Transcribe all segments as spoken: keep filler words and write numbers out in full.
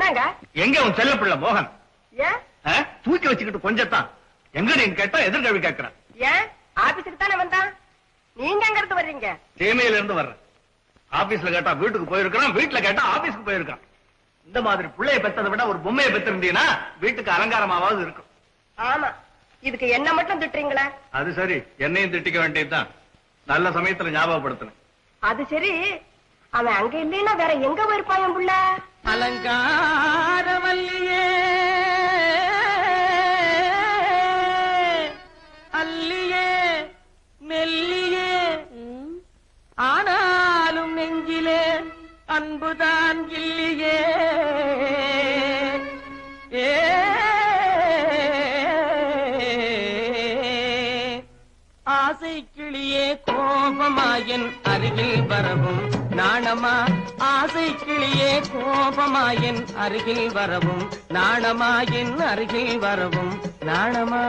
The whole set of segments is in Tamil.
என்னங்க எங்க உன் செல்ல பிள்ளை மோகன்? ஏன் தூக்கி வச்சுக்கிட்டு கொஞ்சத்தான் எங்க நீங்க கேட்டா எதிர்கல்வி கேட்கிறேன். ஏன் ஆபீஸுக்கு தானே வந்தான்? நீங்க எங்க இருந்து வர்றீங்க? தேமையில இருந்து வர்றேன். ஆபீஸ்ல கேட்டா வீட்டுக்கு போயிருக்கான், வீட்டுல கேட்டா ஆபீஸ்க்கு போயிருக்கான். இந்த மாதிரி பிள்ளைய பெற்றதை விட ஒரு பொம்மையை பெற்றிருந்தீங்கன்னா வீட்டுக்கு அலங்காரமாவது இருக்கும். ஆமா, இதுக்கு என்ன மட்டும் திட்டுறீங்களா? அது சரி, என்னையும் திட்டிக்க வேண்டியதுதான். நல்ல சமயத்துல ஞாபகப்படுத்தினேன். அது சரி, அவன் அங்க இல்லைன்னா வேற எங்க போயிருப்பான் புள்ள? அலங்காரவல்லியே அல்லியே மெல்லியே ஆனாலும் நெஞ்சிலே அன்புதான் இல்லையே. ஏ ஆசை கிளியே கோபமாயன் அருகில் வரவும் நாணமா. ஆசை கிளியே கோபமாயன் அருகில் வரவும் நாணமா. என் அருகில் வரவும் நாணமா.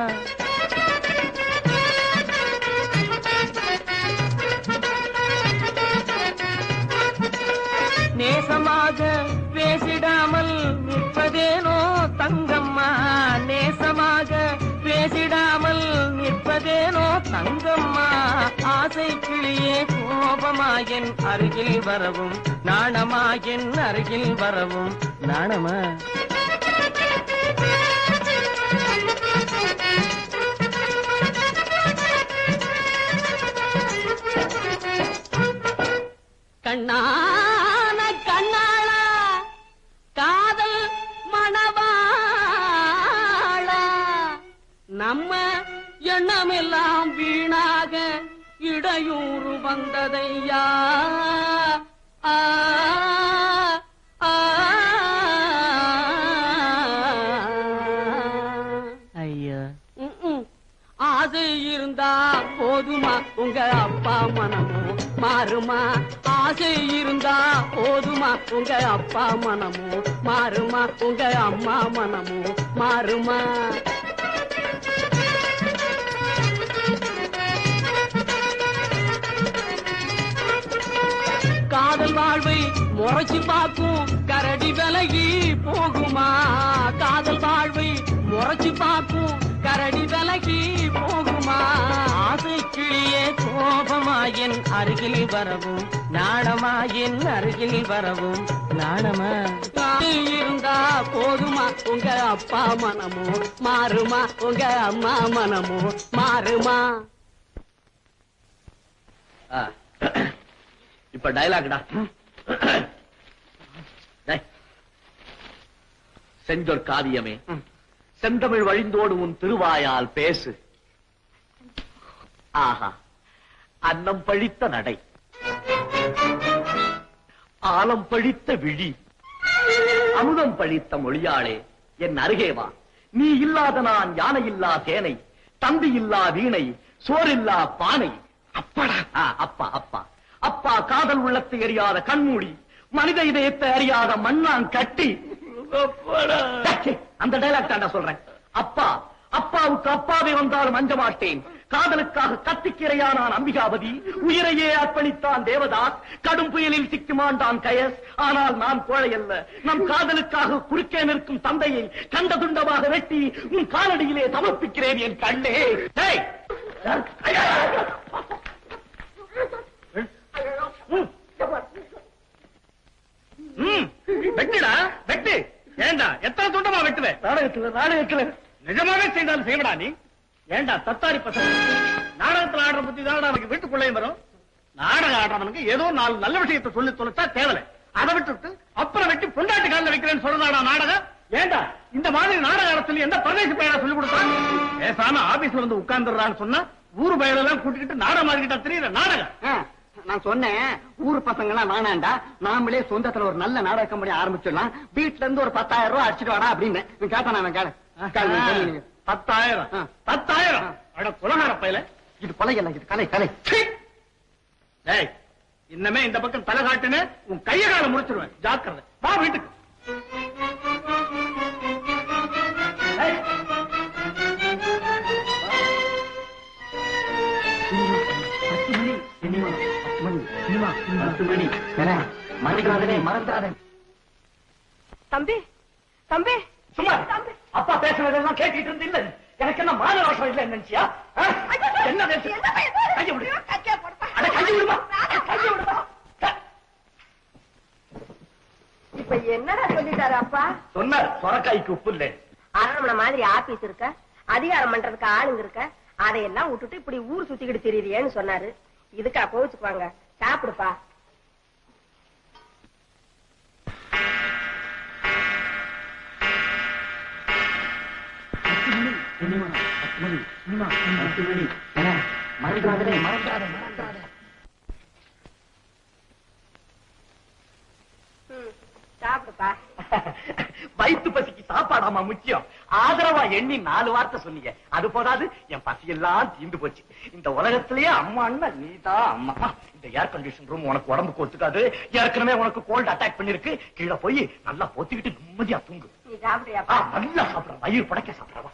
நேசமாக பேசிடாமல் நிற்பதேனோ தங்கம்மா. நேசமாக பேசிடாமல் நிற்பதேனோ தங்கம்மா. ஆசை கிளியே கோபமாயன் அருகில் வரவும் நாணமா. என் அருகில் வரவும் நாணமா. கண்ணான கண்ணாளா காதல் மணவாளா நம்ம எண்ணமெல்லாம் வீணாக இடையூறு வந்ததையா. ஆ ஐயா, ஆசை இருந்தா போதுமா உங்க அப்பா மனமும் மாறுமா. ஆசை இருந்தா போதுமா உங்க அப்பா மனமும் மாறுமா. உங்க அம்மா மனமும் மாறுமா. காதல் வாழ்வை முறைச்சு பார்க்கும் கரடி விலகி போகுமா. காதல் வாழ்வை முறைச்சு பார்க்கும் கரடி விலகி போகுமா. ஆசை கிளியே கோபமா என் அருகில் வரவும் நாணமா. என் அருகில் வரவும் நாணமா. இருந்தா போதுமா உங்க அப்பா மனமோ மாறுமா. உங்க அம்மா மனமோ மாறுமா. இப்ப டயலாக்டா. செஞ்சொற் காவியமே, செந்தமிழ் வழிந்தோடு உன் திருவாயால் பேசு. ஆஹா, அன்னம் பழித்த நடை, ஆலம் பழித்த விழி, அமுதம் பழித்த மொழியாளே என் அருகே வா. நீ இல்லாத நான் யானை இல்லா சேனை, தம்பி இல்லா வீணை, சோறில்லா பானை. அப்படா அப்பா அப்பா அப்பா காதல் உள்ளத்தை அறியாத கண்மூடி, மனித இதயத்தை அறியாத மண்ணான் கட்டி. அந்த டைலாக் தாண்டா சொல்றேன். அப்பா அப்பாவுக்கு அப்பாவே வந்தாலும் அஞ்ச மாட்டேன். காதலுக்காக கத்திக்கிறையானான் அம்பிகாபதி, உயிரையே அர்ப்பணித்தான் தேவதாஸ். கடும் புயலில் சிக்குமாண்டான் கயஸ். ஆனால் நான் கோழை அல்ல. நம் காதலுக்காக குறுக்கே நிற்கும் தந்தையை கண்ட துண்டமாக வெட்டி உன் காலடியிலே சமர்ப்பிக்கிறேன் என் கண்ணே. வெட்டுடா வெட்டு. ஏண்டா எத்தனை துண்டமா வெட்டுவேன்? நாடகத்துல நாடகத்துல நிஜமாவே செய்தாலும் செய்வடா நீ. ஏண்டா தத்தாரி பசங்க, நாடகத்துல ஆடுற புத்தி தான் அவனுக்கு வீட்டுக்குள்ளே வரும். நாடகம் ஆடுறவனுக்கு ஏதோ நாலு நல்ல விஷயத்தை சொல்லி தொலைச்சா தேவலை. அதை விட்டுட்டு அப்புறம் வெட்டி பொண்டாட்டி காலில் வைக்கிறேன்னு சொல்றதாடா நாடகம். ஏண்டா இந்த மாதிரி நாடகத்துல எந்த பிரதேச பெயரா சொல்லி கொடுத்தாங்க? பேசாம ஆபீஸ்ல வந்து உட்கார்ந்துடுறான்னு சொன்னா ஊரு பெயரெல்லாம் கூட்டிக்கிட்டு நாடகம் மாதிரிக்கிட்ட தெரியுற நாடகம். நான் சொன்னேன் ஊர் பசங்க எல்லாம் வேணாண்டா, நாமளே சொந்தத்துல ஒரு நல்ல நாடக கம்பெனி ஆரம்பிச்சிடலாம், வீட்டுல இருந்து ஒரு பத்தாயிரம் ரூபாய் அடிச்சுட்டு வாடா அப்படின்னு கேட்டான். அவன் கேளு. பத்தாயிரம் பத்தாயிரம் அட குலகார பையல, இது கொலை அல்ல, இது கலை கலை. இன்னமே இந்த பக்கம் தலை காட்டுன்னு உன் கைய கால முடிச்சிருவேன். ஜாக்கிரதை, வா வீட்டுக்கு. தம்பி தம்பி சும்மா அப்பா பேசுனதெல்லாம் கேட்டுட்டு இருந்து இல்ல எனக்கு என்ன மான ரோஷம் இல்ல நினைச்சியா என்ன பேசு கையை விடு அட கையை விடுமா கையை விடுமா இப்ப என்னடா சொல்லிட்டாரு அப்பா? சொன்னார் சொரக்காய்க்கு உப்பு இல்ல. அரண்மனை மாதிரி ஆபீஸ் இருக்க, அதிகாரம் பண்றதுக்கு ஆளுங்க இருக்க, அதையெல்லாம் விட்டுட்டு இப்படி ஊர் சுத்திக்கிட்டு திரியிறியேன்னு சொன்னாரு. இதுக்கா கோவிச்சுக்குவாங்க? சாப்பிடுப்பா. மறந்துடாதே மறந்துடாதே மறந்துடாதே. சாப்பிடுப்பா. வயிற்று பசிக்கு சாப்பாடாமா முக்கியம். ஆதரவா எண்ணி நாலு வார்த்தை சொன்னீங்க, அது போதாது என் பசியெல்லாம் தீர்ந்து போச்சு. இந்த உலகத்திலேயே அம்மான்னா நீதான் அம்மா. இந்த ஏர் கண்டிஷன் ரூம் உனக்கு உடம்புக்கு ஒத்துக்காது. ஏற்கனவே உனக்கு கோல்டு அட்டாக் பண்ணிருக்கு. கீழே போய் நல்லா பொத்திக்கிட்டு நிம்மதியா தூங்கு. நீ சாப்பிடுறியா? நல்லா சாப்பிடுற, வயிறு படைக்க சாப்பிடவா.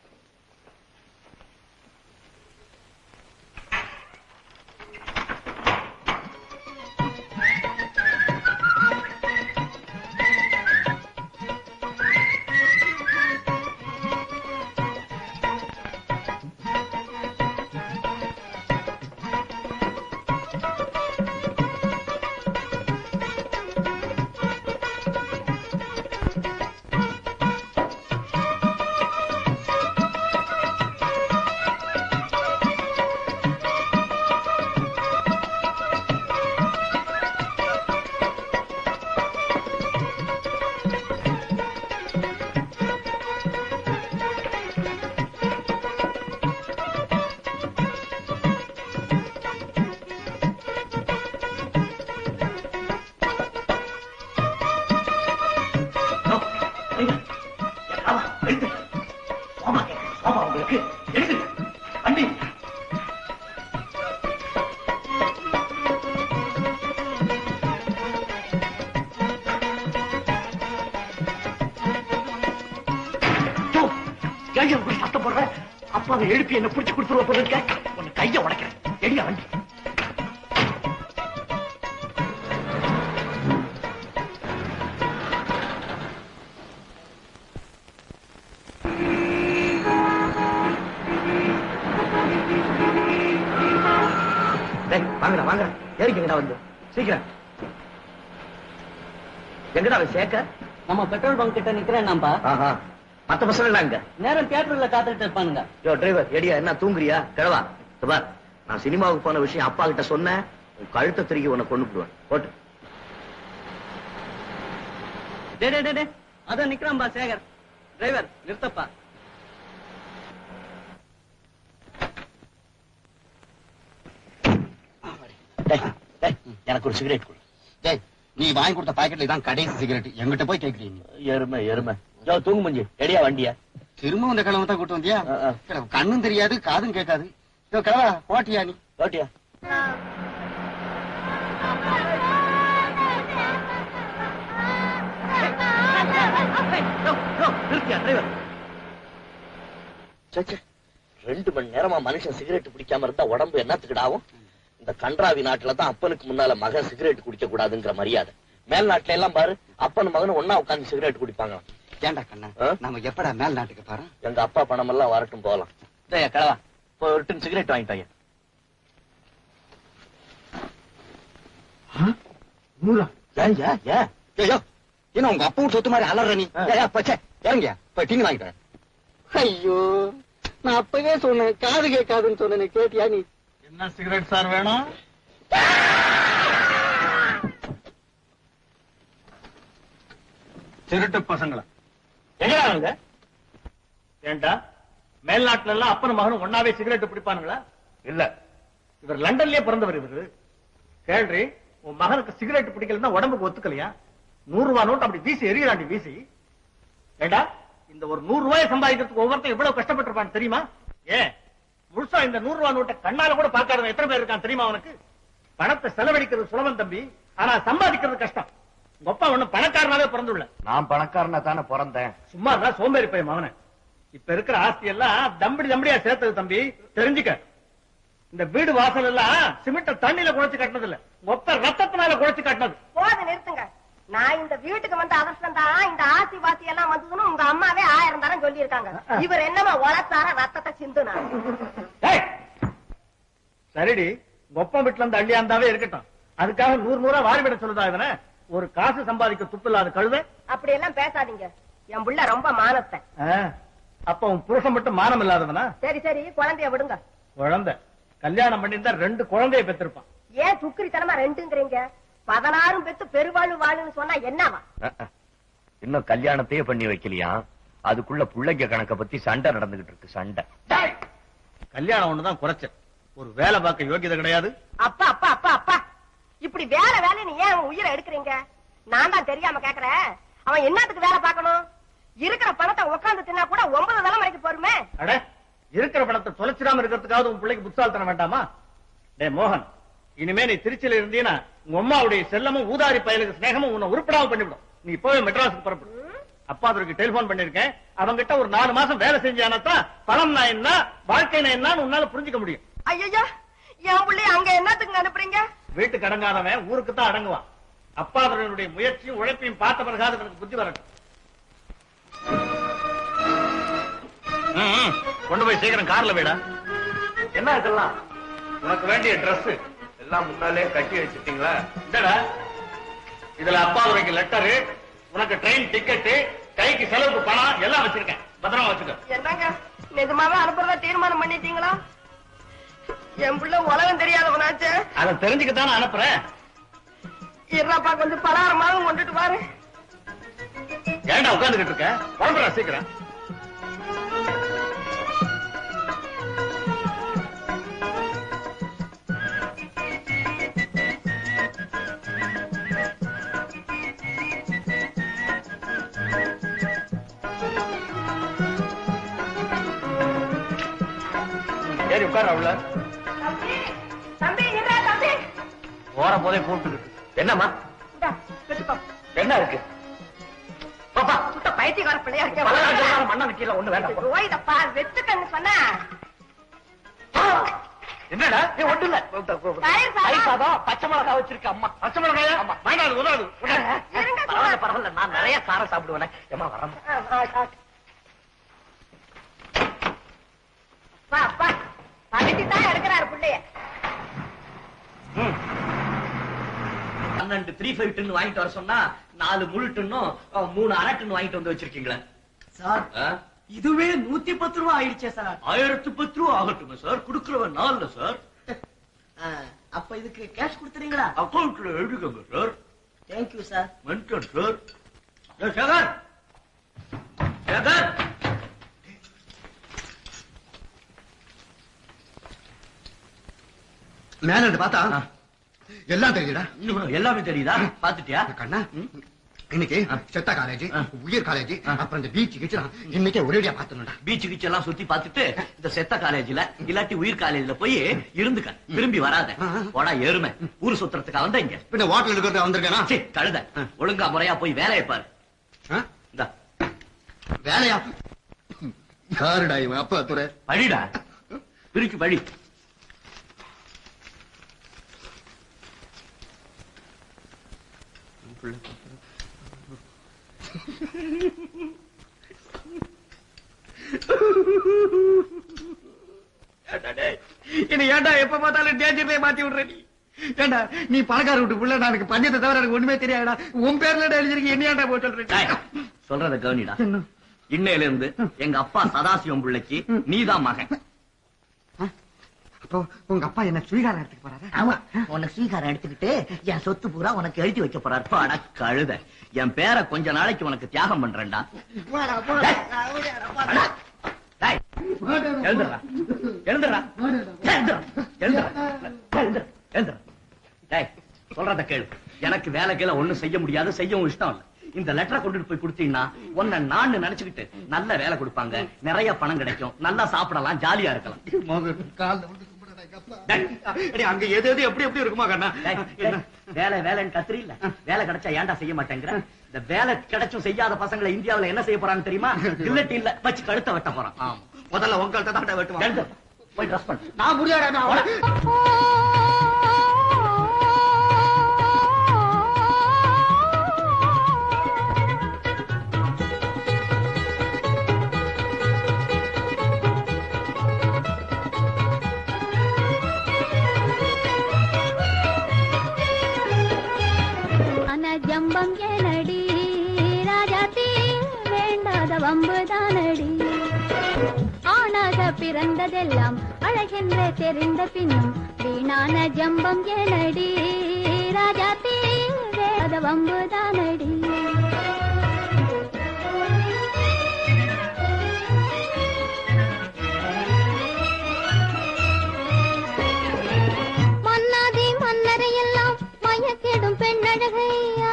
அப்பாவை எழுப்பி என்ன புடிச்சு கொடுத்துருவ போல இருக்க. உன்னை கைய உடைக்கிறேன். எடியா வண்டி. வாங்கடா வாங்க. ஏறிக்கங்கடா வந்து சீக்கிரம். எங்கடா சேகர்? நம்ம பெட்ரோல் பங்க் கிட்ட நிக்கிறேன்னாம்பா. ஆஹா, மத்த பசங்க அங்க நேரம் தியேட்டர்ல காத்துட்டு இருப்பானுங்க. யோ டிரைவர், எடியா என்ன தூங்குறியா? கிழவா பார், நான் சினிமாவுக்கு போன விஷயம் அப்பா கிட்ட சொன்னேன். உன் கழுத்தை திருக்கி உன்னை கொண்டு போடுவேன். போட்டு டே டே டே அதான் நிக்கிறான்பா சேகர். டிரைவர் நிறுத்தப்பா. எனக்கு ஒரு சிகரெட் கொடு. டேய், நீ வாங்கி கொடுத்த பாக்கெட்ல இதான் கடைசி சிகரெட். எங்கிட்ட போய் கேக்குறீங்க? எருமை எருமை. யோ தூங்கு மஞ்சி, எடியா வண்டியா. திரும்ப இந்த கிழமை தான் கூட்டு வந்தியா? கண்ணும் தெரியாது காதும் கேட்காது. கிழவா போட்டியா? நீ போட்டியா? ரெண்டு மணி நேரமா மனுஷன் சிகரெட் பிடிக்காம இருந்தா உடம்பு என்னத்துக்கிடாவும்? இந்த கன்றாவி நாட்டுல தான் அப்பனுக்கு முன்னால மகன் சிகரெட் குடிக்க கூடாதுங்கிற மரியாதை. மேல் நாட்டுல எல்லாம் பாரு, அப்பன் மகனும் ஒன்னா உட்காந்து சிகரெட் குடிப்பாங்க. ஏண்டா கண்ணா, நம்ம எப்படா மேல் நாட்டுக்கு பாரு? எங்க அப்பா பணம் எல்லாம் வரட்டும் போகலாம். கிழவா ஒரு டன் சிகரெட் வாங்கிட்டாங்க. என்ன உங்க அப்பாவும் சொத்து மாதிரி அலற நீ? இறங்கியா போய் டின்னு வாங்கிட்டேன். ஐயோ, நான் அப்பவே சொன்னேன் காது கேட்காதுன்னு சொன்னேன். கேட்டியா நீ? என்ன சிகரெட் சார் வேணும்? திருட்டு பசங்களா எங்க? ஏண்டா மேல்நாட்டுல எல்லாம் அப்பன மகனும் ஒன்னாவே சிகரெட் பிடிப்பானுங்களா? இல்ல, இவர் லண்டன்லயே பிறந்தவர். இவரு கேள்றி, உன் மகனுக்கு சிகரெட் பிடிக்கலன்னா உடம்புக்கு ஒத்துக்கலையா? நூறு ரூபாய் நோட்டு அப்படி வீசி எரியலாண்டி வீசி. ஏண்டா, இந்த ஒரு நூறு ரூபாய் சம்பாதிக்கிறதுக்கு ஒவ்வொருத்தரும் எவ்வளவு கஷ்டப்பட்டிருப்பான்னு தெரியுமா? ஏன் முழுசா இந்த நூறு ரூபாய் நோட்டை கண்ணால கூட பார்க்காத எத்தனை பேர் இருக்கான் தெரியுமா உனக்கு? பணத்தை செலவழிக்கிறது சுலபம் தம்பி, ஆனா சம்பாதிக்கிறது கஷ்டம். உங்க அப்பா ஒண்ணு பணக்காரனாவே பிறந்துள்ள. நான் பணக்காரனா தானே பிறந்தேன். சும்மா தான் சோம்பேறி போய் மகனை. இப்ப இருக்கிற ஆஸ்தி எல்லாம் தம்படி தம்படியா சேர்த்தது தம்பி, தெரிஞ்சுக்க. இந்த வீடு வாசல் எல்லாம் சிமெண்ட் தண்ணியில குழைச்சு கட்டினது இல்ல, மொத்த ரத்தத்தினால குழைச்சு கட்டினது. போது நிறுத்துங்க. நான் இந்த வீட்டுக்கு வந்த அவசரம் தான் இந்த ஆசி வாசி எல்லாம் வந்ததுன்னு உங்க அம்மாவே ஆயிரம் தானே சொல்லி இருக்காங்க. இவர் என்னமா உழைச்சார ரத்தத்தை சிந்துனா. சரிடி, ஒப்பம் வீட்டுல இருந்து அள்ளியாந்தாவே இருக்கட்டும். அதுக்காக நூறு நூறா வாரி விட சொல்லுதா இவனை? ஒரு காசு சம்பாதிக்க துப்பு இல்லாத கழுத. அப்படி எல்லாம் பேசாதீங்க. என் புள்ள ரொம்ப மானத்தை. அப்ப உன் புருஷன் மட்டும் மானம் இல்லாதவனா? சரி சரி, குழந்தைய விடுங்க. குழந்தை கல்யாணம் பண்ணிருந்தா ரெண்டு குழந்தைய பெற்றிருப்பான். ஏன் சுக்கிரித்தனமா ரெண்டுங்கிறீங்க? பதினாறும் பெத்து பெருவாழ் வாழுன்னு சொன்னா என்னவா? இன்னும் கல்யாணத்தையே பண்ணி வைக்கலையா? அதுக்குள்ள புள்ளைங்க கணக்க பத்தி சண்டை நடந்துகிட்டு இருக்கு. சண்டை. கல்யாணம் ஒண்ணுதான் குறைச்ச, ஒரு வேலை பார்க்க யோகியதை கிடையாது. அப்பா அப்பா அப்பா அப்பா, இப்படி வேலை வேலைன்னு ஏன் அவன் உயிரை எடுக்கிறீங்க? நான் தான் தெரியாம கேக்குறேன். அவன் என்னத்துக்கு வேலை பார்க்கணும்? இருக்கிற பணத்தை உட்கார்ந்து தின்னா கூட ஒன்பது தலைமுறைக்கு போருமே. அட, இருக்கிற பணத்தை தொலைச்சிடாம இருக்கிறதுக்காவது உன் பிள்ளைக்கு புத்தால்தனம் வேண்டாமா? டே மோகன், இனிமே நீ திருச்சியில இருந்தீனா உங்க அம்மாவுடைய செல்லமும் ஊதாரி பயலுக்கு ஸ்நேகமும் உன்னை உருப்படாம பண்ணிவிடும். நீ இப்பவே மெட்ராஸுக்கு புறப்படு. அப்பா அதற்கு டெலிபோன் பண்ணிருக்கேன். அவங்கிட்ட ஒரு நாலு மாசம் வேலை செஞ்சானத்தான் பணம் நான் என்ன வாழ்க்கை நான் என்னன்னு உன்னால புரிஞ்சுக்க முடியும். ஐயா, என் பிள்ளைய அங்க என்னத்துக்கு அனுப்புறீங்க? வீட்டுக்கு அடங்காதவன் ஊருக்கு தான் அடங்குவான். அப்பா அவர்களுடைய முயற்சியும் உழைப்பையும் பார்த்த பிறகாது எனக்கு புத்தி வரட்டும். கொண்டு போய் சீக்கிரம் கார்ல போயிடா. என்ன இதெல்லாம்? உனக்கு வேண்டிய டிரெஸ் எல்லாம் முன்னாலே கட்டி வச்சிட்டீங்களா? இல்லடா, இதுல அப்பா வரைக்கும் லெட்டரு, உனக்கு ட்ரெயின் டிக்கெட்டு, கைக்கு செலவுக்கு பணம் எல்லாம் வச்சிருக்கேன். பத்திரமா வச்சுக்க. என்னங்க, நிஜமாவே அனுப்புறதா தீர்மானம் பண்ணிட்டீங்களா? என் பிள்ளை உலகம் தெரியாதவனாச்சு. அதை தெரிஞ்சுக்கத்தானே அனுப்புறேன். இருப்பா, கொஞ்சம் பலகாரமாவும் கொண்டுட்டு பாரு. ஏன்டா உட்காந்துக்கிட்டு இருக்க? குழம்புறா சீக்கிரம். ஏறி உட்கார உள்ள. தம்பி, நின்றா தம்பி. போற போதே கூப்பிட்டுக்கிட்டு. என்னம்மா என்ன இருக்கு? பாப்பா, சுத்த பைத்தியக்கார பிள்ளையா இருக்க. மண்ணா கீழே ஒண்ணு வேண்டாம். ஓய்தப்பா, வெச்சுக்கன்னு சொன்ன. என்னடா ஒண்ணு இல்ல. தயிர் சாதம், பச்சை மிளகா வச்சிருக்க அம்மா. பச்சை மிளகாயா? வேண்டாம், உதாது. பரவாயில்ல பரவாயில்ல, நான் நிறைய காரம் சாப்பிடுவேன். ஏமா வரமா? பழகிதான் எடுக்கிறாரு பிள்ளைய. பன்னெண்டு த்ரீ ஃபைவ் டன் வாங்கிட்டு வர சொன்னா நாலு முழு டன்னும் மூணு அரை டன் வாங்கிட்டு வந்து வச்சிருக்கீங்களா சார்? இதுவே நூத்தி பத்து ரூபா ஆயிடுச்சே சார். ஆயிரத்தி பத்து ரூபா ஆகட்டுமே சார், கொடுக்கிறவன் நாள்ல சார். அப்ப இதுக்கு கேஷ் கொடுத்துறீங்களா? அக்கௌண்ட்ல எழுதிக்கோங்க sir. Thank you sir. Mention sir. Sekar, Sekar, மேல இருந்து பார்த்தா எல்லாம் தெரியுதா? எல்லாமே தெரியுதா? பாத்துட்டியா கண்ணா? இன்னைக்கு செத்த காலேஜ், உயிர் காலேஜ், அப்புறம் இந்த பீச் கிச்சு இன்னைக்கே ஒரேடியா பாத்துடா. பீச் கிச் எல்லாம் சுத்தி பாத்துட்டு இந்த செத்த காலேஜ்ல இல்லாட்டி உயிர் காலேஜ்ல போய் இருந்துக்க. திரும்பி வராத. போடா எருமை, ஊர் சுத்துறதுக்காக வந்த இங்க. பின்ன ஹோட்டல் இருக்கிறது வந்திருக்கேனா? கழுத, ஒழுங்கா முறையா போய் வேலையை பாரு. வேலையா? யாருடா இவன்? அப்பா துறை பழிடா, பிரிக்கு பழி. என்ன ஏண்டா எப்ப பார்த்தாலும் டேஞ்சர்லயே மாத்தி விடுற நீ? ஏண்டா நீ பணக்கார விட்டு புள்ள, எனக்கு பஞ்சத்தை தவிர எனக்கு ஒண்ணுமே தெரியாதா? உன் பேர்ல எழுதிருக்கு, என்ன ஏண்டா போய் சொல்றேன்? சொல்றத கவனிடா. இன்னையில இருந்து எங்க அப்பா சதாசிவம் பிள்ளைக்கு நீதான் மகன். அப்போ உங்க அப்பா என்ன ஸ்வீகாரம் எடுத்துக்க போறாரு? ஆமா, உனக்கு ஸ்வீகாரம் எடுத்துக்கிட்டு என் சொத்து பூரா உனக்கு எழுதி வைக்க போறாரு. பாடா கழுத, என் பேரை கொஞ்ச நாளைக்கு உனக்கு தியாகம் பண்றேன்டா. எழுந்துடா, எழுந்துடா, சொல்றத கேளு. எனக்கு வேலை கீழ ஒண்ணும் செய்ய முடியாது, செய்யவும் இஷ்டம் இல்ல. இந்த லெட்டரை கொண்டுட்டு போய் கொடுத்தீங்கன்னா உன்னை நான் நினைச்சுக்கிட்டு நல்ல வேலை கொடுப்பாங்க, நிறைய பணம் கிடைக்கும், நல்லா சாப்பிடலாம், ஜாலியா இருக்கலாம். அங்க எது எது எப்படி எப்படி இருக்குமா கண்ணா? வேலை வேலைன்னு கத்திரி இல்ல, வேலை கிடைச்சா ஏன்டா செய்ய மாட்டேங்கிற? இந்த வேலை கிடைச்சும் செய்யாத பசங்களை இந்தியாவில என்ன செய்ய போறான்னு தெரியுமா? இல்லட்டி இல்ல வச்சு கழுத்தை வெட்ட போறான். முதல்ல உங்க கழுத்தை தான் வெட்டுவான். போய் ட்ரெஸ் பண்ணு. நான் முடியாடா. ஜம்பம் ஏனடி ராஜாத்தி வேண்டாத வம்புதானடி ஆணாக பிறந்ததெல்லாம் அழகென்றே தெரிந்த பின்னும் வீணான ஜம்பம் ஏனடி ராஜாத்தி வேண்டாத வம்புதானடி மன்னாதி மன்னரையெல்லாம் மயக்கிடும் பெண்ணழகையா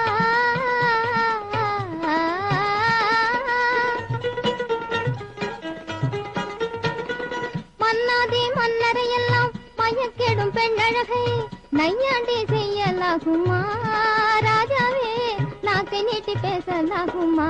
மன்னாதி மன்னரையெல்லாம் மயக்கிடும் பெண்ணழகை நையாண்டி செய்யலாகுமா ராஜாவே நாக்கை நீட்டி பேசலாகுமா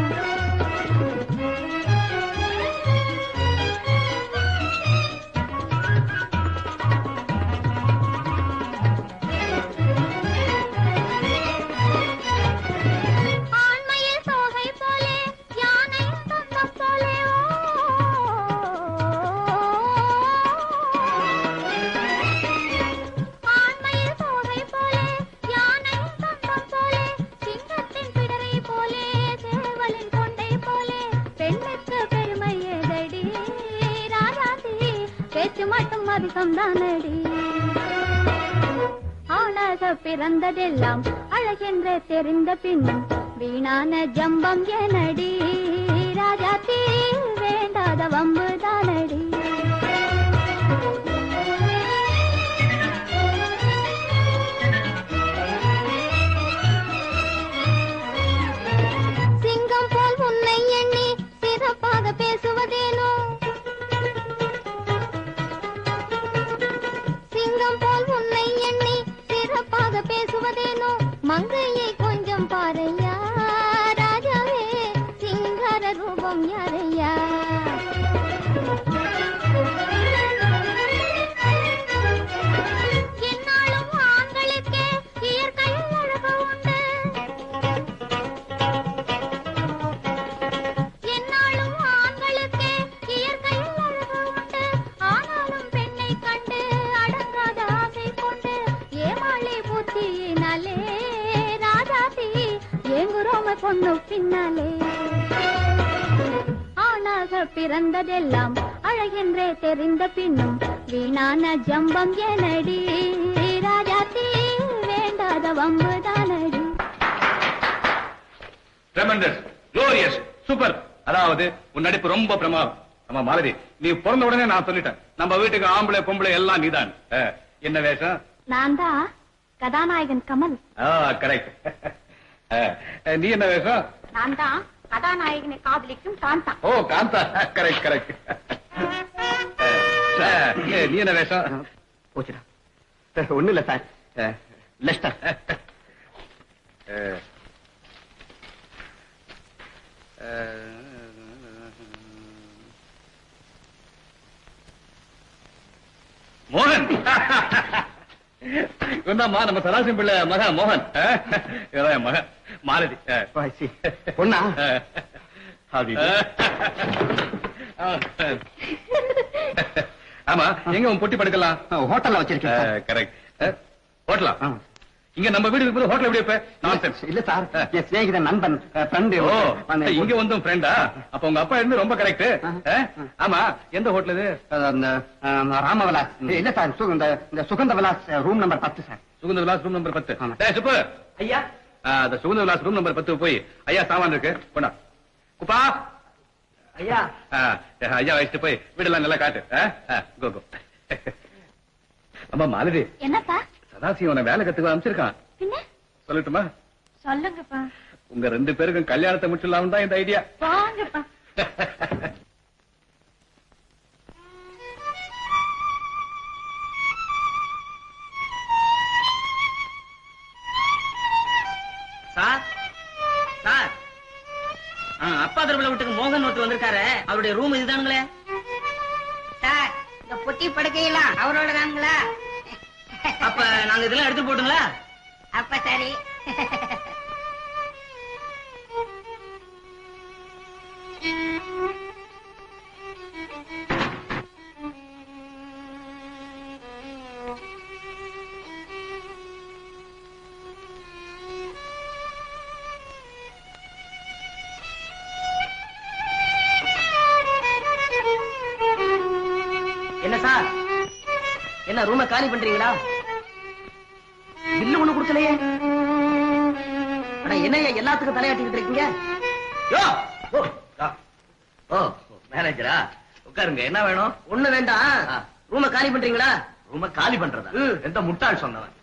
ஆணாக பிறந்ததெல்லாம் அழகென்றே தெரிந்த பின்னும் வீணான ஜம்பம் ஏனடி ராஜாத்தி வேண்டாத வம்புதானடி சிங்கம் போல் உன்னை எண்ணி சிறப்பாக பேசுவதேனோ சிங்கம் போல் உன்னை எண்ணி சிறப்பாக பேசுவதேனோ மங்கையை கொஞ்சம் பாரையா ராஜாவே சிங்கார ரூபம் யாரையா என்னாலும் ஆண்களுக்கே இயற்கையில் அழகு உண்டு என்னாலும் ஆண்களுக்கே இயற்கையில் அழகு உண்டு ஆனாலும் பெண்ணை கண்டு அடங்காத ஆசை கொண்டு ஏமாளி புத்தியினாலே ராஜாதி ஏங்குறோம பொண்ணு பின்னாலே ஆணாக பிறந்ததெல்லாம் அழகென்றே தெரிந்த பின்னும் வீணான ஜம்பம் ஏனடி ராஜாத்தி வேண்டாத வம்புதானடி ட்ரெமெண்டஸ், குளோரியஸ், சூப்பர். அதாவது உன் நடிப்பு ரொம்ப பிரமாதம். ஆமா மாலதி, நீ பிறந்த உடனே நான் சொல்லிட்டேன், நம்ம வீட்டுக்கு ஆம்பளை பொம்பளை எல்லாம் நீதான். என்ன வேஷம்? நான் தான் கதாநாயகன் கமல். கரெக்ட். நீ என்ன வேஷம்? நான் தான் கதாநாயகனை காதலிக்கும் காந்தா. ஓ காந்தா, கரெக்ட் கரெக்ட். நீ என்ன வேஷம்? போச்சுடா. ஒண்ணு இல்ல சார், லெஸ்டர். மோகன். இவன்தாம்மா நம்ம சராசிம் பிள்ளை மக மோகன். இவன் மக மாலதி. பொண்ணா? ஆமா, எங்க உன் பொட்டி படுக்கலாம்? ஹோட்டல்ல வச்சிருக்கேன். கரெக்ட். ஹோட்டலா? இங்க நம்ம வீடு இருக்கும்போது ஹோட்டல் எப்படி வைப்ப? நான்சென்ஸ். இல்ல சார், என் சிநேகிதன் நண்பன் ஃப்ரெண்ட். ஓ, இங்க வந்தும் ஃப்ரெண்டா? அப்ப உங்க அப்பா இருந்து ரொம்ப கரெக்ட். ஆமா, எந்த ஹோட்டல் இது? ராமவிலாஸ். இல்ல சார், இந்த சுகந்த விலாஸ் ரூம் நம்பர் பத்து sir. Sugantha Vilas room number பத்து. சுப்பு ஐயா, அந்த சுகந்த விலாஸ் ரூம் நம்பர் பத்து போய் ஐயா சாமான் இருக்கு கொண்டா. குப்பா ஐயா, ஐயா வயசுட்டு போய் வீடெல்லாம் நல்லா காட்டு. கோ கோ. அம்மா மாலதி, என்னப்பா? சதாசிவனை வேலை கத்துக்க அமைச்சிருக்கான். பின்ன சொல்லட்டுமா? சொல்லுங்கப்பா. உங்க ரெண்டு பேருக்கும் கல்யாணத்தை முடிச்சிடலாம் தான் இந்த ஐடியா. வாங்கப்பா. சார் சார், அப்பா திருவிழா வீட்டுக்கு மோகன் ஒருத்தர் வந்திருக்காரு. அவருடைய ரூம் இதுதானுங்களே சார். இந்த பொட்டி படுக்கையெல்லாம் அவரோட தானுங்களா? அப்ப நாங்க இதெல்லாம் எடுத்து போட்டுங்களா? அப்ப சரி. என்ன சார், என்ன ரூம காலி பண்றீங்களா? பில்லு ஒண்ணு கொடுக்கலையே. என்னையா எல்லாத்துக்கும் தலையாட்டிக்கிட்டு இருக்கீங்க? ஓ மேனேஜரா, உட்காருங்க. என்ன வேணும்? ஒண்ணு வேண்டாம். ரூம காலி பண்றீங்களா? ரூம காலி பண்றதா? எந்த முட்டாள் சொன்னவன்?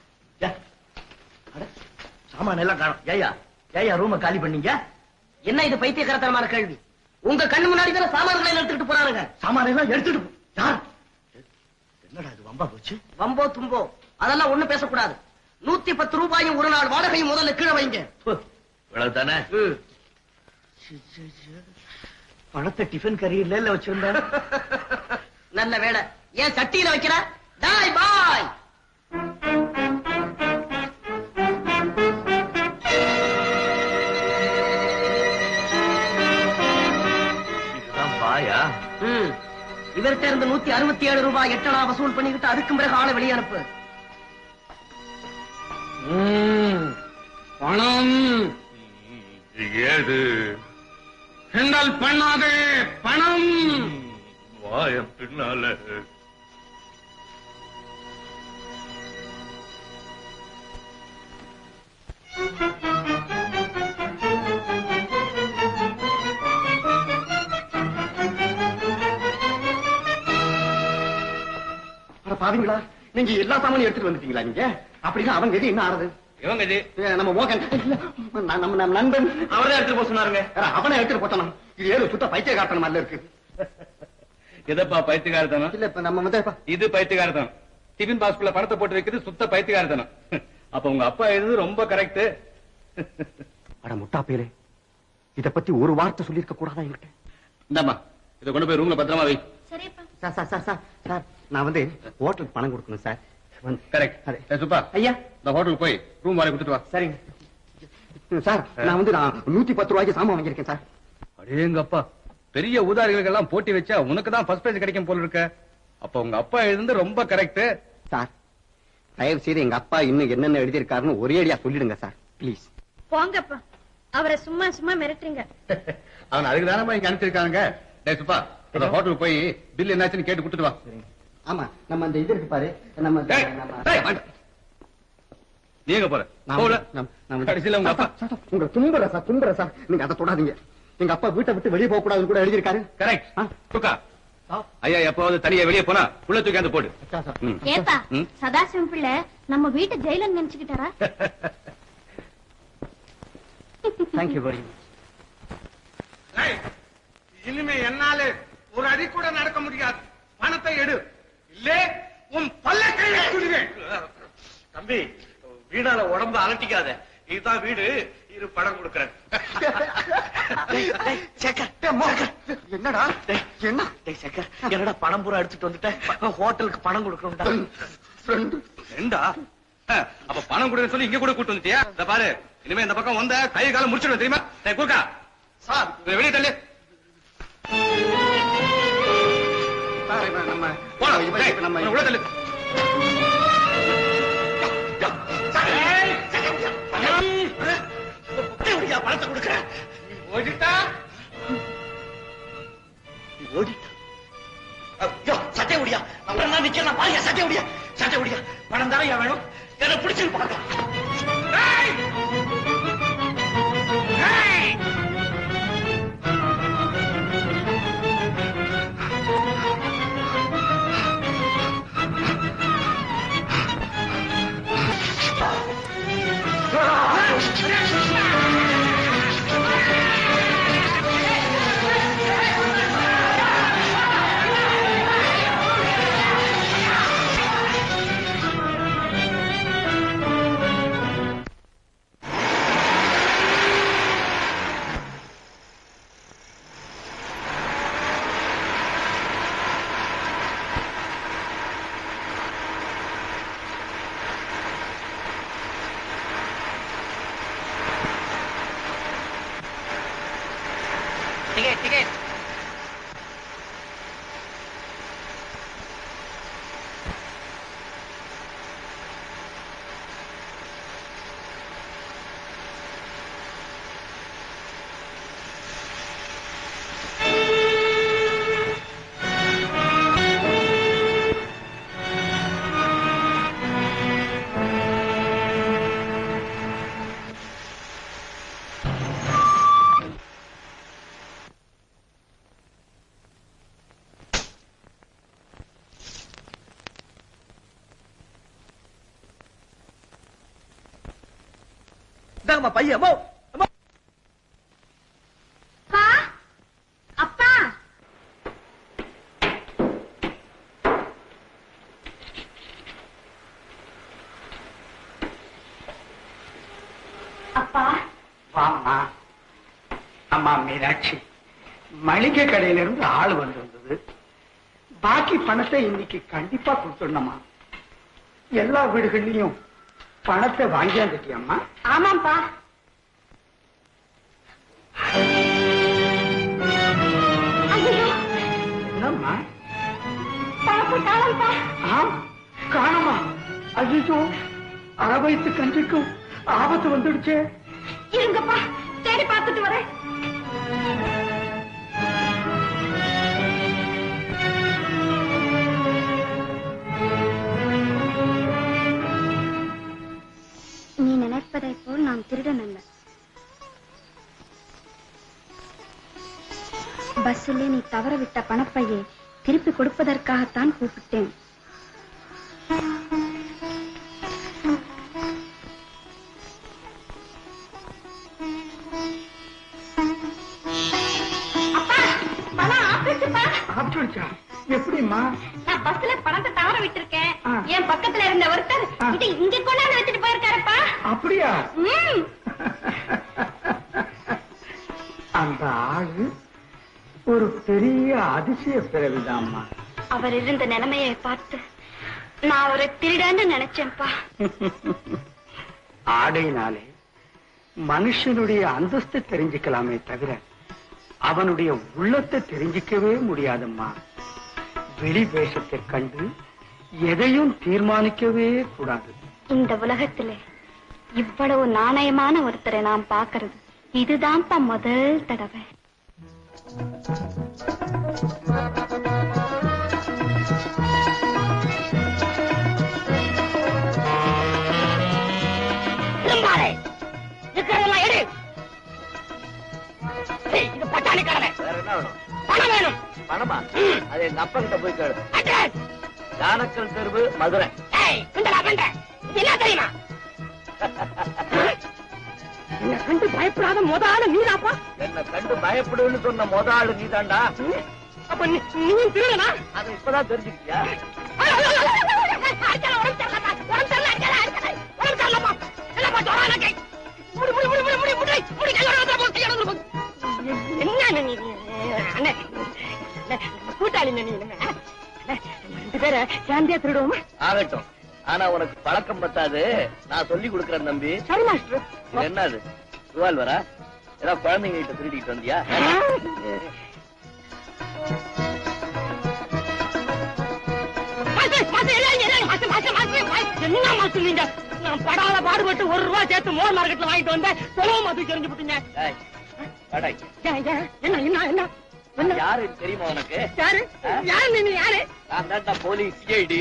சாமான எல்லாம் காணும். ஏயா ஏயா ரூம காலி பண்ணீங்க? என்ன இது பைத்தியக்காரத்தனமான கேள்வி? உங்க கண்ணு முன்னாடி தானே சாமான்களை எடுத்துட்டு போறானுங்க. சாமான எல்லாம் எடுத்துட்டு யார்? என்னடா இது வம்பா போச்சு? வம்போ தும்போ அதெல்லாம் ஒண்ணு பேசக்கூடாது. நூத்தி பத்து ரூபாயும் ஒரு நாள் வாடகையும் முதல்ல கீழே வைங்க. தானே பணத்தை டிஃபன் கரியர்ல வச்சிருந்த நல்ல வேலை. ஏன் சட்டியில வைக்கிற? டாய் பாய். இதுதான் பாயா? இவர்கிட்ட இருந்து நூத்தி அறுபத்தி ஏழு ரூபாய் எட்டனா வசூல் பண்ணிக்கிட்டு அதுக்கும் பிறகு ஆளை வெளியே அனுப்பு. பணம் ஏது? கிண்டல் பண்ணாதே. பணம் வாய பின்னால. பாவீங்களா, நீங்க எல்லா சாமானும் எடுத்துட்டு வந்துட்டீங்களா? நீங்க அப்படின்னா அவங்க எது என்ன ஆறுது? இவங்க நம்ம மோகன் நம்ம நம்ம நண்பன் அவரே எடுத்துட்டு போக சொன்னாருங்க. அவனை எடுத்துட்டு போட்டோம். இது ஏதோ சுத்த பைத்திய காட்டணும் மாதிரி இருக்கு. எதப்பா பைத்தியக்காரத்தனம்? இல்ல இப்ப நம்ம வந்து இது பைத்தியக்காரத்தனம். டிஃபன் பாக்ஸ்குள்ள பணத்தை போட்டு வைக்கிறது சுத்த பைத்தியக்காரத்தனம். அப்ப உங்க அப்பா எழுது ரொம்ப கரெக்ட். அட முட்டா பேரே, இத பத்தி ஒரு வார்த்தை சொல்லிருக்க கூடாதா என்கிட்ட? இந்தாமா இதை கொண்டு போய் ரூம்ல பத்திரமா வை. Sir sir sir sir sir நான் வந்து ஹோட்டலுக்கு பணம் கொடுக்கணும் சார். கரெக்ட். சுப்பா ஐயா, இந்த ஹோட்டலுக்கு போய் ரூம் வாடகை கொடுத்துட்டு வா. சரிங்க சார். நான் வந்து நான் நூத்தி பத்து ரூபாய்க்கு சாமான் வாங்கியிருக்கேன் சார். அடேங்கப்பா, பெரிய ஊதாரிகளுக்கு எல்லாம் போட்டி வச்சா உனக்கு தான் ஃபர்ஸ்ட் பிரைஸ் கிடைக்கும் போல இருக்க. அப்ப உங்க அப்பா எழுந்து ரொம்ப கரெக்ட். சார் தயவு செய்து எங்க அப்பா இன்னும் என்னென்ன எழுதியிருக்காருன்னு ஒரே அடியா சொல்லிடுங்க சார் பிளீஸ். போங்கப்பா, அவரை சும்மா சும்மா மிரட்டுறீங்க. அவன் அதுக்கு தானே இங்க அனுப்பிச்சிருக்காங்க. டேய் சுப்பா, அந்த ஹோட்டலுக்கு போய் பில் என்னாச்சுன்னு கேட்டு கொடுத்துட்டு வா. ஆமா, நம்ம அந்த இது இருக்கு பாரு, நம்ம நீங்க போற கடைசியில உங்க அப்பா உங்க தும்புற சார் தும்புற சார். நீங்க அதை தொடாதீங்க. எங்க அப்பா வீட்டை விட்டு வெளியே போக கூடாதுன்னு கூட எழுதியிருக்காரு. கரெக்ட். ஐயா எப்பவாவது தனியா வெளியே போனா உள்ள தூக்கி அந்த போடு. ஏப்பா சதாசிவம் பிள்ளை நம்ம வீட்டு ஜெயிலன் நினைச்சுக்கிட்டாரா? Thank you very much. இனிமே என்னால ஒரு அடி கூட நடக்க முடியாது. பணத்தை எடு, இல்லே உன் பல்ல கையில சொல்லுவேன். தம்பி, வீடால உடம்பு அலட்டிக்காத. இதுதான் வீடு. இரு பணம் கொடுக்கறேன். என்னடா என்ன சேகர், என்னடா பணம் பூரா எடுத்துட்டு வந்துட்டேன். ஹோட்டலுக்கு பணம் கொடுக்கணும்டா. அப்ப பணம் கொடுக்க சொல்லி இங்க கூட கூட்டு வந்துட்டியா? இந்த பாரு, இனிமே இந்த பக்கம் வந்த கை காலம் முடிச்சிடுவேன் தெரியுமா? கூக்கா சார் வெளியே தள்ளு. நம்ம நம்ம உள்ள தள்ளு. பணத்தை கொடுக்கிறேன். ஓடிட்டா ஓடிட்டா சட்டை ஒடியா நிக்கலாம். பாருங்க சட்டை ஒடியா சட்டை ஒடியா. பணம் தானே வேணும். என்ன பிடிச்சிருப்பாங்க. Tiket, tiket. இதாங்கம்மா பையன். அப்பா அப்பா வாமா. அம்மா மீனாட்சி, மளிகை கடையில இருந்து ஆள் வந்திருந்தது. பாக்கி பணத்தை இன்னைக்கு கண்டிப்பா கொடுத்துடணுமா? எல்லா வீடுகள்லயும் பணத்தை வாங்கியாந்துட்டியம்மா? ஆமாப்பா. என்னம்மா தாளம்பா காணமா? ஐயோ, அரை வயசு கஞ்சிக்கும் ஆபத்து வந்துடுச்சே. இருங்கப்பா, தேடி பார்த்துட்டு வரேன். நீ நினைப்பதை போல் நான் திருடன் அல்ல. பஸ்ஸிலே நீ தவறவிட்ட பணப்பையை திருப்பி கொடுப்பதற்காகத்தான் கூப்பிட்டேன். எப்படிமா? நான் பஸ்ல பணத்தை தவற விட்டிருக்கேன். என் பக்கத்துல இருந்த ஒருத்தர் இதை இங்க கொண்டாந்து வச்சுட்டு போயிருக்காருப்பா. அப்படியா? அந்த ஆளு ஒரு பெரிய அதிசய பிறவிதாம்மா. அவர் இருந்த நிலைமையை பார்த்து நான் ஒரு திருடன்னு நினைச்சேன்ப்பா. ஆடையினாலே மனுஷனுடைய அந்தஸ்து தெரிஞ்சுக்கலாமே தவிர அவனுடைய உள்ளத்தை தெரிஞ்சிக்கவே முடியாதம்மா. வெளி வேஷத்தை கண்டு எதையும் தீர்மானிக்கவே கூடாது. இந்த உலகத்திலே இவ்வளவு நாணயமான ஒருத்தரை நாம் பார்க்கிறது இதுதான்ப்பா முதல் தடவை. இது பட்டாணி கடலை. பணம் வேணும். பணமா? அது எங்க அப்பா கிட்ட போய் கேளு. ஜானக்கல் தெருவு, மதுரை. இது என்ன தெரியுமா? என்ன கண்டு பயப்படாத முதலாளு நீதாப்பா? என்ன கண்டு பயப்படுன்னு சொன்ன முதலாளு நீதாண்டா. அப்ப நீ திருடனா? அது இப்பதான் தெரிஞ்சுக்கியா? கூட்டாளி ரெண்டு பேரை சாந்தியா திருடுவோமா? ஆகட்டும். ஆனா உனக்கு பழக்கம் பத்தாது. நான் சொல்லி கொடுக்கறேன் தம்பி. சரி மாஸ்டர். என்னது ரிவால்வரா? ஏதாவது குழந்தைங்க கிட்ட திருடிட்டு வந்தியா? என்ன மாசம் நீங்க? நான் படாத பாடுபட்டு ஒரு ரூபா சேர்த்து மோர் மார்க்கெட்ல வாங்கிட்டு வந்தேன். செலவு மாதிரி தெரிஞ்சு போட்டீங்க. என்ன என்ன என்ன யாரு தெரியுமா உனக்கு? யாரு யாரு நீ? யாரு? நான் தான் போலீஸ் சிஐடி.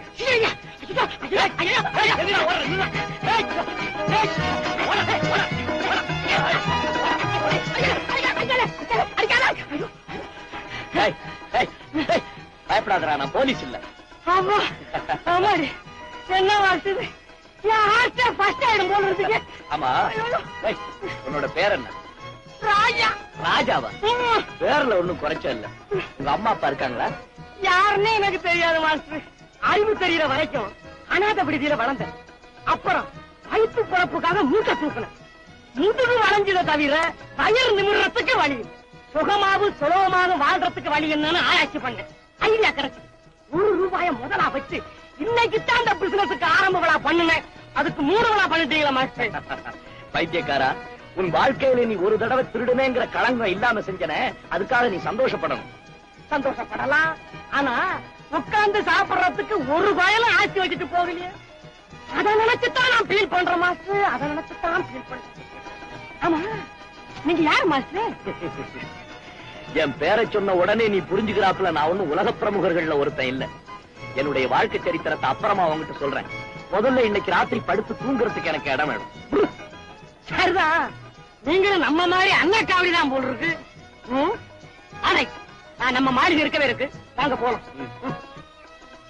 பயப்படாதரா, நான் போலீஸ் இல்ல. ஆமா ஆமாடி. என்ன வாசுது? என் ஹார்ட் ஃபர்ஸ்ட் ஆயிடும் போல இருக்கு. ஆமா, உன்னோட பேர் என்ன? ராஜா. ராஜாவா? பேர்ல ஒண்ணும் குறைச்ச இல்ல. உங்க அம்மா அப்பா இருக்காங்களா? யாருன்னு எனக்கு தெரியாது மாஸ்டர். அறிவு தெரியற வரைக்கும் அநாத விடுதியில வளர்ந்தேன். அப்புறம் வயிற்று பிறப்புக்காக மூட்டை தூக்கினேன். முதுகு வளைஞ்சத தவிர வயர் நிமிடத்துக்கு வழி, சுகமாவு சுலபமாக வாழ்றதுக்கு வழி என்னன்னு ஆராய்ச்சி பண்ணேன். ஐடியா கிடைச்சு ஒரு ரூபாய முதலா வச்சு இன்னைக்கு தான் அந்த பிசினஸுக்கு ஆரம்ப விழா பண்ணுனேன். அதுக்கு மூணு விழா பண்ணிட்டீங்களா மாஸ்டர்? பைத்தியக்காரா, உன் வாழ்க்கையில நீ ஒரு தடவை திருடுனேங்கிற களங்கம் இல்லாம செஞ்சன. அதுக்காக நீ சந்தோஷப்படணும். சந்தோஷப்படலாம். ஆனா உட்கார்ந்து சாப்பிடுறதுக்கு ஒரு வயலும் ஆட்சி வச்சுட்டு போகலையே. அதை நினைச்சுதான் நான் ஃபீல் பண்றேன் மாஸ்டர். அதை நினைச்சுதான் ஃபீல் பண்றேன். ஆமா, நீங்க யாரு மாஸ்டர்? என் பேரை சொன்ன உடனே நீ புரிஞ்சுக்கிறாப்புல நான் ஒண்ணும் உலக பிரமுகர்கள்ல ஒருத்தன் இல்ல. என்னுடைய வாழ்க்கை சரித்திரத்தை அப்புறமா அவங்ககிட்ட சொல்றேன். முதல்ல இன்னைக்கு ராத்திரி படுத்து தூங்குறதுக்கு எனக்கு இடம் வேணும். சரிதான், நீங்களும் நம்ம மாதிரி அண்ணா காவடி தான் போல் இருக்கு. அதை நம்ம மாளிகை இருக்கவே இருக்கு. வாங்க போலாம்.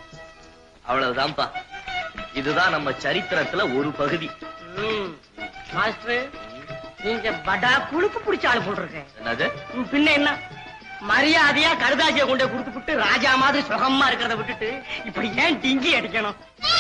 அவ்வளவுதான்ப்பா. இதுதான் நம்ம சரித்திரத்துல ஒரு பகுதி. மாஸ்டர் நீங்க படா குழுக்கு பிடிச்ச ஆளு போட்டிருக்கேன். என்னது? பின்ன என்ன மரியாதையா கடுதாசியை கொண்டு கொடுத்து விட்டு ராஜா மாதிரி சுகமா இருக்கிறத விட்டுட்டு இப்படி ஏன் டிங்கி அடிக்கணும்?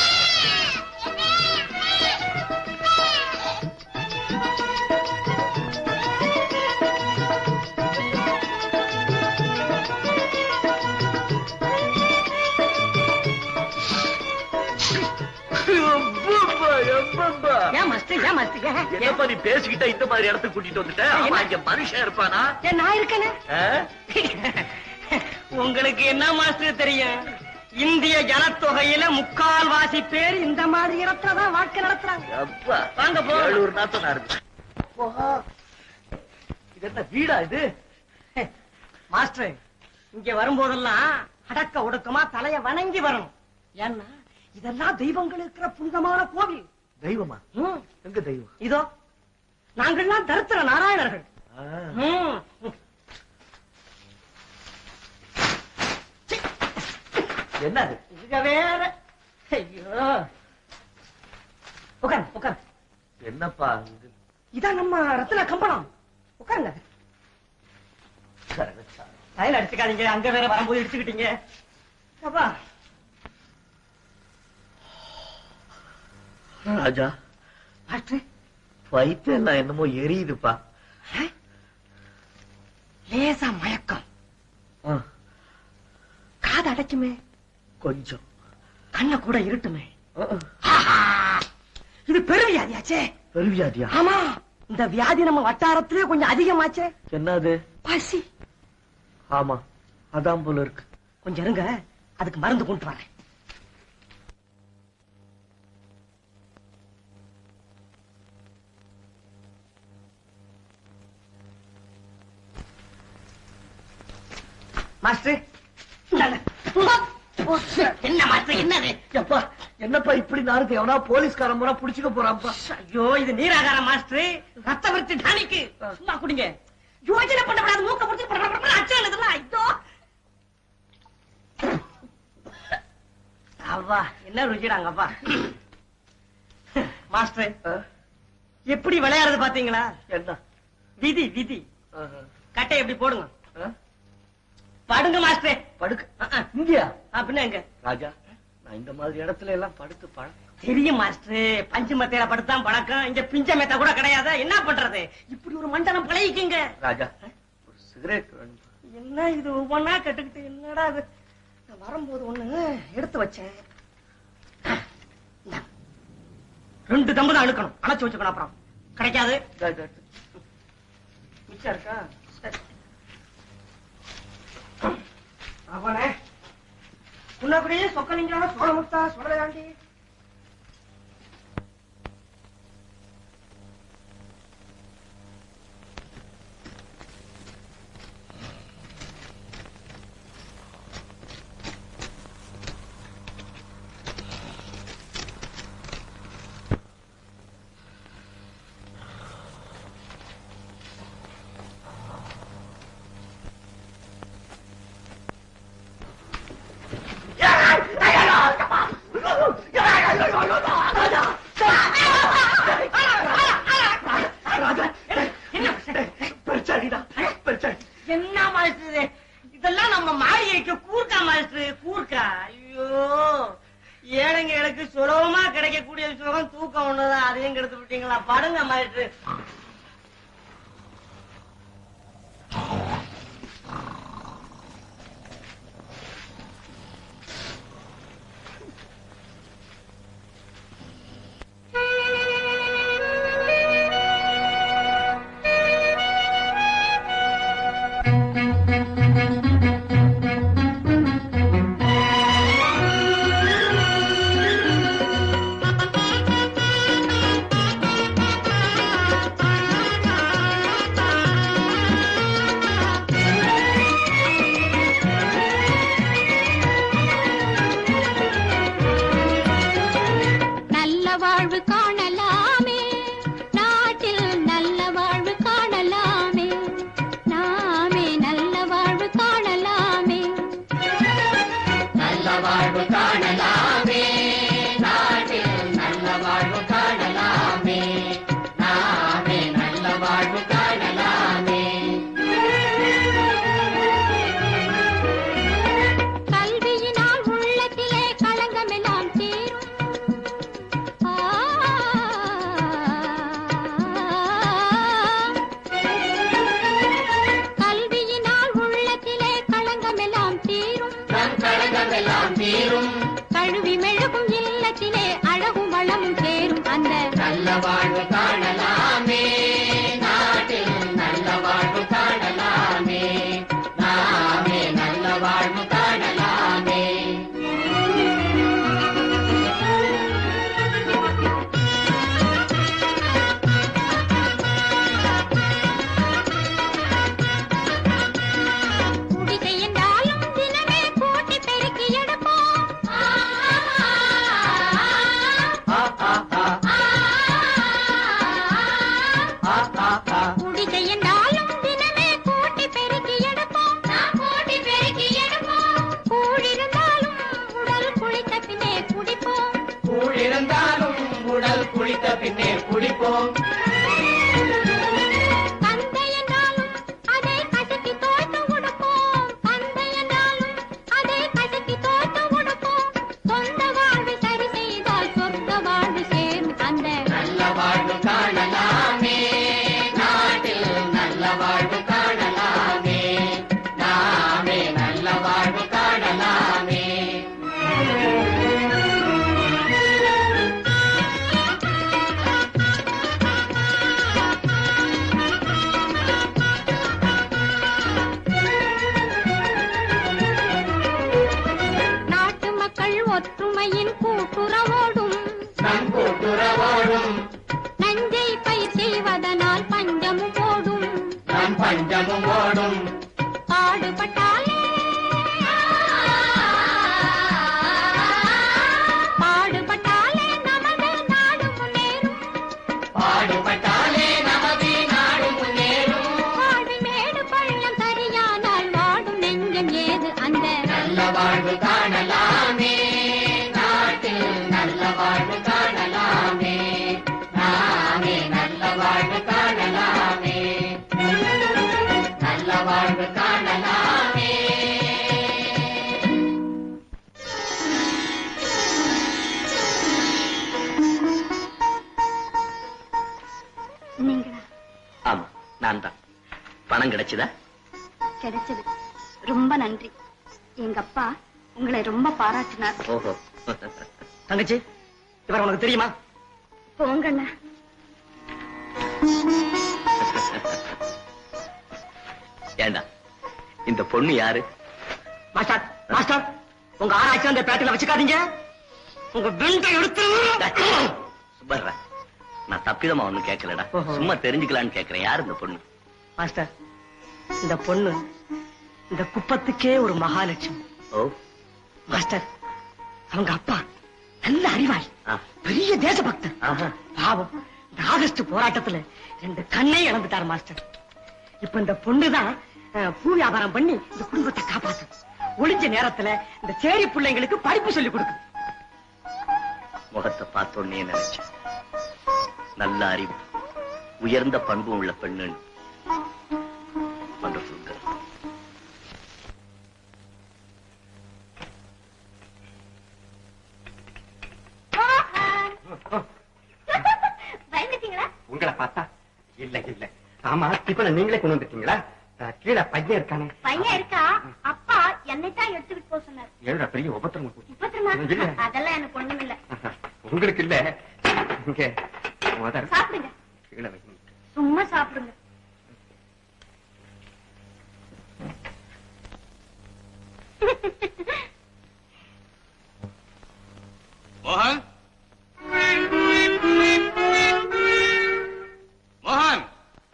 என்னப்பா நீ பேசிக்கிட்ட இந்த மாதிரி இடத்துக்கு கூட்டிட்டு வந்துட்ட? மனுஷன் இருப்பானா? நான் இருக்கேன். உங்களுக்கு என்ன மாஸ்டர் தெரியும்? இந்திய ஜனத்தொகையில முக்கால் வாசி பேர் இந்த மாதிரி இடத்துலதான் வாழ்க்கை நடத்துறாங்க. வாங்க போலூர் நாத்தனா இருக்கு. இது என்ன வீடா இது? மாஸ்டர் இங்க வரும்போதெல்லாம் அடக்க ஒடுக்கமா தலைய வணங்கி வரணும். ஏன்னா இதெல்லாம் தெய்வங்கள் இருக்கிற புனிதமான கோவில். தெய்வமா? எங்க தெய்வம்? இதோ நாங்கள்லாம் தரித்திர நாராயணர்கள். என்ன இங்க வேற? ஐயோ உட்காரு உட்காரு. என்னப்பா இதான் நம்ம ரத்தின கம்பளம். உட்காருங்க. டைல் அடிச்சுக்காதீங்க. அங்க வேற வரும்போது இடிச்சுக்கிட்டீங்க. அப்பா ராஜா வயிற்று எல்லாம் என்னமோ எரியுதுப்பா. லேசா மயக்கம். காது அடைக்குமே கொஞ்சம். கண்ண கூட இருட்டுமே. இது பெருவியாதியாச்சே. பெருவியாதியா? ஆமா. இந்த வியாதி நம்ம வட்டாரத்திலே கொஞ்சம் அதிகமாச்சே. என்னது? பசி. ஆமா அதான் போல இருக்கு. கொஞ்சம் இருங்க, அதுக்கு மருந்து கொண்டு வரேன். மாஸ்டர் என்ன மாஸ்டர் என்னது? எப்பா என்னப்பா இப்படி நாருக்கு எவனா போலீஸ்காரன் போனா புடிச்சுக்க போறான்ப்பா. ஐயோ இது நீராகார மாஸ்டர். ரத்த விருத்தி டானிக்கு சும்மா குடிங்க. யோஜனை பண்ணக்கூடாது. மூக்க பிடிச்சி அச்சான் இதெல்லாம். ஐயோ அவ்வா என்ன ருச்சிடாங்கப்பா. மாஸ்டர் எப்படி விளையாடுறது பாத்தீங்களா? என்ன விதி விதி. கட்டை எப்படி போடுங்க. படுங்க மாஸ்டர். படுக்க இங்கயா? அப்படின்னா எங்க ராஜா நான் இந்த மாதிரி இடத்துல எல்லாம் படுத்து பழக்கம் தெரியும் மாஸ்டர். பஞ்சு மெத்தையில படுத்தான் பழக்கம். இங்க பிஞ்ச மெத்த கூட கிடையாது. என்ன பண்றது? இப்படி ஒரு மண்டலம் பழகிக்குங்க. ராஜா ஒரு சிகரெட் வேணும். என்ன இது ஒவ்வொன்னா கட்டுக்கிட்டு என்னடா அது? வரும்போது ஒண்ணு எடுத்து வச்சேன். ரெண்டு தம்பு தான் அழுக்கணும். அணைச்சு வச்சுக்கணும். அப்புறம் கிடைக்காது. மிச்சம் இருக்கா? சரி அவனே உன்னபடியே சொக்கலிங்க சோழமுத்தா சோழயாண்டி. என்ன மாஸ்டர் இதெல்லாம் நம்ம மாளிகைக்கு கூர்க்கா மாஸ்டர் கூர்க்கா. ஐயோ ஏழைங்க எனக்கு சுலபமா கிடைக்கக்கூடிய சுலபம் தூக்கம் ஒண்ணுதான். அதையும் கெடுத்து விட்டீங்களா? படுங்க மாஸ்டர். காணலாமே நாட்டில் நல்ல வாழ்வு காணலாமே. பின்னே குடிப்போம். பஞ்சமும் ஓடும் பாடுபட்டாலே பாடுபட்டாலே நமது நாடு முன்னேறும் பாடுபட்டாலே நமது நாடு முன்னேறும் வாழ்வி மேடு பள்ளம் சரியானால் வாடும் நெஞ்சம் ஏது அந்த நல்ல வாழ்வு காணலாமே நாட்டில் நல்ல வாழ்வு காணலாமே நாமே நல்ல வாழ்வு காணலாமே நல்ல வாழ்வு காணலாமே. நீங்களா? ஆமா, நான் தான். பணம் கிடைச்சதா? கிடைச்சது. ரொம்ப நன்றி. எங்க அப்பா உங்களை ரொம்ப பாராட்டினார். ஓஹோ. தங்கச்சி, இவர் உனக்கு தெரியுமா? போங்கண்ணா. ஏண்டா, இந்த பொண்ணு யாரு? மாஸ்டர், மாஸ்டர், உங்க ஆராய்ச்சி அந்த பேட்டையில வச்சுக்காதீங்க. உங்க வெண்டை எடுத்து சுப்பர்ரா, நான் தப்பிதமா ஒண்ணும் கேட்கலடா, சும்மா தெரிஞ்சுக்கலான்னு கேட்கிறேன். யாரு இந்த பொண்ணு? மாஸ்டர், இந்த பொண்ணு இந்த குப்பத்துக்கே ஒரு மகாலட்சுமி. ஓ மாஸ்டர், அவங்க அப்பா நல்ல அறிவாளி, பெரிய தேசபக்தர். பாவம், இந்த ஆகஸ்ட் போராட்டத்துல ரெண்டு கண்ணே இழந்துட்டார் மாஸ்டர். இப்ப இந்த பொண்ணுதான் பூ வியாபாரம் பண்ணி இந்த குடும்பத்தை காப்பாத்து. ஒளிஞ்ச நேரத்துல இந்த சேரி பிள்ளைங்களுக்கு படிப்பு சொல்லி கொடுக்கு. முகத்தை பார்த்தோன்னே நினைச்சேன், நல்ல அறிவு, உயர்ந்த பண்பு உள்ள பெண்ணு. Wonderful girl. உங்களை பார்த்தா இல்ல இல்ல. ஆமா, டிபனை நீங்களே கொண்டு வந்துட்டீங்களா? கீழே பையன் இருக்கானே. பையன் இருக்கா? அப்பா என்னைத்தான் எடுத்துக்கிட்டு போக சொன்னார். ஏழு பெரிய உபத்திரம். உபத்திரமா? அதெல்லாம் எனக்கு ஒண்ணும் இல்ல. உங்களுக்கு இல்ல, இங்க சாப்பிடுங்க. கீழே வைங்க. சும்மா சாப்பிடுங்க. மோகன், மோகன்.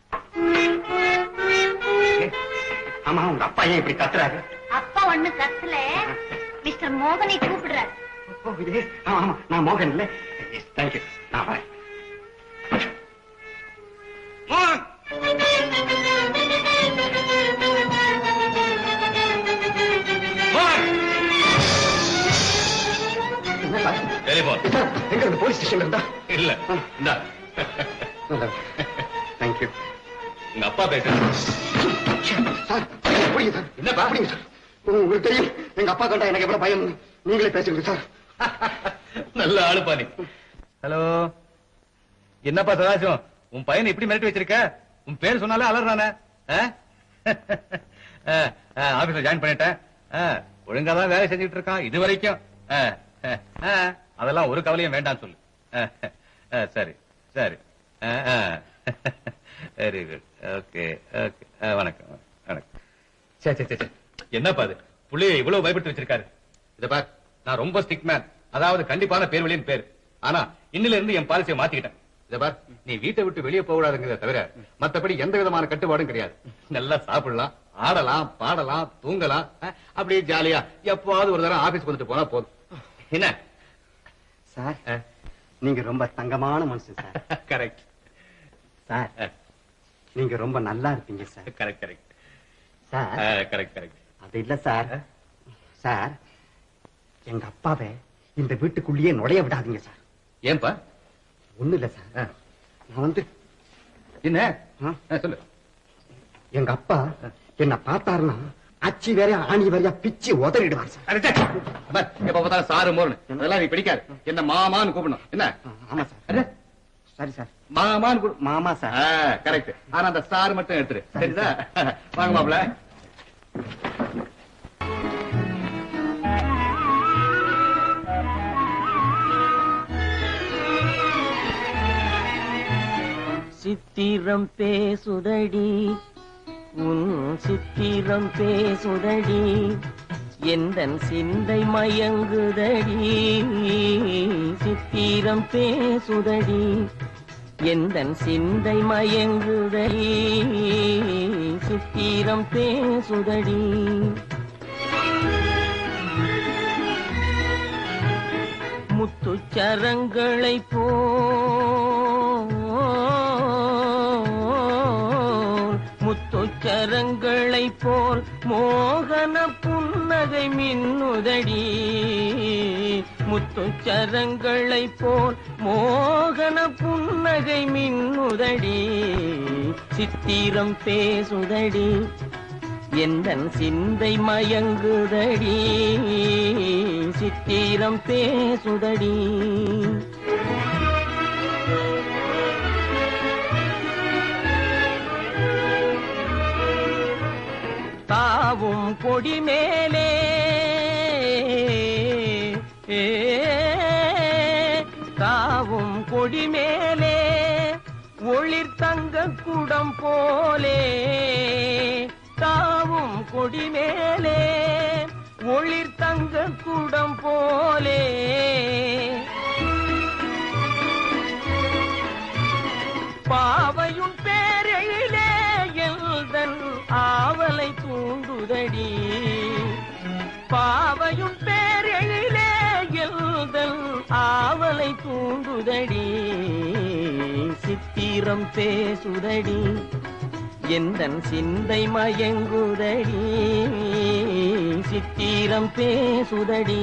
ஆமா, உங்க அப்பா ஏன் இப்படி கத்துறாரு? அப்பா ஒண்ணு கத்துல, மிஸ்டர் மோகனை கூப்பிடுறாரு. ஆமா, நான் மோகன் இல்ல. தேங்க்யூ, நான் வரேன். மோகன், டெலிபோன் எங்க இருந்து? போலீஸ் ஸ்டேஷன்ல இருந்தா? இல்ல. தேங்க்யூ. உங்க அப்பா பேசுறேன். என்னப்பா? உங்களுக்கு தெரியும் எங்க அப்பா கண்டா எனக்கு எவ்வளவு பயம். நீங்களே பேசுங்க சார். நல்ல ஆளுப்பா நீ. ஹலோ, என்னப்பா சதாசிவம், உன் பையனை இப்படி மிரட்டி வச்சிருக்க? உன் பேர் சொன்னாலே அலறானே. ஆபீஸ்ல ஜாயின் பண்ணிட்டேன். ஒழுங்காதான் வேலை செஞ்சுட்டு இருக்கான் இது வரைக்கும். அதெல்லாம் ஒரு கவலையும் வேண்டாம் சொல்லு. சரி சரி, வெரி குட். ஓகே ஓகே, வணக்கம் வணக்கம். சரி சரி சரி, என்னப்பா அது புள்ளைய இவ்வளவு பயப்பட்டு வச்சிருக்காரு? இத பார், நான் ரொம்ப ஸ்ட்ரிக்ட் மேன், அதாவது கண்டிப்பான பேர் வழியின் பேர். ஆனா இன்னில இருந்து என் பாலிசியை மாத்திக்கிட்டேன். இத பார், நீ வீட்டை விட்டு வெளியே போகக்கூடாதுங்கிறத தவிர மத்தபடி எந்த விதமான கட்டுப்பாடும் கிடையாது. நல்லா சாப்பிடலாம், ஆடலாம், பாடலாம், தூங்கலாம், அப்படியே ஜாலியா எப்பவாவது ஒரு தடவை ஆபீஸ் வந்துட்டு போனா போதும். என்ன சார், நீங்க ரொம்ப தங்கமான மனுஷன் சார். கரெக்ட் சார், நீங்க ரொம்ப நல்லா இருப்பீங்க sir. Correct correct sir. Correct correct. அது இல்ல சார். சார், எங்க அப்பாவை இந்த வீட்டுக்குள்ளேயே நுழைய விடாதீங்க சார். ஏன்பா? ஒண்ணு இல்ல சார், நான் வந்து என்ன சொல்லு. எங்க அப்பா என்ன பார்த்தாருன்னா அச்சி வேற ஆணி வேறையா பிச்சு உதறிடுவார் சார். எப்ப பார்த்தாலும் சாரு மோர்னு அதெல்லாம் நீ பிடிக்காது. என்ன மாமான்னு கூப்பிடணும். என்ன? ஆமா சார். சரி சார், மாமான்னு கூப்பிடு. மாமா சார். கரெக்ட். ஆனா அந்த சார் மட்டும் எடுத்துரு. சரிதா? வாங்க மாப்பிள்ள. சித்திரம் பேசுதடி உன் சித்திரம் பேசுதடி எந்தன் சிந்தை மயங்குதடி. சித்திரம் பேசுதடி எந்தன் சிந்தை மயங்குதடி. சித்திரம் பேசுதடி. முத்துச்சரங்களை போ முத்துச்சரங்களை போல் மோகன புன்னகை மின்னுதடி. முத்துச்சரங்களை போல் மோகன புன்னகை மின்னுதடி. சித்திரம் பேசுதடி எந்தன் சிந்தை மயங்குதடி. சித்திரம் பேசுதடி. தாவும் கொடி மேலே தாவும் கொடி மேலே ஒளிர் தங்க குடம் போலே. தாவும் கொடி மேலே ஒளிர் தங்க குடம் போலே. பாவையும் பேரையிலே எல்தன் ஆவலை தூண்டுதடி. பாவையும் பேரையிலே எல்தன் ஆவலை தூண்டுதடி. சித்திரம் பேசுதடி எந்தன் சிந்தை மயங்குதடி. சித்திரம் பேசுதடி.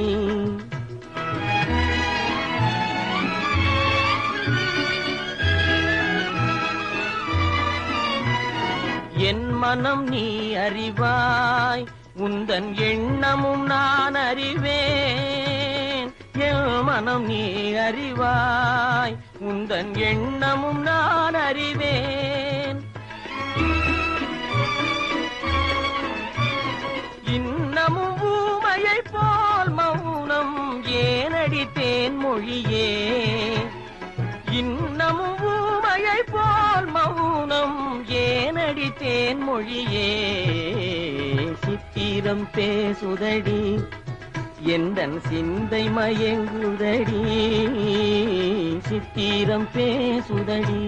என் மனம் நீ அறிவாய் உந்தன் எண்ணமும் நான் அறிவேன். என் மனம் நீ அறிவாய் உந்தன் எண்ணமும் நான் அறிவேன். இன்னமும் ஊமையை போல் மௌனம் ஏனடித்தேன் மொழியே. இன்னமும் ஊமையை போல் மௌனம் ஏனடித்தேன் மொழியே. சித்திரம் பேசுதடி எந்தன் சிந்தை மயங்குதடி. சித்திரம் பேசுதடி.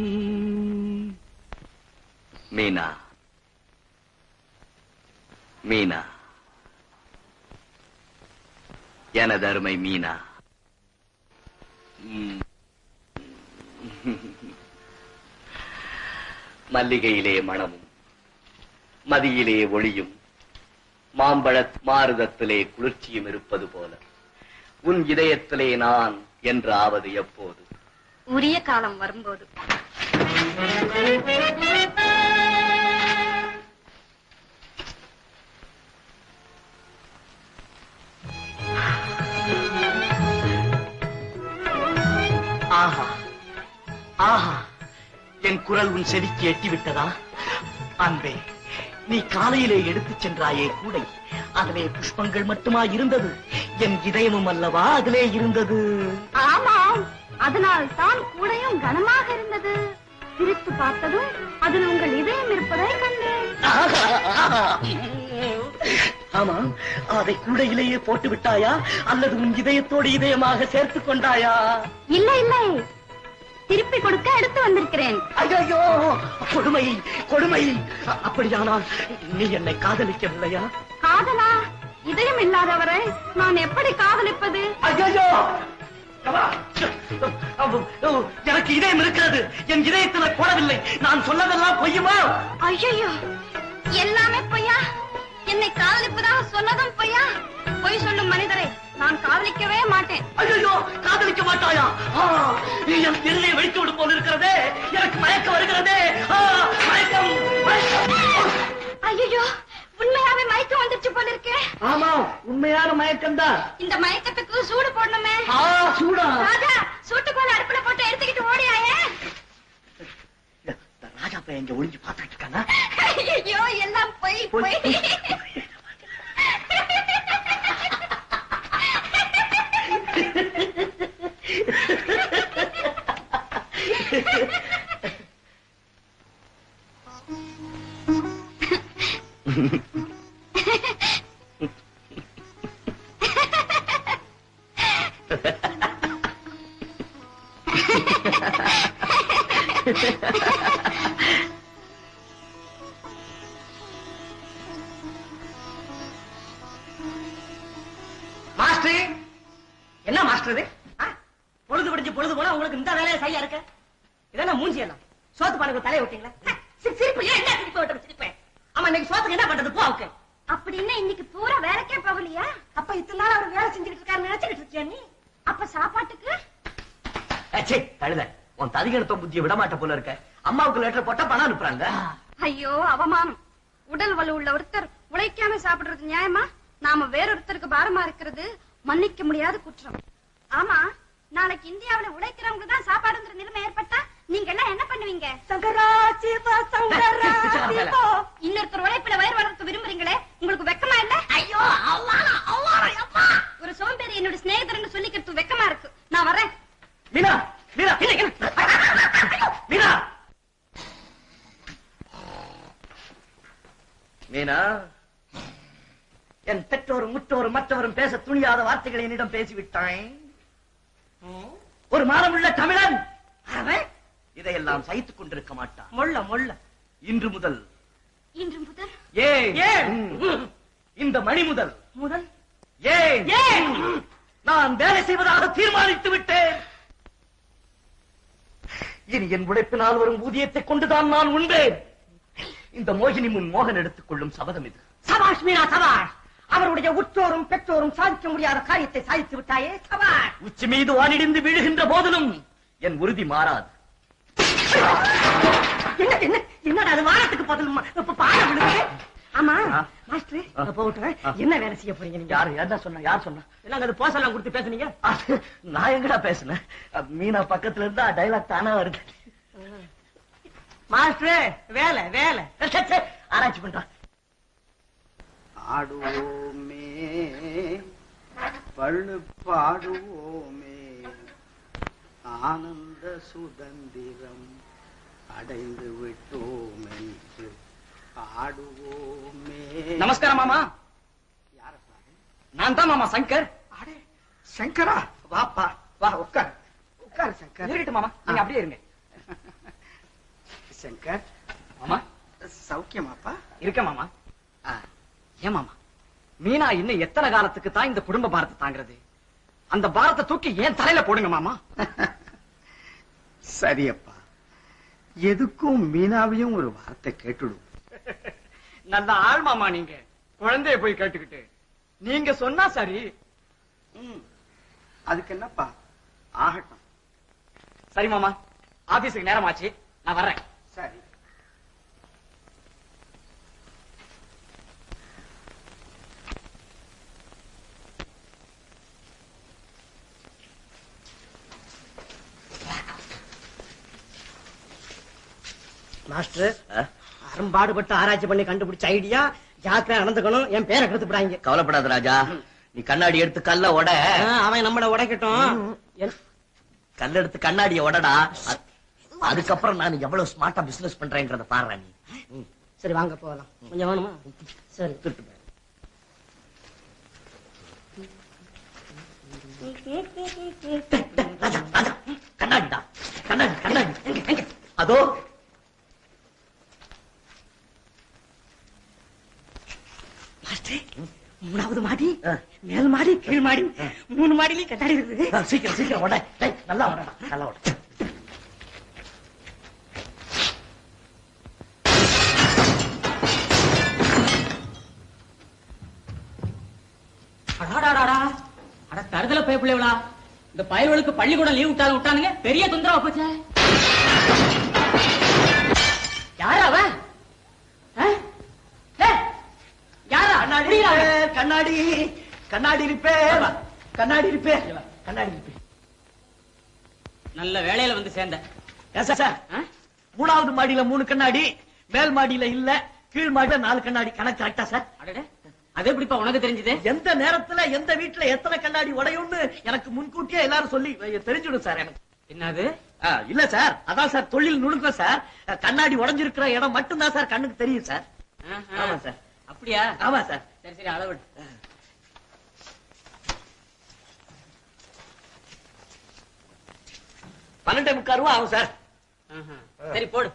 மீனா, மீனா, எனது அருமை மீனா. மல்லிகையிலே மணமும் மதியிலே ஒளியும் மாம்பழ மாறுதத்திலே குளிர்ச்சியும் இருப்பது போல உன் இதயத்திலே நான் என்று ஆவது எப்போது? உரிய காலம் வரும்போது. ஆஹா ஆஹா, என் குரல் உன் செவிக்கு எட்டிவிட்டதா? அன்பே, நீ காலையிலே எடுத்துச் சென்றாயே கூடை, அதிலே புஷ்பங்கள் மட்டுமா இருந்தது? என் இதயமும் அல்லவா அதிலே இருந்தது? ஆமாம், அதனால் தான் கூடையும் கனமாக இருந்தது. பிரித்து பார்த்ததும் அதில் உங்கள் இதயம் இருப்பதை கண்டேன். ஆமா, அதை கூடையிலேயே போட்டு விட்டாயா அல்லது உன் இதயத்தோடு இதயமாக சேர்த்துக் கொண்டாயா? இல்லை இல்லை, திருப்பி கொடுக்க எடுத்து வந்திருக்கிறேன். ஐயோ, கொடுமை கொடுமை! அப்படியானால் நீ என்னை காதலிக்கவில்லையா? காதலா? இதயம் இல்லாதவரை நான் எப்படி காதலிப்பது? ஐயோ, எனக்கு இதயம் இருக்கிறது, என் இதயத்தில் போடவில்லை. நான் சொன்னதெல்லாம் பொய்யுமா? ஐயோ, எல்லாமே பொய்யா? என்னை காதலிப்பதாக சொன்னதும் பொய்யா? பொய் சொல்லும் மனிதரை நான் காதலிக்கவே மாட்டேன். ஐயோ, காதலிக்க மாட்டாயா? என் திருநை வெடித்து விடும் போல இருக்கிறதே, எனக்கு மயக்கம் வருகிறதே. மயக்கம், மயக்கம். ஐயோ, உண்மையாவே மயக்கம் வந்துருச்சு போல இருக்கே. ஆமா, உண்மையான மயக்கம் தான். இந்த மயக்கத்துக்கு சூடு போடணுமே. சூடா? ராஜா, சூட்டுக்கோல அடுப்புல போட்டு எடுத்துக்கிட்டு ஓடியாயே. ராஜா பையன் இங்க ஒளிஞ்சு பாத்துக்கிட்டு இருக்கானா? ஐயோ, எல்லாம் போய் போய். மாஸ்டர், என்ன மாஸ்டர் இது? பொழுது பிடிச்சு பொழுது போனா உங்களுக்கு இந்த வேலையை சரியா இருக்க? இதெல்லாம் மூஞ்சி எல்லாம் சோத்து பானைக்கு தலையை விட்டீங்களா? சிரிப்பு ஏன்? என்ன சிரிப்பு விட்டு சிரிப்பேன்? ஆமா, இன்னைக்கு சோத்துக்கு என்ன பண்றது? போவுக்கு அப்படின்னா இன்னைக்கு பூரா வேலைக்கே போகலையா? அப்ப இத்தனை நாள் அவர் வேலை செஞ்சுட்டு இருக்காரு நினைச்சுட்டு இருக்கியா நீ? அப்ப சாப்பாட்டுக்கு கழுத, உன் ததிகணத்தை புத்திய விடமாட்ட போல இருக்க. அம்மாவுக்கு லெட்டர் போட்டா பணம் அனுப்புறாங்க. ஐயோ, அவமானம். உடல் வலு உள்ள ஒருத்தர் உழைக்காம சாப்பிடுறது நியாயமா? நாம வேறொருத்தருக்கு பாரமா இருக்கிறது மன்னிக்க முடியாத குற்றம். ஆமா, நாளைக்கு இந்தியாவில உழைக்கிறவங்க தான் சாப்பாடுங்கிற நிலைமை ஏற்பட்டா நீங்க எல்லாம் என்ன பண்ணுவீங்க? இன்னொருத்தர் உழைப்புல வயிறு வளர்க்க விரும்புறீங்களே, உங்களுக்கு வெக்கமா இல்ல? ஐயோ, ஒரு சோம்பேறி என்னோட சிநேகிதர்னு சொல்லிக்கிறது வெக்கமா இருக்கு. நான் வரேன். மீனா, மீனா, மீனா, மீனா, என் பெற்றோரும் முற்றோரும் மற்றவரும் பேச துணியாத வார்த்தைகளை என்னிடம் பேசிவிட்டான். ஒரு மானமுள்ள தமிழன் அவன் இதையெல்லாம் சகித்துக் கொண்டிருக்க மாட்டான். மொள்ள மொள்ள இன்று முதல் இன்று முதல் ஏன் இந்த மணி முதல் முதல் ஏன் நான் வேலை செய்வதாக தீர்மானித்து விட்டேன். இனி என் உழைப்பினால் வரும் ஊதியத்தை கொண்டுதான் நான் உண்பேன். இந்த மோகினி முன் மோகன் எடுத்துக் கொள்ளும் சபதம் இது. சபாஷ் மீனா, சபாஷ். அவருடைய உற்றோரும் பெற்றோரும் சாதிக்க முடியாத காரியத்தை சாதித்து விட்டாயே, சபாஷ். உச்சி மீது வானிடிந்து விழுகின்ற போதிலும் என் உறுதி மாறாது. என்ன என்னடா அது? வானத்துக்கு பதில் பாட விடுங்க. ஆமா மாஸ்டர், போகட்டும். என்ன வேலை செய்ய போறீங்க நீங்க? யாரு யார் சொன்னா? யார் சொன்னா? எல்லாம் அது போசெல்லாம் கொடுத்து பேசுனீங்க. நான் எங்கடா பேசுனேன்? மீனா பக்கத்துல இருந்தா டைலாக் தானா வருது. மாஸ்டர், வேலை வேலை ஆராய்ச்சி பண்றான். ஆடுவோமே பள்ளு பாடுவோமே, ஆனந்த சுதந்திரம் அடைந்து விட்டோம் என்று ஆடுவோமே. நமஸ்காரம் மாமா. யார சாமி? நான் தான் மாமா சங்கர். அடே சங்கரா, வாப்பா வா, உட்கார் உட்கார் சங்கர். இருக்கட்டும் மாமா, நீங்க அப்படியே இருங்க. சங்கர் மாமா சௌக்கியமாப்பா? இருக்க மாமா. ஏன் மாமா, மீனா இன்னும் எத்தனை காலத்துக்கு தான் இந்த குடும்ப பாரத்தை தாங்கிறது? அந்த பாரத்தை தூக்கி ஏன் தலையில போடுங்க மாமா. சரியப்பா, எதுக்கும் மீனாவையும் ஒரு வார்த்தை கேட்டுடும். நல்ல ஆள் மாமா நீங்க. குழந்தைய போய் கேட்டுக்கிட்டு நீங்க சொன்னா சரி. அதுக்கு என்னப்பா, ஆகட்டும். சரி மாமா, ஆபீஸுக்கு நேரமாச்சு, நான் வர்றேன். சரி. மாஸ்டர், அரும்பாடுபட்டு ஆராய்ச்சி பண்ணி கண்டுபிடிச்ச ஐடியா. ஜாக்கிரதை நடந்துக்கணும். என் பேரை கெடுத்து விடாங்க. கவலைப்படாத ராஜா, நீ கண்ணாடி எடுத்து கல்ல உட. அவன் நம்மள உடைக்கட்டும். கல்ல எடுத்து கண்ணாடிய உடடா. அதுக்கப்புறம் நான் எவ்வளவு ஸ்மார்ட்டா பிசினஸ் பண்றேங்கிறத பாரு நீ. சரி வாங்க போகலாம். கொஞ்சம் வேணுமா? சரி. ராஜா, ராஜா, கண்ணாடிடா, கண்ணாடி, கண்ணாடி. அதோ மூணாவது மாடி, மேல் மாடி, கீழ் மாடி, மூணு மாடியிலையும் கண்ணாடி இருக்குது. சீக்கிரம் சீக்கிரம் உட. நல்லா உடடா, நல்லா உட. அடாடாடா, தருதல போய் பிள்ளைவளா இந்த பயல்களுக்கு பள்ளிக்கூடம் லீவ் விட்டாலும் விட்டானுங்க பெரிய தொந்தரவா போச்சே. யாரா அவன்? யாரா? கண்ணாடி கண்ணாடி ரிப்பேர் கண்ணாடி ரிப்பேர் கண்ணாடி ரிப்பேர். நல்ல வேலையில வந்து சேர்ந்த. சார் மூணாவது மாடியில மூணு கண்ணாடி, மேல் மாடியில இல்ல, கீழ் மாடியில நாலு கண்ணாடி. கணக்கு கரெக்டா சார்? அடடே, அது எப்படிப்பா உனக்கு தெரிஞ்சது? எந்த நேரத்துல எந்த வீட்டுல எத்தனை கண்ணாடி உடையும்னு எனக்கு முன்கூட்டியே எல்லாரும் சொல்லி தெரிஞ்சுடும் சார். எனக்கு என்னது? இல்ல சார், அதான் சார் தொழில் நுணுக்கம் சார். கண்ணாடி உடைஞ்சிருக்கிற இடம் மட்டும்தான் சார் கண்ணுக்கு தெரியும் சார். ஆமா சார். அப்படியா? ஆமா சார். சரி சரி, அளவு பன்னெண்டே முக்கால் ரூபா ஆகும் சார். சரி போடு.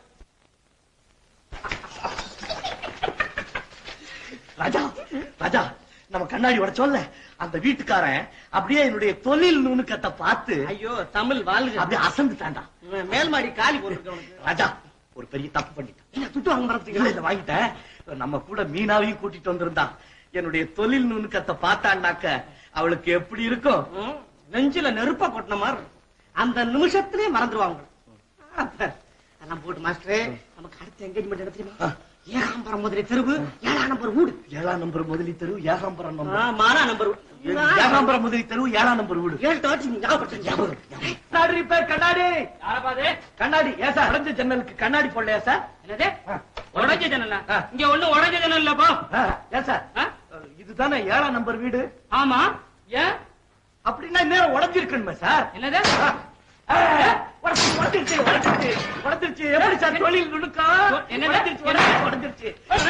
ராஜா ராஜா நம்ம கண்ணாடி உடைச்சோம்ல, அந்த வீட்டுக்காரன் அப்படியே என்னுடைய தொழில் நுணுக்கத்தை பார்த்து ஐயோ தமிழ் வாழ்க அப்படியே அசந்துட்டான்டா. மேல் மாடி காலி போட்டு. ராஜா ஒரு பெரிய தப்பு பண்ணிட்டான். துட்டு வாங்க மறந்துட்டீங்களா? வாங்கிட்டேன். நம்ம கூட மீனாவையும் கூட்டிட்டு வந்திருந்தான். என்னுடைய தொழில் நுணுக்கத்தை பார்த்தான்னாக்க அவளுக்கு எப்படி இருக்கும்? நெஞ்சில நெருப்பா கொட்டின மாதிரி அந்த நிமிஷத்திலே மறந்துடுவாங்க. எல்லாம் போட்டு மாஸ்டரே, நமக்கு அடுத்த என்கேஜ்மெண்ட் என்ன தெரியுமா? ஏகாம்பரம் முதலி தெருவு, ஏழாம் நம்பர் வீடு. ஏழாம் நம்பர் முதலி தெருவு, ஏகாம்பரம் மாறா நம்பர் ஏகாம்பரம் முதலி தெருவு, ஏழாம் நம்பர் வீடு. ஏழு தாட்சி கண்ணாடி ரிப்பேர். கண்ணாடி யாரபாது? கண்ணாடி ஏன் சார் உடைஞ்ச ஜன்னலுக்கு கண்ணாடி போடலையா சார்? என்னது உடைஞ்ச ஜன்னல்? இங்க ஒண்ணு உடைஞ்ச ஜன்னல் இல்லப்பா. ஏன் சார் இதுதானே ஏழாம் நம்பர் வீடு? ஆமா. ஏன் அப்படின்னா நேரம் உடஞ்சிருக்கணுமே சார்? என்னது? உடஞ்சிருச்சு உடஞ்சிருச்சு உடஞ்சிருச்சு. எப்படி சார் தொழில் நுணுக்கம்? உடஞ்சிருச்சு உடஞ்சிருச்சு.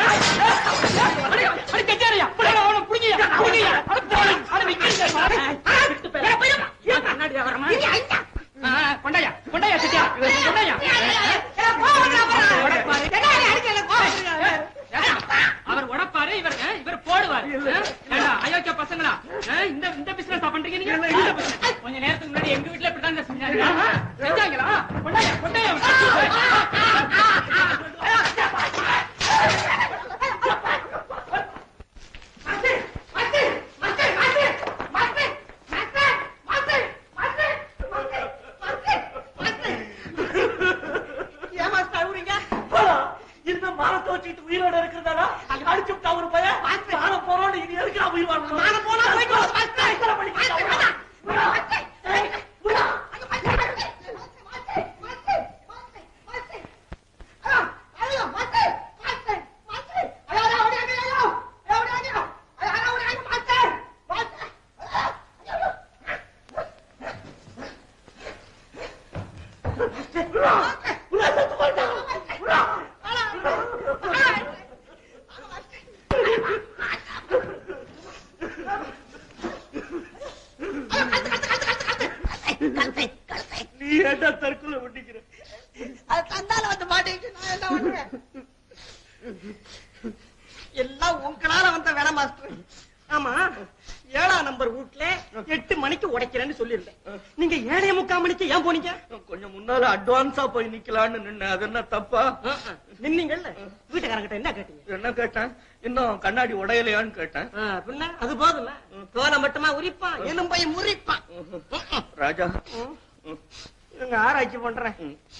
கொண்டாயா கொண்டாயா சத்தியா கொண்டாயா. அவர் உடப்பாரு, இவர் இவர் போடுவாரு. அயோக்கிய பசங்களா, இந்த இந்த பிசினஸ் பண்றீங்க நீங்க? கொஞ்ச நேரத்துக்கு முன்னாடி எங்க வீட்டுல இப்படிதான் செஞ்சாங்க. செஞ்சாங்களா? கொண்டாயா கொண்டாயா. உயிரோட இருக்கிறதா அடிச்சு விட்டா ஒரு பையன் மாற போறோம். இது எதுக்கு உயிர் வாழணும்? போனா நீ ஏண்டா தற்கொலை பண்ணிக்கிற? தந்தால வந்து மாட்டேன். நான் என்ன பண்ணுவேன்? எல்லாம் உங்களால வந்த வேலை மாஸ்டர். ஆமா, ஏழாம் நம்பர் வீட்டுல எட்டு மணிக்கு உடைக்கிறேன்னு சொல்லியிருந்தேன். நீங்க ஏழே முக்கால் மணிக்கு ஏன் போனீங்க? கொஞ்சம் முன்னால அட்வான்ஸா போய் நிக்கலான்னு நின்ன. அது என்ன தப்பா? நின்னீங்கல்ல, வீட்டுக்காரங்கிட்ட என்ன கேட்டீங்க? என்ன கேட்டேன்? இன்னும் கண்ணாடி உடையலையான்னு கேட்டேன். பின்ன அது போதும்ல, தோலை மட்டுமா உரிப்பான், எலும்பை முறிப்பான். ராஜா இவங்க ஆராய்ச்சி பண்றேன்.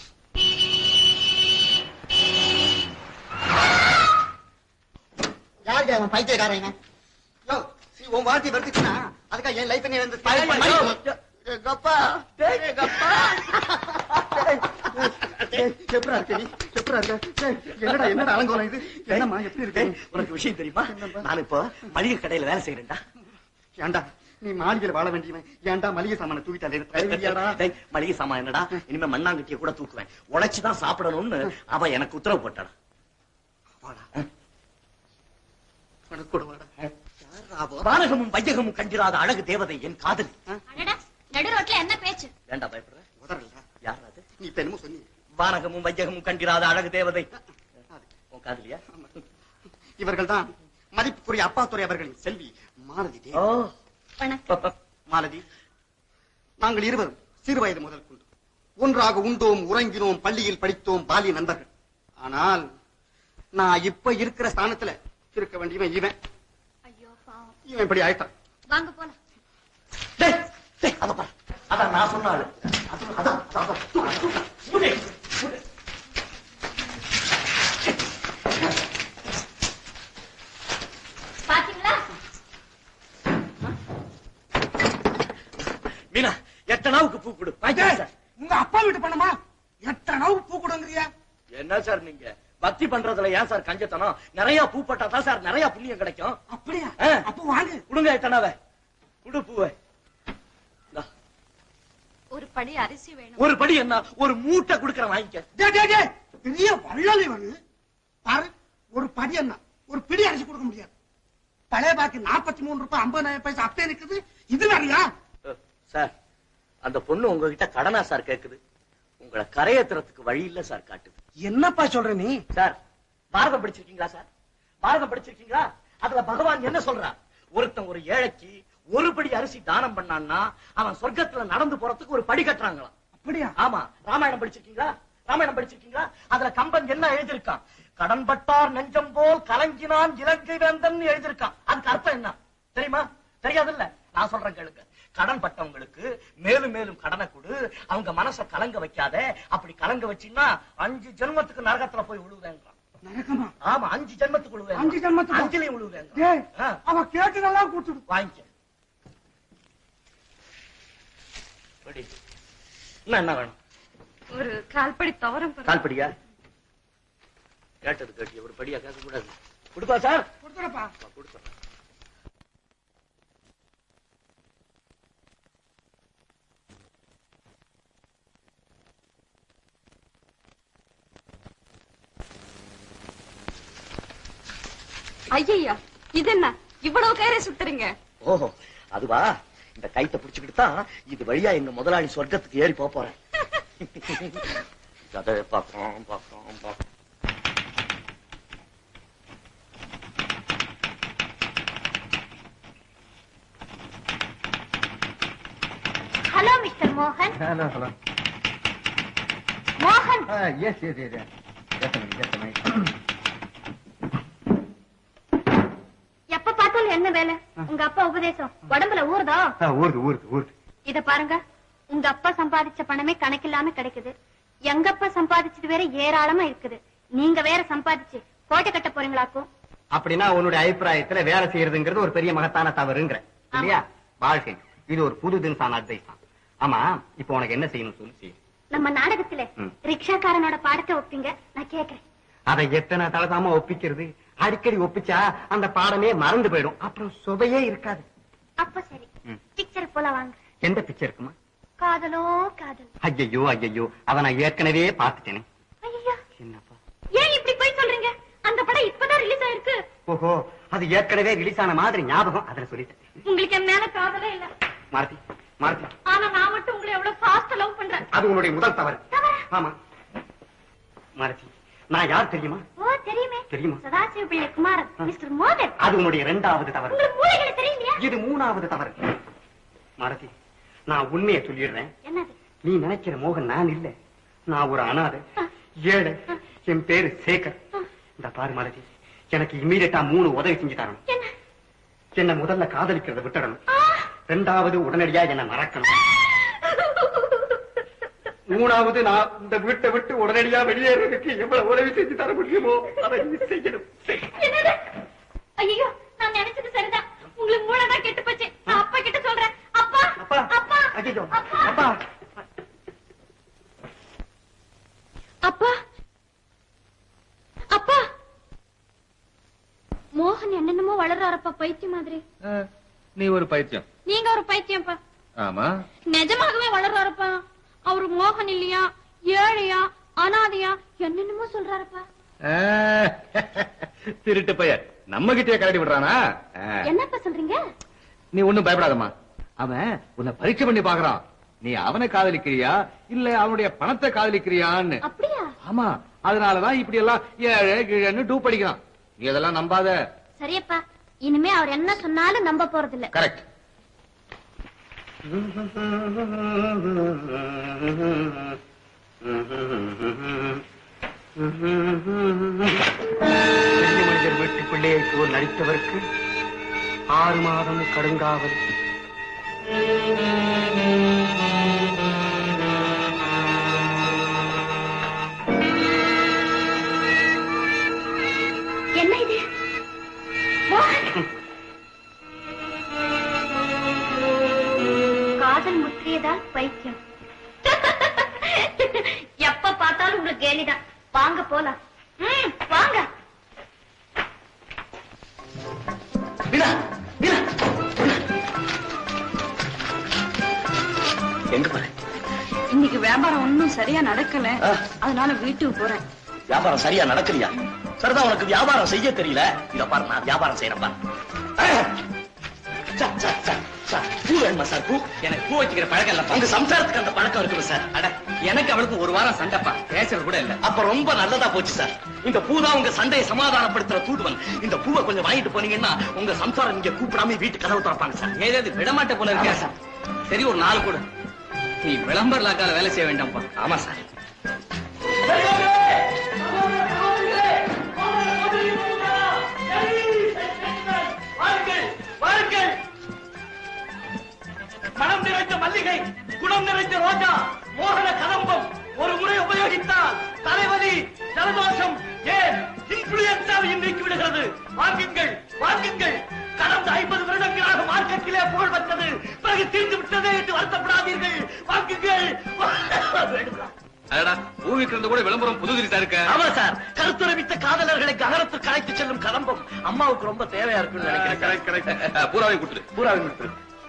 யாருக்கு அவன் பைத்தியக்காரங்க? உன் வார்த்தை வருதுச்சுன்னா அதுக்காக என் லைஃப் என்ன கப்பா கப்பா எப்படா இருக்க நீ? எப்படா இருக்க? என்னடா என்னடா அலங்கோலம் இது? என்னம்மா எப்படி இருக்கு? உனக்கு விஷயம் தெரியுமா? நான் இப்போ மளிகை கடையில வேலை செய்யறேன்டா. ஏண்டா நீ மாளிகையில வாழ வேண்டியவன், ஏண்டா மளிகை சாமான தூக்கிட்டாலே? மளிகை சாமான் என்னடா, இனிமே மண்ணாங்கட்டிய கூட தூக்குவேன். உழைச்சுதான் சாப்பிடணும்னு அவ எனக்கு உத்தரவு போட்டாடா. வானகமும் வையகமும் கண்டிராத அழகு தேவதை என் காதலி. நடு ரோட்ல என்ன பேச்சு? ஏண்டா பயப்படுற? யார் அது? நீ பெருமை சொன்னி. வானகமும் வையகமும் கண்டிராத அழகு தேவதை உன் காதலியா? இவர்கள் தான் மதிப்புக்குரிய அப்பாத்துறை அவர்களின் செல்வி மாலதி. மாலதி, நாங்கள் இருவரும் சிறு வயது முதல் கொண்டு ஒன்றாக உண்டோம், உறங்கினோம், பள்ளியில் படித்தோம், பாலிய நண்பர்கள். ஆனால் நான் இப்ப இருக்கிற ஸ்தானத்துல இருக்க வேண்டியவன் இவன். இவன் இப்படி ஆயிட்டான். வாங்க போலாம். அதான் நான் சொன்னாலும் பாத்தீங்களா? மீனா எத்தனாவுக்கு பூ கொடு. உங்க அப்பா வீட்டு பண்ணமா எத்தனாவுக்கு பூ கொடுங்கறியா? என்ன சார் நீங்க பக்தி பண்றதுல ஏன் சார் கஞ்சத்தனம்? நிறைய பூ போட்டா தான் சார் நிறைய புண்ணியம் கிடைக்கும். அப்படியா? அப்ப வாங்க கொடுங்க எத்தனாவ குடு பூவை. ஒரு படி அரிசி வேணும். ஒரு படி என்ன ஒரு மூட்டை குடுக்கற வாங்கிக்க. பெரிய வள்ளலை வந்து பாரு, ஒரு படி என்ன ஒரு பிடி அரிசி கொடுக்க முடியாது. பழைய பாக்கி நாற்பத்தி மூணு ரூபாய் ஐம்பதாயிரம் பைசா அப்படியே இருக்குது. இது வேறையா சார்? அந்த பொண்ணு உங்ககிட்ட கடனா சார் கேக்குது. உங்களை கரையேத்துறதுக்கு வழி இல்ல சார் காட்டுது. என்னப்பா சொல்ற நீ? சார் பாரதம் படிச்சிருக்கீங்களா சார்? பாரதம் படிச்சிருக்கீங்களா? அதுல பகவான் என்ன சொல்றார்? ஒருத்தன் ஒரு ஏழைக்கு ஒரு படி அரிசி தானம் பண்ணான்னா அவன் சொர்க்கத்துல நடந்து போறதுக்கு ஒரு படி கட்டுறாங்களாம். அப்படியா? ஆமா. ராமாயணம் படிச்சிருக்கீங்களா? ராமாயணம் படிச்சிருக்கீங்களா? அதுல கம்பன் என்ன எழுதியிருக்கான்? கடன்பட்டார் நெஞ்சம் போல் கலங்கினான் இலங்கை வேந்தன் எழுதியிருக்கான். அதுக்கு அர்த்தம் என்ன தெரியுமா? தெரியாதுல்ல? நான் சொல்றேன் கேளுங்க. கடன் பட்டவங்களுக்கு மேலும் மேலும் கடனை கொடு, அவங்க மனசை கலங்க வைக்காத. அப்படி கலங்க வச்சீங்கன்னா அஞ்சு ஜென்மத்துக்கு நரகத்துல போய் விழுவேங்கிறான். நரகமா? ஆமா, அஞ்சு ஜென்மத்துக்கு விழுவேன். அஞ்சு ஜென்மத்துக்கு அஞ்சுலயும் விழுவேங்க. அவ கேட்டுதெல்லாம் கொடுத்துடு. வாங்கிக்க. என்ன என்ன வேணும்? ஒரு கால்படி தவறும். கால்படியா? கேட்டது கேட்டிய ஒரு படியா கேட்க கூடாது. கொடுப்பா சார்? கொடுத்துறப்பா. கொடுப்பா. ஐயா, இது என்ன இவ்வளவு கயிறை சுத்துறீங்க? ஓஹோ, அதுவா? இந்த கைத்தை பிடிச்சுக்கிட்டு தான் இது வழியா எங்க முதலாளி சொர்க்கத்துக்கு ஏறி போக போறேன். அதை பாக்கிறோம் பாக்கிறோம் பாக்கிறோம். ஹலோ மிஸ்டர் மோகன். Hello hello. மோகன். எஸ் எஸ் எஸ் எப்ப பார்த்தாலும் என்ன வேலை? உங்க அப்பா உபதேசம் உடம்புல ஊறுதா? ஊருது ஊருது ஊருது. இத பாருங்க, உங்க அப்பா சம்பாதிச்ச பணமே கணக்கில்லாம கிடைக்குது. எங்க அப்பா சம்பாதிச்சது வேற ஏராளமா இருக்குது. நீங்க வேற சம்பாதிச்சு கோட்டை கட்ட போறீங்களாக்கும். அப்படின்னா உன்னுடைய அபிப்பிராயத்துல வேலை செய்யறதுங்கிறது ஒரு பெரிய மகத்தான தவறுங்கிற இல்லையா? வாழ்க்கை இது ஒரு புது தினசான அட்வைஸ் தான். ஆமா, இப்ப உனக்கு என்ன செய்யணும் சொல்லி செய்யும். நம்ம நாடகத்துல ரிக்ஷாக்காரனோட பாடத்தை ஒப்பிங்க, நான் கேக்குறேன். அதை எத்தனை தலதாம ஒப்பிக்கிறது? அடிக்கடி ஒப்பிச்சா அந்த பாடமே மறந்து போயிடும், அப்புறம் சுவையே இருக்காது. அப்ப சரி, பிக்சர் போல வாங்க. எந்த பிக்சர் இருக்குமா? காதலோ காதல். ஐயோ ஐயோ, அத நான் ஏற்கனவே பாத்துட்டேனே. ஐயா, என்னப்பா ஏன் இப்படி போய் சொல்றீங்க? அந்த படம் இப்பதான் ரிலீஸ் ஆயிருக்கு. ஓஹோ, அது ஏற்கனவே ரிலீஸ் ஆன மாதிரி ஞாபகம், அதுல சொல்லிட்டேன். உங்களுக்கு என் மேல காதலே இல்ல மாருதி, மாருதி. ஆனா நான் மட்டும் உங்களை எவ்வளவு ஃபாஸ்ட் லவ் பண்றேன். அது உன்னுடைய முதல் தவறு. ஆமா மாருதி, நான் யார் தெரியுமா? ஓ தெரியுமே. தெரியுமா? சதாசிவ பிள்ளை குமாரன், மிஸ்டர் மோகன். அது உன்னுடைய இரண்டாவது தவறு. உங்களுக்கு மூளைகளை தெரியுமா? இது மூணாவது தவறு. மாருதி, நான் உண்மையை சொல்லிடுறேன். என்னது? நீ நினைக்கிற மோகன் நான் இல்ல. நான் ஒரு அனாதை ஏழை. என் பேரு சேகர். இந்த பாரு மாருதி, எனக்கு இமீடியட்டா மூணு உதவி செஞ்சு தரணும். என்ன முதல்ல காதலிக்கிறத விட்டுடணும். ரெண்டாவது உடனடியா என்ன மறக்கணும். மூணாவது நான் இந்த வீட்டை விட்டு உடனடியா வெளியேறதுக்கு எவ்வளவு உதவி செஞ்சு தர முடியுமோ அதை செய்யணும். ஐயோ, நான் நினைச்சது சரிதான். உங்களுக்கு மூளைதான் கெட்டு போச்சு. நான் அப்பா கிட்ட சொல்றேன். அப்பா அப்பா அப்பா ஐயோ அப்பா அப்பா அப்பா. மோகன் என்னென்னமோ வளர்றாரப்பா, பைத்தியம் மாதிரி. நீ ஒரு பைத்தியம். நீங்க ஒரு பைத்தியம்ப்பா. ஆமா, நிஜமாகவே வளர்றாரப்பா. அவரு மோகன் இல்லையா, ஏழையா, அனாதையா, என்னென்னமோ சொல்றாருப்பா. திருட்டு பையன் நம்ம கிட்டே கலட்டி விடுறானா? என்னப்பா சொல்றீங்க? நீ ஒண்ணும் பயப்படாதம்மா. அவன் உன்னை பரீட்சை பண்ணி பாக்குறான். நீ அவனை காதலிக்கிறியா இல்ல அவனுடைய பணத்தை காதலிக்கிறியான்னு. அப்படியா? ஆமா, அதனாலதான் இப்படி எல்லாம் ஏழை கீழன்னு டூப் அடிக்கிறான். நீ அதெல்லாம் நம்பாத. சரியப்பா, இனிமே அவர் என்ன சொன்னாலும் நம்ப போறது இல்ல. கரெக்ட். மனிதர் வீட்டு பிள்ளையை போல் நடித்தவருக்கு ஆறு மாதம் கடுங்காவல். என்ன இது? காதல் முற்றியதால் பைத்தியம். எப்ப பார்த்தாலும் உங்களுக்கு கேலிதான். வாங்க போலாம். வாங்க. எங்க போற? இன்னைக்கு வியாபாரம் ஒன்னும் சரியா நடக்கல, அதனால வீட்டுக்கு போறேன். வியாபாரம் சரியா நடக்கலையா? சரிதான், உனக்கு வியாபாரம் செய்ய தெரியல. இத பாரு, நான் வியாபாரம் செய்யறேன் பாரு. பூ வேணுமா சார்? பூ எனக்கு பூ வச்சுக்கிற பழக்கம் இல்ல. உங்க சம்சாரத்துக்கு அந்த பழக்கம் இருக்குது சார். அட, எனக்கு அவளுக்கு ஒரு வாரம் சண்டைப்பா, பேசுறது கூட இல்ல. அப்ப ரொம்ப நல்லதா போச்சு சார். இந்த பூ தான் உங்க சண்டையை சமாதானப்படுத்துற தூதுவன். இந்த பூவை கொஞ்சம் வாங்கிட்டு போனீங்கன்னா உங்க சம்சாரம் நீங்க கூப்பிடாம வீட்டு கதவு திறப்பாங்க சார். ஏதாவது விடமாட்ட போல இருக்கா சார்? சரி, ஒரு நாலு கூட. நீ விளம்பர லாக்கால வேலை செய்ய வேண்டாம்ப்பா. ஆமா சார். மனம் நிறைந்த மல்லிகை, குணம் நிறைந்த ரோஜா, மோகன கதம்பம் ஒரு முறை உபயோகித்தால் தலைவலி, ஜலதோஷம், ஏன் இன்ஃபுளுயன்சாவையும் நீக்கி விடுகிறது. வாங்குங்கள், வாங்குங்கள். கடந்த ஐம்பது வருடங்களாக மார்க்கெட்டிலே புகழ் பெற்றது, பிறகு தீர்ந்து விட்டதே என்று வருத்தப்படாதீர்கள். வாங்குங்கள். அடடா, பூவிக்கிறது கூட விளம்பரம் புதுதிரிசா இருக்க. ஆமா சார், கருத்துறவித்த காதலர்களை ககரத்துக்கு அழைத்து செல்லும் கதம்பம் அம்மாவுக்கு ரொம்ப தேவையா இருக்குன்னு நினைக்கிறேன். பூராவை கொடுத்துரு. பூராவை கொடுத்துரு.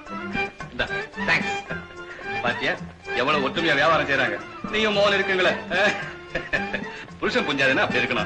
பாத்தியா எவ்வளவு ஒற்றுமையா வியாபாரம் செய்யறாங்க. நீயும் மோகன் இருக்குங்களே. புருஷன் புஞ்சாதுன்னா அப்படி இருக்கணும்.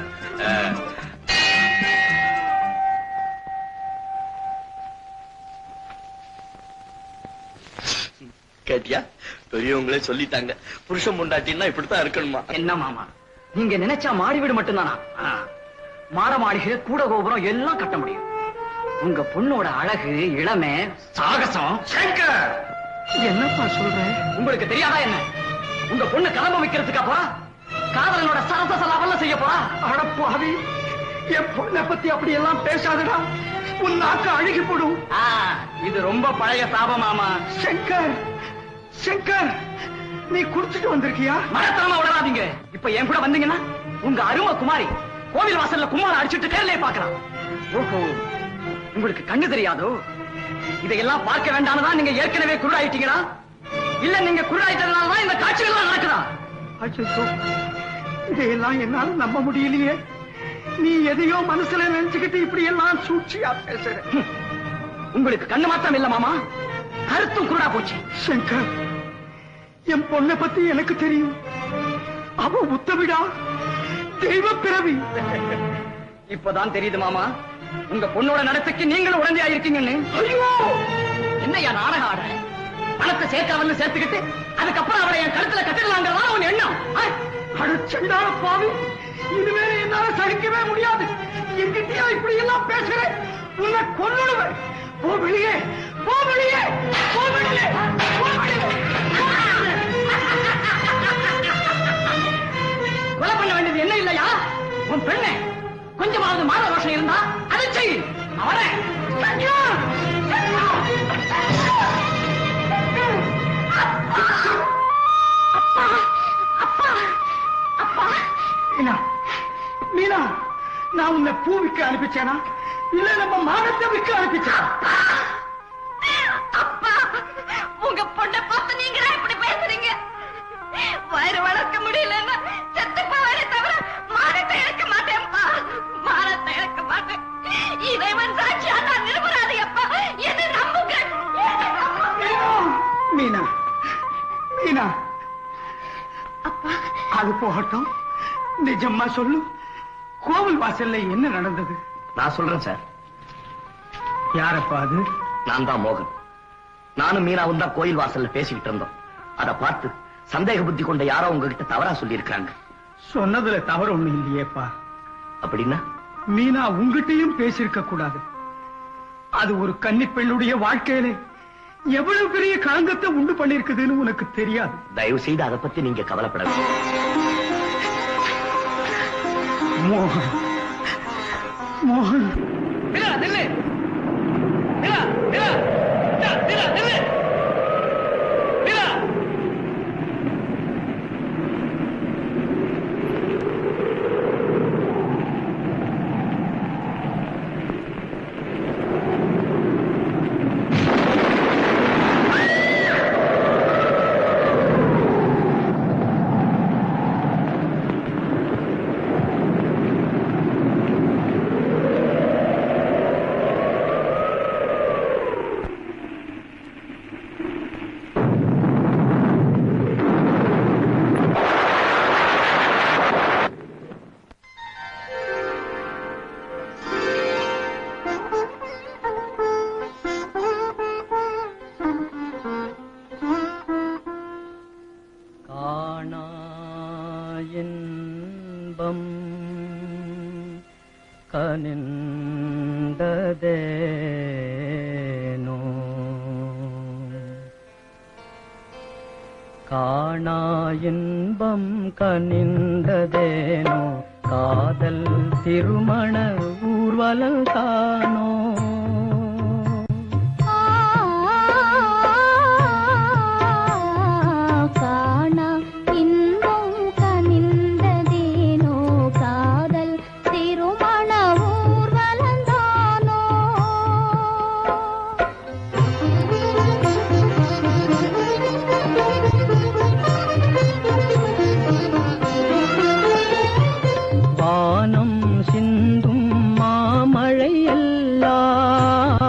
கேட்டியா, பெரியவங்களே சொல்லிட்டாங்க, புருஷன் முண்டாட்டின்னா இப்படித்தான் இருக்கணுமா. என்ன மாமா, நீங்க நினைச்சா மாடி வீடு மட்டும்தானா? மாட மாளிகை, கூட கோபுரம் எல்லாம் கட்ட முடியும். உங்க பொண்ணோட அழகு, இளமை, சாகசம். சங்கர், என்னப்பா சொல்ற? உங்களுக்கு தெரியாதா என்ன? உங்க பொண்ணு கிளம்ப வைக்கிறதுக்கு அப்பா காதலனோட சரச சலாவெல்லாம் செய்ய போறா. அடப்பாவி, என் பொண்ணை பத்தி அப்படி எல்லாம் பேசாதடா, உன் நாக்கு அழுகி போடும். இது ரொம்ப பழைய சாபம் மாமா. சங்கர், சங்கர், நீ குடிச்சிட்டு வந்திருக்கியா? மறக்காம விடாதீங்க. இப்ப என் கூட வந்தீங்கன்னா உங்க அருமை குமாரி கோவில் வாசல்ல குமார அடிச்சுட்டு நேர்லயே பாக்கலாம். ஓஹோ, உங்களுக்கு கண்ணு தெரியாதோ? இதையெல்லாம் பார்க்க வேண்டாம்தான் நீங்க ஏற்கனவே குருடாயிட்டீங்களா? இல்ல நீங்க குருடாயிட்டதுனாலதான் இந்த காட்சிகள் நடக்குதா? அச்சோ, இதையெல்லாம் என்னால நம்ப முடியலையே. நீ எதையோ மனசுல நினைச்சுக்கிட்டு இப்படி எல்லாம் சூழ்ச்சியா பேசுற. உங்களுக்கு கண்ணு மாத்திரம் இல்ல மாமா, கருத்தும் குருடா போச்சு. சங்கர், என் பொண்ணை பத்தி எனக்கு தெரியும். அவ உத்தமிடா, தெய்வ பிறவி. இப்பதான் தெரியுது மாமா, உங்க பொண்ணோட நடத்தைக்கு நீங்களும் உடனே ஆயிருக்கீங்கன்னு. ஐயோ, என்னையா நாடகம் ஆடுற? பணத்தை சேர்க்காம சேர்த்துக்கிட்டு அதுக்கப்புறம் அவளை என் கழுத்துல கட்டிடலாங்கிறதா உன் எண்ணம்? அடச்சண்டான பாவி, இனிமேல என்னால சகிக்கவே முடியாது. எங்கிட்டயா இப்படி எல்லாம் பேசுறேன்? உன்னை கொல்லுடுவேன். போ வெளியே, போ வெளியே, போ வெளியே, போ வெளியே. கொலை பண்ண வேண்டியது என்ன இல்லையா? உன் பெண்ணை கொஞ்சமாவது மான ரோஷம் இருந்தா அதை செய். அவரை அப்பா, அப்பா, அப்பா. மீனா, மீனா, நான் உன்னை பூ விற்க அனுப்பிச்சேனா இல்ல நம்ம மானத்தை விற்க அனுப்பிச்சேனா? அப்பா, உங்க பொண்ணை பார்த்து நீங்களா இப்படி பேசுறீங்க? வயிறு வளர்க்க முடியலன்னா செத்து போவாரே தவிர மானத்தை இழக்க மாட்டேன்ப்பா, மானத்தை இழக்க மாட்டேன். இறைவன் சாட்சியா நான் நிரபராதி அப்பா, என்ன நம்புங்க. மீனா, மீனா, அப்பா, அது போகட்டும். நிஜமா சொல்லு, கோவில் வாசல்ல என்ன நடந்தது? நான் சொல்றேன் சார். யாரப்பா அது? நான் தான் மோகன். நானும் மீனாவும் தான் கோயில் வாசல்ல பேசிக்கிட்டு இருந்தோம். அதை பார்த்து சந்தேக புத்தி கொண்ட யாரோ உங்ககிட்ட தவறா சொல்லி இருக்காங்க. சொன்னதுல தவறு ஒண்ணு இல்லையேப்பா. அப்படின்னா மீனா உங்ககிட்டயும் பேசியிருக்க கூடாது. அது ஒரு கன்னி பெண்ணுடைய வாழ்க்கையில எவ்வளவு பெரிய களங்கத்தை உண்டு பண்ணிருக்குதுன்னு உனக்கு தெரியாது. தயவு செய்து அதை பத்தி நீங்க கவலைப்பட மோகன், மோகன், நில்லு, நில்லு, நில்லு, நில்லு, நில்லு, நில்லு. இன்பம் கனிந்ததேனோ காணா இன்பம் கனிந்ததேனோ காதல் திருமண ஊர்வலம் தானோ காணா இன்பம் கனிந்ததேனோ காதல் திருமண ஊர்வலம் தானோ வானம் சிந்தும் மாமழை எல்லாம்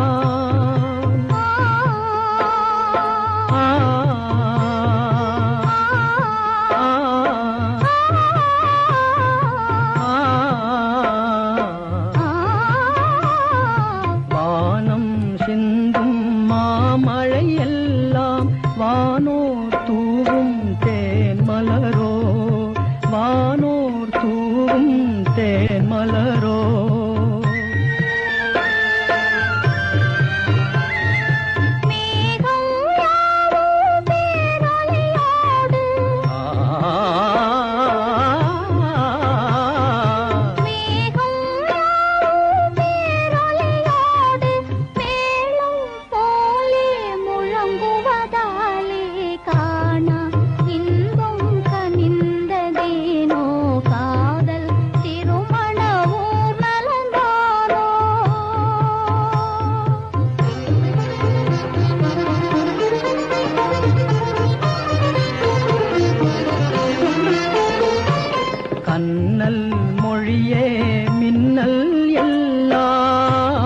வானம் சிந்தும் மாமழை எல்லாம் வானோர் தூவும் தேன் மலரோ வானோர் தூவும் தேன் மலரோ மேகம் யாவும் பேரொளியோடு மேகம் யாவும் பேரொளியோடு மேளம் போலே முழங்குவதாலே காணா இன்பம் கனிந்ததேனோ காதல் திருமண ஊர்வலம் தானோ கண்ணல் மொழியே மின்னல் எல்லாம்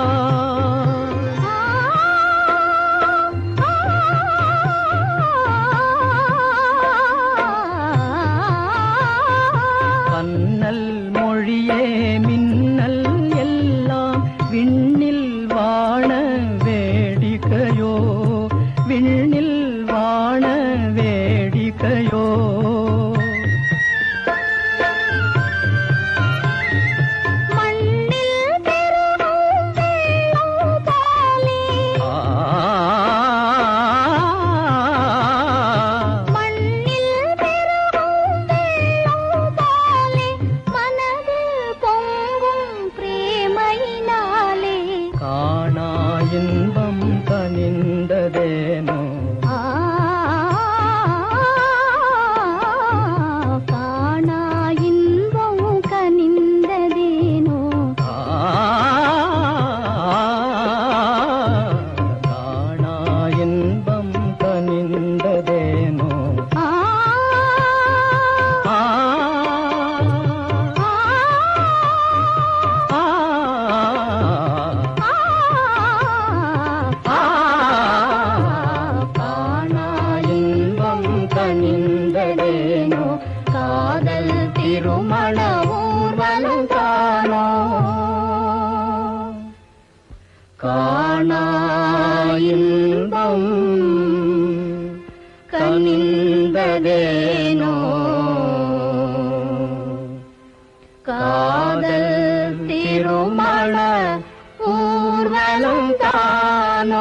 கண்ணல் மொழியே மின்னல் எல்லாம் விண்ணில் வாண வேடிக்கையோ விண்ணில் வாண வேடிக்கையோ மண்ணில் பெருகும் வெள்ளம் போலே மண்ணில் பெருகும் வெள்ளம் போலே மனதில் பொங்கும் பிரேமையினாலே காணா இன்பம் கனிந்ததேனோ ஆ காணா இன்பம் கனிந்ததேனோ காணா இன்பம் கனிந்ததேனோ ஆ காணா இன்பம் கனிந்ததேனோ காதல் திருமண ஊர்வலம் தானோ காணா இன்பம் கனிந்ததேனோ காதல் திருமண ஊர்வலம் தானோ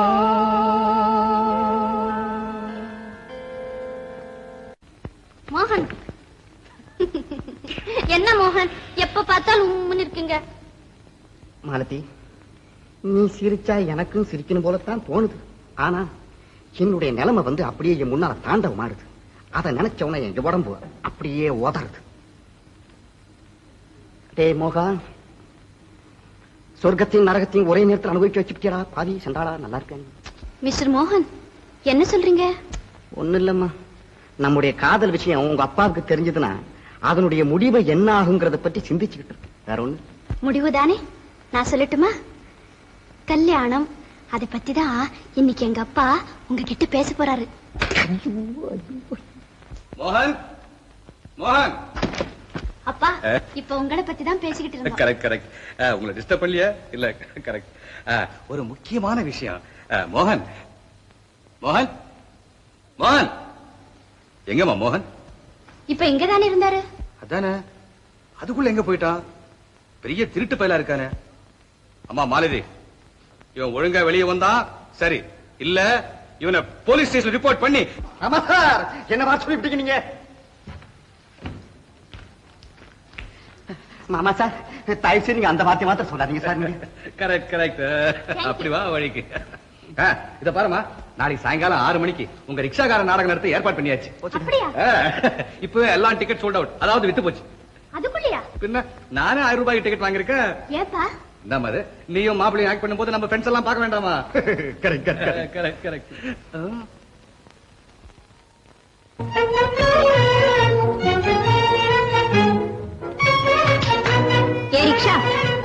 மோகன் என்ன மோகன் எப்ப பார்த்தாலும் உம்முன்னு இருக்கீங்க மாலதி நீ சிரிச்சா எனக்கும் சிரிக்கணும் போலத்தான் தோணுது ஆனா என்னுடைய நிலைமை வந்து அப்படியே என் முன்னால தாண்டவ மாறுது அதை நினைச்ச உடனே என் உடம்பு அப்படியே உதறுது டேய் மோகா சொர்க்கத்தையும் நரகத்தையும் ஒரே நேரத்தில் அனுபவிக்க வச்சுக்கிட்டியடா பாதி சண்டாளா நல்லா இருக்கேன் மிஸ்டர் மோகன் என்ன சொல்றீங்க ஒண்ணு இல்லம்மா நம்முடைய காதல் விஷயம் உங்க அப்பாவுக்கு தெரிஞ்சதுன்னா அதனுடைய முடிவை என்ன ஆகுங்கிறத பற்றி சிந்திச்சுக்கிட்டு இருக்கு வேற ஒண்ணு முடிவுதானே நான் சொல்லட்டுமா கல்யாணம் அதை பத்தி தான் இன்னைக்கு எங்க அப்பா உங்ககிட்ட பேச போறாரு மோகன் மோகன் அப்பா இப்ப உங்களை பத்தி தான் பேசிக்கிட்டு இருந்தோம் கரெக்ட் கரெக்ட் உங்களை டிஸ்டர்ப் பண்ணலையா இல்ல கரெக்ட் ஒரு முக்கியமான விஷயம் மோகன் மோகன் மோகன் எங்கம்மா மோகன் இப்ப இங்கதானே இருந்தாரு அதானே, அதுக்குள்ள எங்க போயிட்டான்? பெரிய திருட்டு பயலா இருக்கானே. அம்மா மாலதி, இவன் ஒழுங்கா வெளியே வந்தா சரி, இல்ல இவனை போலீஸ் ஸ்டேஷன் ரிப்போர்ட் பண்ணி. ஆமா சார், என்ன வாட்ச் சொல்லிவிட்டீங்க நீங்க? மாமா சார், தயவு செய்து நீங்க அந்த வார்த்தை மாத்திரம் சொல்லாதீங்க சார். கரெக்ட் கரெக்ட், அப்படி வா வழிக்கு. இத பாருமா, நாளைக்கு சாயங்காலம் ஆறு மணிக்கு உங்க ரிக்ஷாக்கார நாடகம் நடத்த ஏற்பாடு பண்ணியாச்சு. இப்ப எல்லாம் டிக்கெட் சோல்ட் அவுட், அதாவது வித்து போச்சு. அதுக்குள்ளயா? பின்ன நானே ஆயிரம் ரூபாய்க்கு டிக்கெட் வாங்கிருக்கேன். ஏப்பா இந்த மாதிரி நீயும் மாப்பிள்ளையும் ஆக்ட் பண்ணும்போது நம்ம ஃப்ரெண்ட்ஸ் எல்லாம் பார்க்க வேண்டாமா? Correct correct correct correct. ஏ ரிக்ஷா,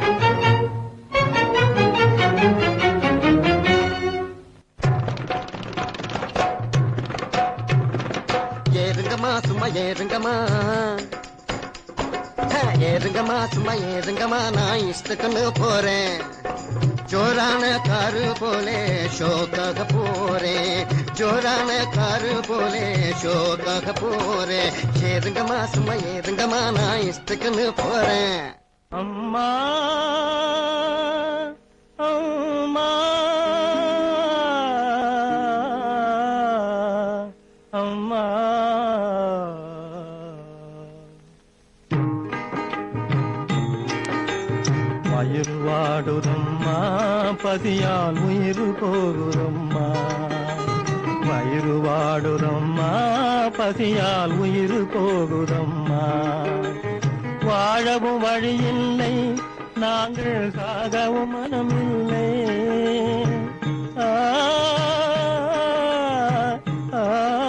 ஏறுங்கம்மா சும்மா ஏறுங்கம்மா, ஏறுங்கம்மா சும்மா ஏறுங்கம்மா, நான் இஷ்டத்துக்குன்னு போறேன். ஜோரான காரு போலே ஷோக்காக போறேன், ஜோரான காரு போலே ஷோக்காக போறேன். ஏறுங்கம்மா சும்மா ஏறுங்கம்மா, நான் இஷ்டத்துக்குன்னு போறேன். அம்மா அம்மா அம்மா, வயிறு வாடுதம்மா, பசியால் உயிர் போகுதம்மா. வயிறு வாடுதம்மா, பசியால் உயிர் போகுதம்மா. வாழவும் வழியில்லை, நாங்கள் சாகவும் மனமில்லை. ஆ, ஆ,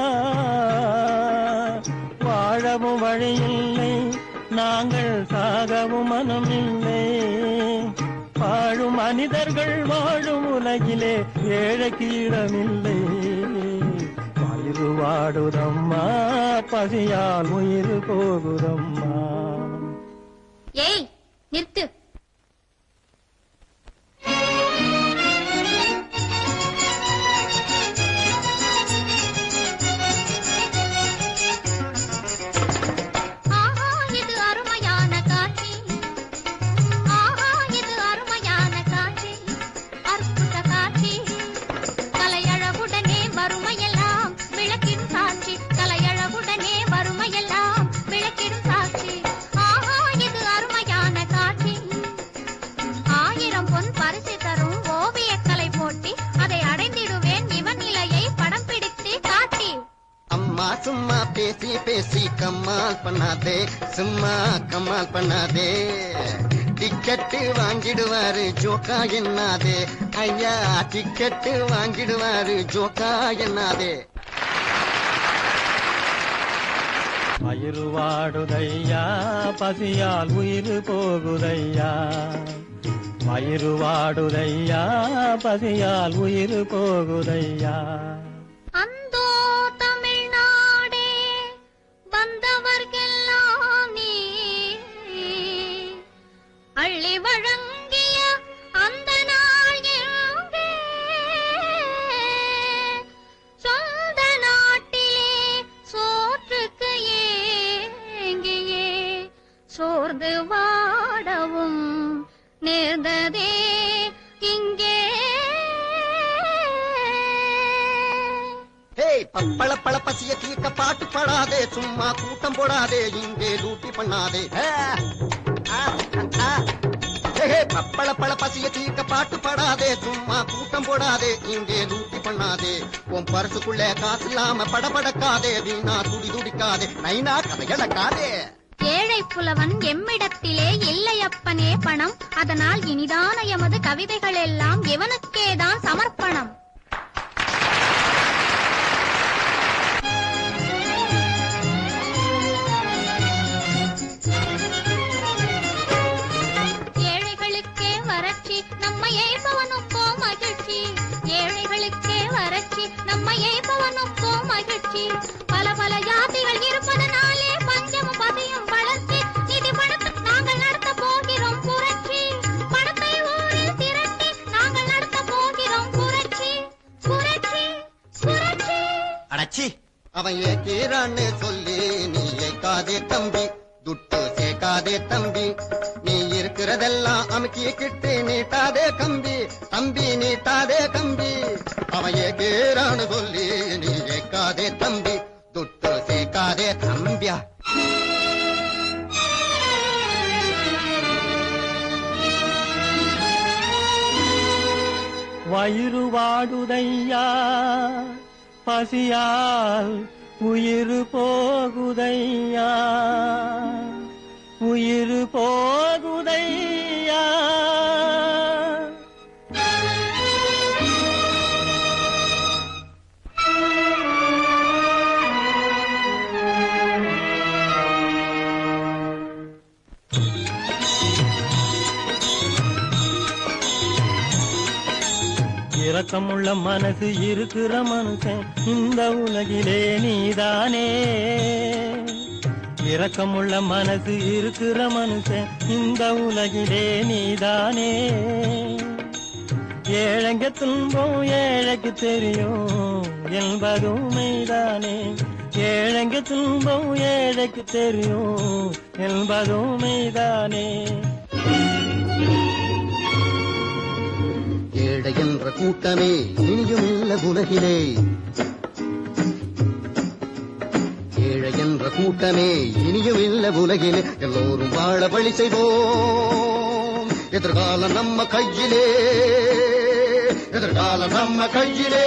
வாழவும் வழியில்லை, நாங்கள் சாகவும் மனமில்லை. வாழும் மனிதர்கள் வாழும் உலகிலே ஏழைக்கு இடமில்லை. வயிறு வாடுதம்மா, பசியால் உயிர் போகுதம்மா. ஏய் நிறுத்து. சும்மா பேசி பேசி கம்மால் பண்ணாதே, சும்மா கம்மால் பண்ணாதே. டிக்கெட்டு வாங்கிடுவாரு ஜோக்கா என்னாதே, ஐயா டிக்கெட்டு வாங்கிடுவாரு ஜோக்கா என்னாதே. வயிறு வாடுதையா, பசியால் உயிர் போகுதையா. வயிறு வாடுதையா, பசியால் உயிர் போகுதையா. அந்தோ தமிழ்நாடே வந்தவர்கெல்லாம் நீ அள்ளி வழங்கிய அந்த நாள் எங்கே? சொந்த நாட்டிலே சோற்றுக்கு ஏங்கியே சோர்ந்து வாடவும் நேர்ந்ததே இங்கே. பப்பள பழ பசிய தீர்க்க பாட்டு பாடாதே, சும்மா கூட்டம் போடாதே, இங்கே லூட்டி பண்ணாதே. பப்பள பழ பசிய தீர்க்க பாட்டு பாடாதே, சும்மா கூட்டம் போடாதே, இங்கே லூட்டி பண்ணாதே. உன் பரிசுக்குள்ள காசு இல்லாம படபடக்காதே, வீணா துடி துடிக்காதே, நைனா கதையடக்காதே. ஏழை புலவன் எம்மிடத்திலே இல்லையப்பனே பணம், அதனால் இனிதான எமது கவிதைகள் எல்லாம் எவனுக்கேதான் சமர்ப்பணம். ஏழைகளுக்கே வறட்சி நம்மை ஏய்பவனுக்கோ மகிழ்ச்சி, ஏழைகளுக்கே வறட்சி நம்மை ஏய்பவனுக்கோ மகிழ்ச்சி. பல பல ஜாதிகள் இருப்பதனாலே பஞ்சமும் பசியும் வளர்ச்சி. நிதி பணத்தை நாங்கள் நடத்த போகிறோம் புரட்சி, பணத்தை ஊரில் திரட்டி நாங்கள் நடத்த போகிறோம் புரட்சி புரட்சி புரட்சி. அடச்சி, அவன் ஏற்கிறான்னு சொல்லி நீ ஏற்காதே தம்பி, துட்டு சேர்க்காதே தம்பி, நீ இருக்கிறதெல்லாம் அமுக்கிக்கிட்டு நீட்டாதே கம்பி, தம்பி நீட்டாதே கம்பி, அவன் ஏறான்னு சொல்லி நீ ஏக்காதே தம்பி, துட்டு சேர்க்காதே தம்பியா. வயிறு வாடுதையா பசியால் உயிர் போகுதையா, உயிர் போகுதையா. இரக்கமுள்ள மனசு இருக்கிற மனுஷன் இந்த உலகிலே நீதானே, இரக்கமுள்ள மனசு இருக்கிற மனுஷன் இந்த உலகிலே நீதானே. ஏழைங்க துன்பம் ஏழைக்கு தெரியும் என்பதும் மெய்தானே, ஏழைங்க துன்பம் ஏழைக்கு தெரியும் என்பதும் மெய்தானே. ஏழை என்ற கூட்டமே இனியும் இல்ல உலகிலே, ஏழை என்ற கூட்டமே இனியும் இல்ல உலகிலே. எல்லோரும் வாழ வழி செய்வோம், எதிர்காலம் நம்ம கையிலே, எதிர்காலம் நம்ம கையிலே.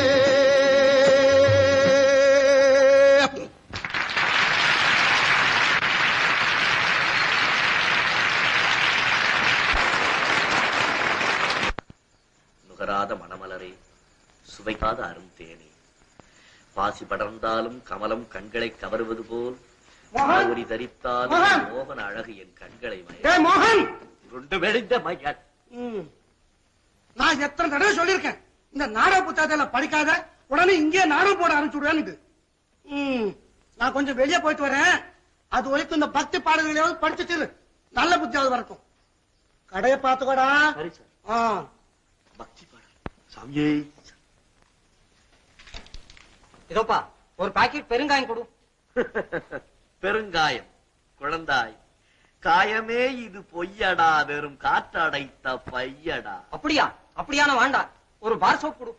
நுகராத மணமலரே, சுவைக்காத அருந்தேனே, பாசி படர்ந்தாலும் கமலம் கண்களை கவருவது போல் ஒளி தரித்தாலும் மோகன அழகு என் கண்களை மோகன் உருண்டு வெடிந்த மகன். நான் எத்தனை தடவை சொல்லியிருக்கேன், இந்த நாடக புத்தகத்துல படிக்காத, உடனே இங்கே நாடகம் போட ஆரம்பிச்சுடுவேன். நான் கொஞ்சம் வெளியே போயிட்டு வரேன், அது வரைக்கும் இந்த பக்தி பாடல்களையாவது படிச்சுட்டு நல்ல புத்தியாவது வரட்டும். கடையை பார்த்துக்கோடா. பக்தி பாடல் சாமியே. இதோப்பா ஒரு பாக்கெட் பெருங்காயம் கொடு. பெருங்காயம் குழந்தாய், காயமே இது பொய்யடா, வெறும் காற்றடைத்த பையடா. அப்படியா? அப்படியான வேண்டாம், ஒரு பார் சோப் கொடு.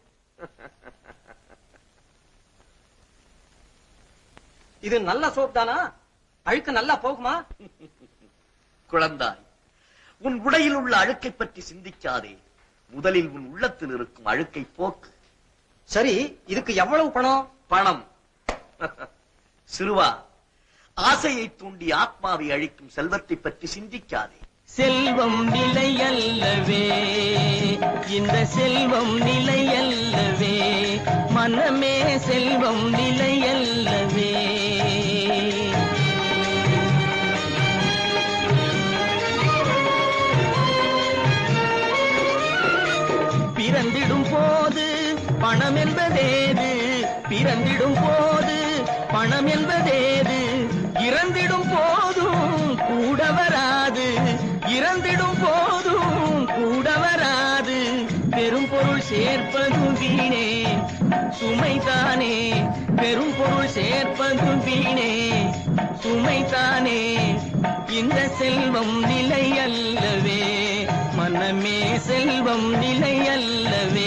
இது நல்ல சோப் தானா? அழுக்கு நல்லா போகுமா? குழந்தாய், உன் உடையில் உள்ள அழுக்கை பற்றி சிந்திக்காதே, முதலில் உன் உள்ளத்தில் இருக்கும் அழுக்கை போக்கு. சரி, இதுக்கு எவ்வளவு பணம்? பணம் சிறுவா, ஆசையை தூண்டி ஆத்மாவை அழிக்கும் செல்வத்தை பற்றி சிந்திக்காதே. செல்வம் நிலையல்லவே, இந்த செல்வம் நிலையல்லவே, மனமே செல்வம் நிலையல்லவே. பிறந்திடும் போது பணம் என்பதேது, பிறந்திடும் போது பணம் என்பதேது, இறந்திடும் போதும் கூட வராது, இறந்திடும் போதும் கூட வராது. பெரும் பொருள் சேர்ப்பதும் வீணே சுமைதானே, பெரும் பொருள் சேர்ப்பதும் வீணே சுமைதானே. இந்த செல்வம் நிலை அல்லவே, மனமே செல்வம் நிலை அல்லவே.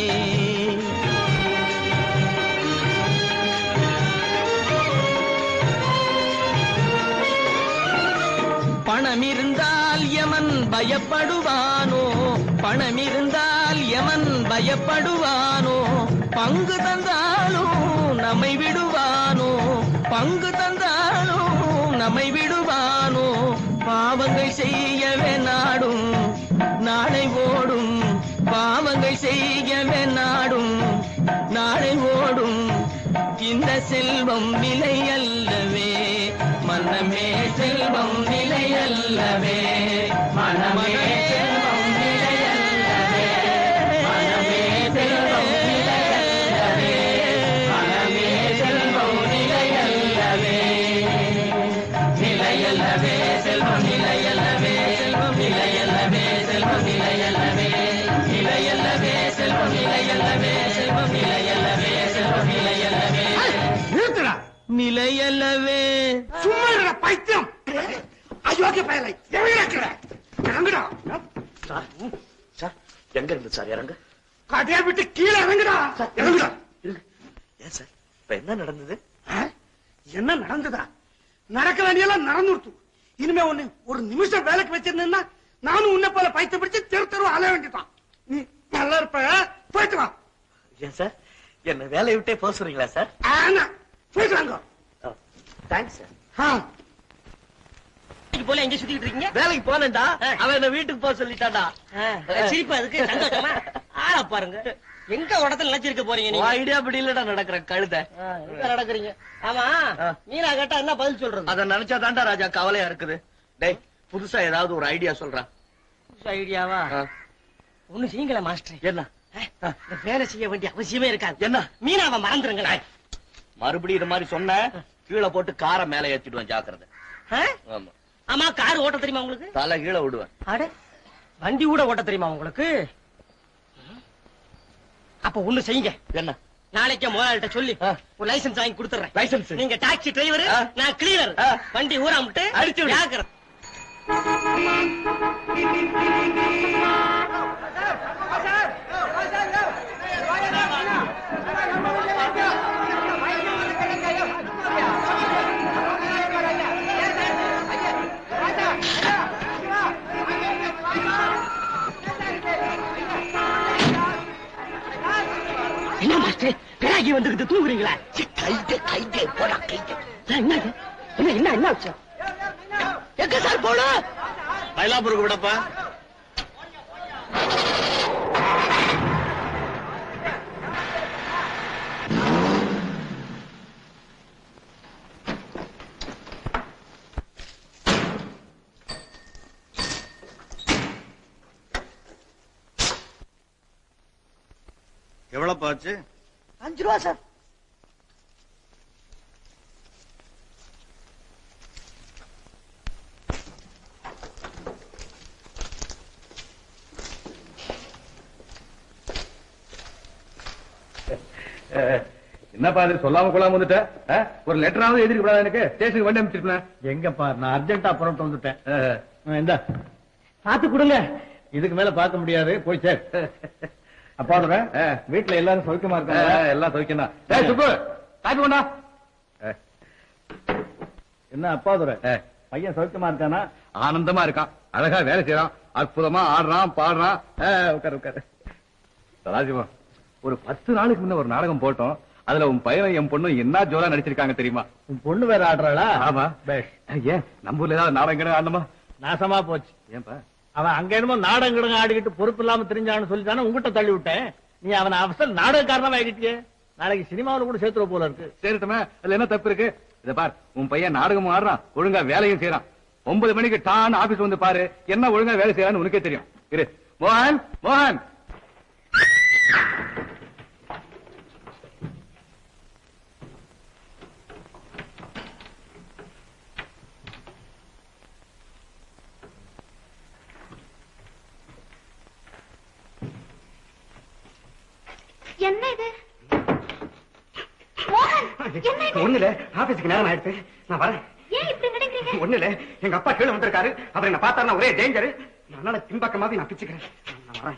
பணம் இருந்தால் யமன் பயப்படுவானோ, பணம் இருந்தால் யமன் பயப்படுவானோ, பங்கு தந்தாலும் நம்மை விடுவானோ, பங்கு தந்தாலும் நம்மை விடுவானோ. பாவங்கள் செய்யவே நாடும் நாளை ஓடும், பாவங்கள் செய்யவே நாடும் நாளை ஓடும். இந்த செல்வம் நிலை அல்லவே, மனமே செல்வம் நிலை அல்லவே, மனமே செல்வம் நிலை அல்லவே, மனமே செல்வம் நிலை அல்லவே, மனமே செல்வம் நிலை அல்லவே, நிலை அல்லவே செல்வம் நிலை அல்லவே, செல்வம் நிலை அல்லவே, செல்வம் நிலை அல்லவே, நிலை அல்லவே செல்வம் நிலை அல்லவே, செல்வம் நிலை அல்லவே, செல்வம் நிலை அல்லவே. நிறுத்துடா. நிலையல்லவே. சும்மா இல்ல பைத்தியம். அயோக்கிய பயலை இறங்குற இறங்குடா. சார் சார் எங்க இருந்து சார் இறங்க? கடையை விட்டு கீழே இறங்குடா. இறங்குடா. ஏன் சார் இப்ப என்ன நடந்தது? என்ன நடந்ததா? நடக்க வேண்டியெல்லாம் நடந்துருத்து. இனிமே ஒண்ணு ஒரு நிமிஷம் வேலைக்கு வச்சிருந்தேன்னா நானும் உன்னை போல பைத்த பிடிச்சு தெரு தெரு அலைய வேண்டியதான். நீ நல்லா இருப்ப, போயிட்டு வா. ஏன் சார் என்ன வேலையை விட்டே போக சொல்றீங்களா சார்? ஆனா போயிட்டு வாங்க. Thanks sir. போல எங்க சுத்திட்டு இருக்கீங்க? வேலைக்கு போனேன்டா, அவன் என்ன வீட்டுக்கு போக சொல்லிட்டான்டா. சிரிப்பா அதுக்கு சந்தோஷமா? ஆளா பாருங்க, எங்க இடத்துல நினைச்சிருக்க போறீங்க நீங்க? ஐடியா படி இல்லடா நடக்கிற கழுத. எங்க நடக்கிறீங்க? ஆமா, மீனா கேட்டா என்ன பதில் சொல்றது? அத நினைச்சா தாண்டா ராஜா கவலையா இருக்குது. டேய் புதுசா ஏதாவது ஒரு ஐடியா சொல்றான். புதுசா ஐடியாவா? ஒண்ணு செய்யுங்களா மாஸ்டர். என்ன? வேலை செய்ய வேண்டிய அவசியமே இருக்காது. என்ன? மீனாவை மறந்துருங்களா? மறுபடியும் இது மாதிரி சொன்ன கீழே போட்டு காரை மேல ஏத்திடுவேன், ஜாக்கிரதை. ஆமா ஆமா, கார் ஓட்ட தெரியுமா உங்களுக்கு? தலை கீழே விடுவேன். அட, வண்டி கூட ஓட்ட தெரியுமா உங்களுக்கு? அப்ப ஒண்ணு செய்யுங்க. என்ன? நாளைக்கே முதலாளிட்ட சொல்லி ஒரு லைசன்ஸ் வாங்கி கொடுத்துறேன். லைசன்ஸ்? நீங்க டாக்ஸி டிரைவர், நான் கிளீனர். வண்டி ஊரா விட்டு அடிச்சு ஜாக்கிரதை. என்ன மாஸ்டர் பிராகி வந்துகிட்டு தூங்குறீங்களா? கைது கைது போடா கைது. என்ன என்ன என்ன என்ன ஆச்சு? எங்க சார் போன? மயிலாப்பூருக்கு விடப்பா. எவ்வளவு பாச்சு? அஞ்சு ரூபா சார். என்னப்பா இது சொல்லாம கொள்ளாம வந்துட்ட? ஒரு லெட்டராவது எழுதிக்க கூடாது எனக்கு? ஸ்டேஷனுக்கு வண்டி அனுப்பிச்சிருப்பேன். எங்கப்பா நான் அர்ஜென்டா புறப்பட்டு வந்துட்டேன். இந்த பாத்து கொடுங்க. இதுக்கு மேல பார்க்க முடியாது, போய் சார். அப்பா வீட்டுல எல்லாரும் சௌக்கியமா இருக்காங்க? எல்லாம் சௌக்கியம் தான். சுப்பு காப்பி கொண்டா. என்ன அப்பாதுரை, பையன் சௌக்கியமா இருக்கானா? ஆனந்தமா இருக்கான், அழகா வேலை செய்யறான், அற்புதமா ஆடுறான் பாடுறான். உட்காரு உட்காரு. சதாசிவம், ஒரு பத்து நாளுக்கு முன்ன ஒரு நாடகம் போட்டோம். அதுல உன் பையன் என் பொண்ணு என்ன ஜோரா நடிச்சிருக்காங்க தெரியுமா? உன் பொண்ணு வேற ஆடுறாளா? ஆமா. பேஷ். ஏன் நம்ம ஊர்ல ஏதாவது நாடகம் ஆடணுமா? நாசமா போச்சு. ஏன்பா? அவன் அங்க என்னமோ நாடகம் ஆடிக்கிட்டு பொறுப்பு இல்லாம தெரிஞ்சான்னு சொல்லிட்டானே, உங்ககிட்ட தள்ளி விட்டேன். நீ அவன் அவசர நாடகக்காரனா ஆகிட்டியே. நாளைக்கு சினிமாவில் கூட சேர்த்துற போல இருக்கு. சரிட்டமே, அதுல என்ன தப்பு இருக்கு? இத பார், உன் பையன் நாடகமும் ஆடுறான், ஒழுங்கா வேலையும் செய்யறான். ஒன்பது மணிக்கு டான் ஆபீஸ் வந்து பாரு, என்ன ஒழுங்கா வேலை செய்யறான்னு உனக்கே தெரியும். இரு மோகன், மோகன். என்ன இது? ஒண்ணு இல்ல, ஆபீஸுக்கு நேரம் ஆயிடுச்சு, நான் வரேன். ஏன் இப்படி நடக்கிறீங்க? ஒண்ணு இல்ல, எங்க அப்பா கீழே வந்திருக்காரு, அவர் என்ன பார்த்தாருன்னா ஒரே டேஞ்சர். அதனால பின்பக்கமாவே நான் பிச்சுக்கிறேன். நான் வரேன்.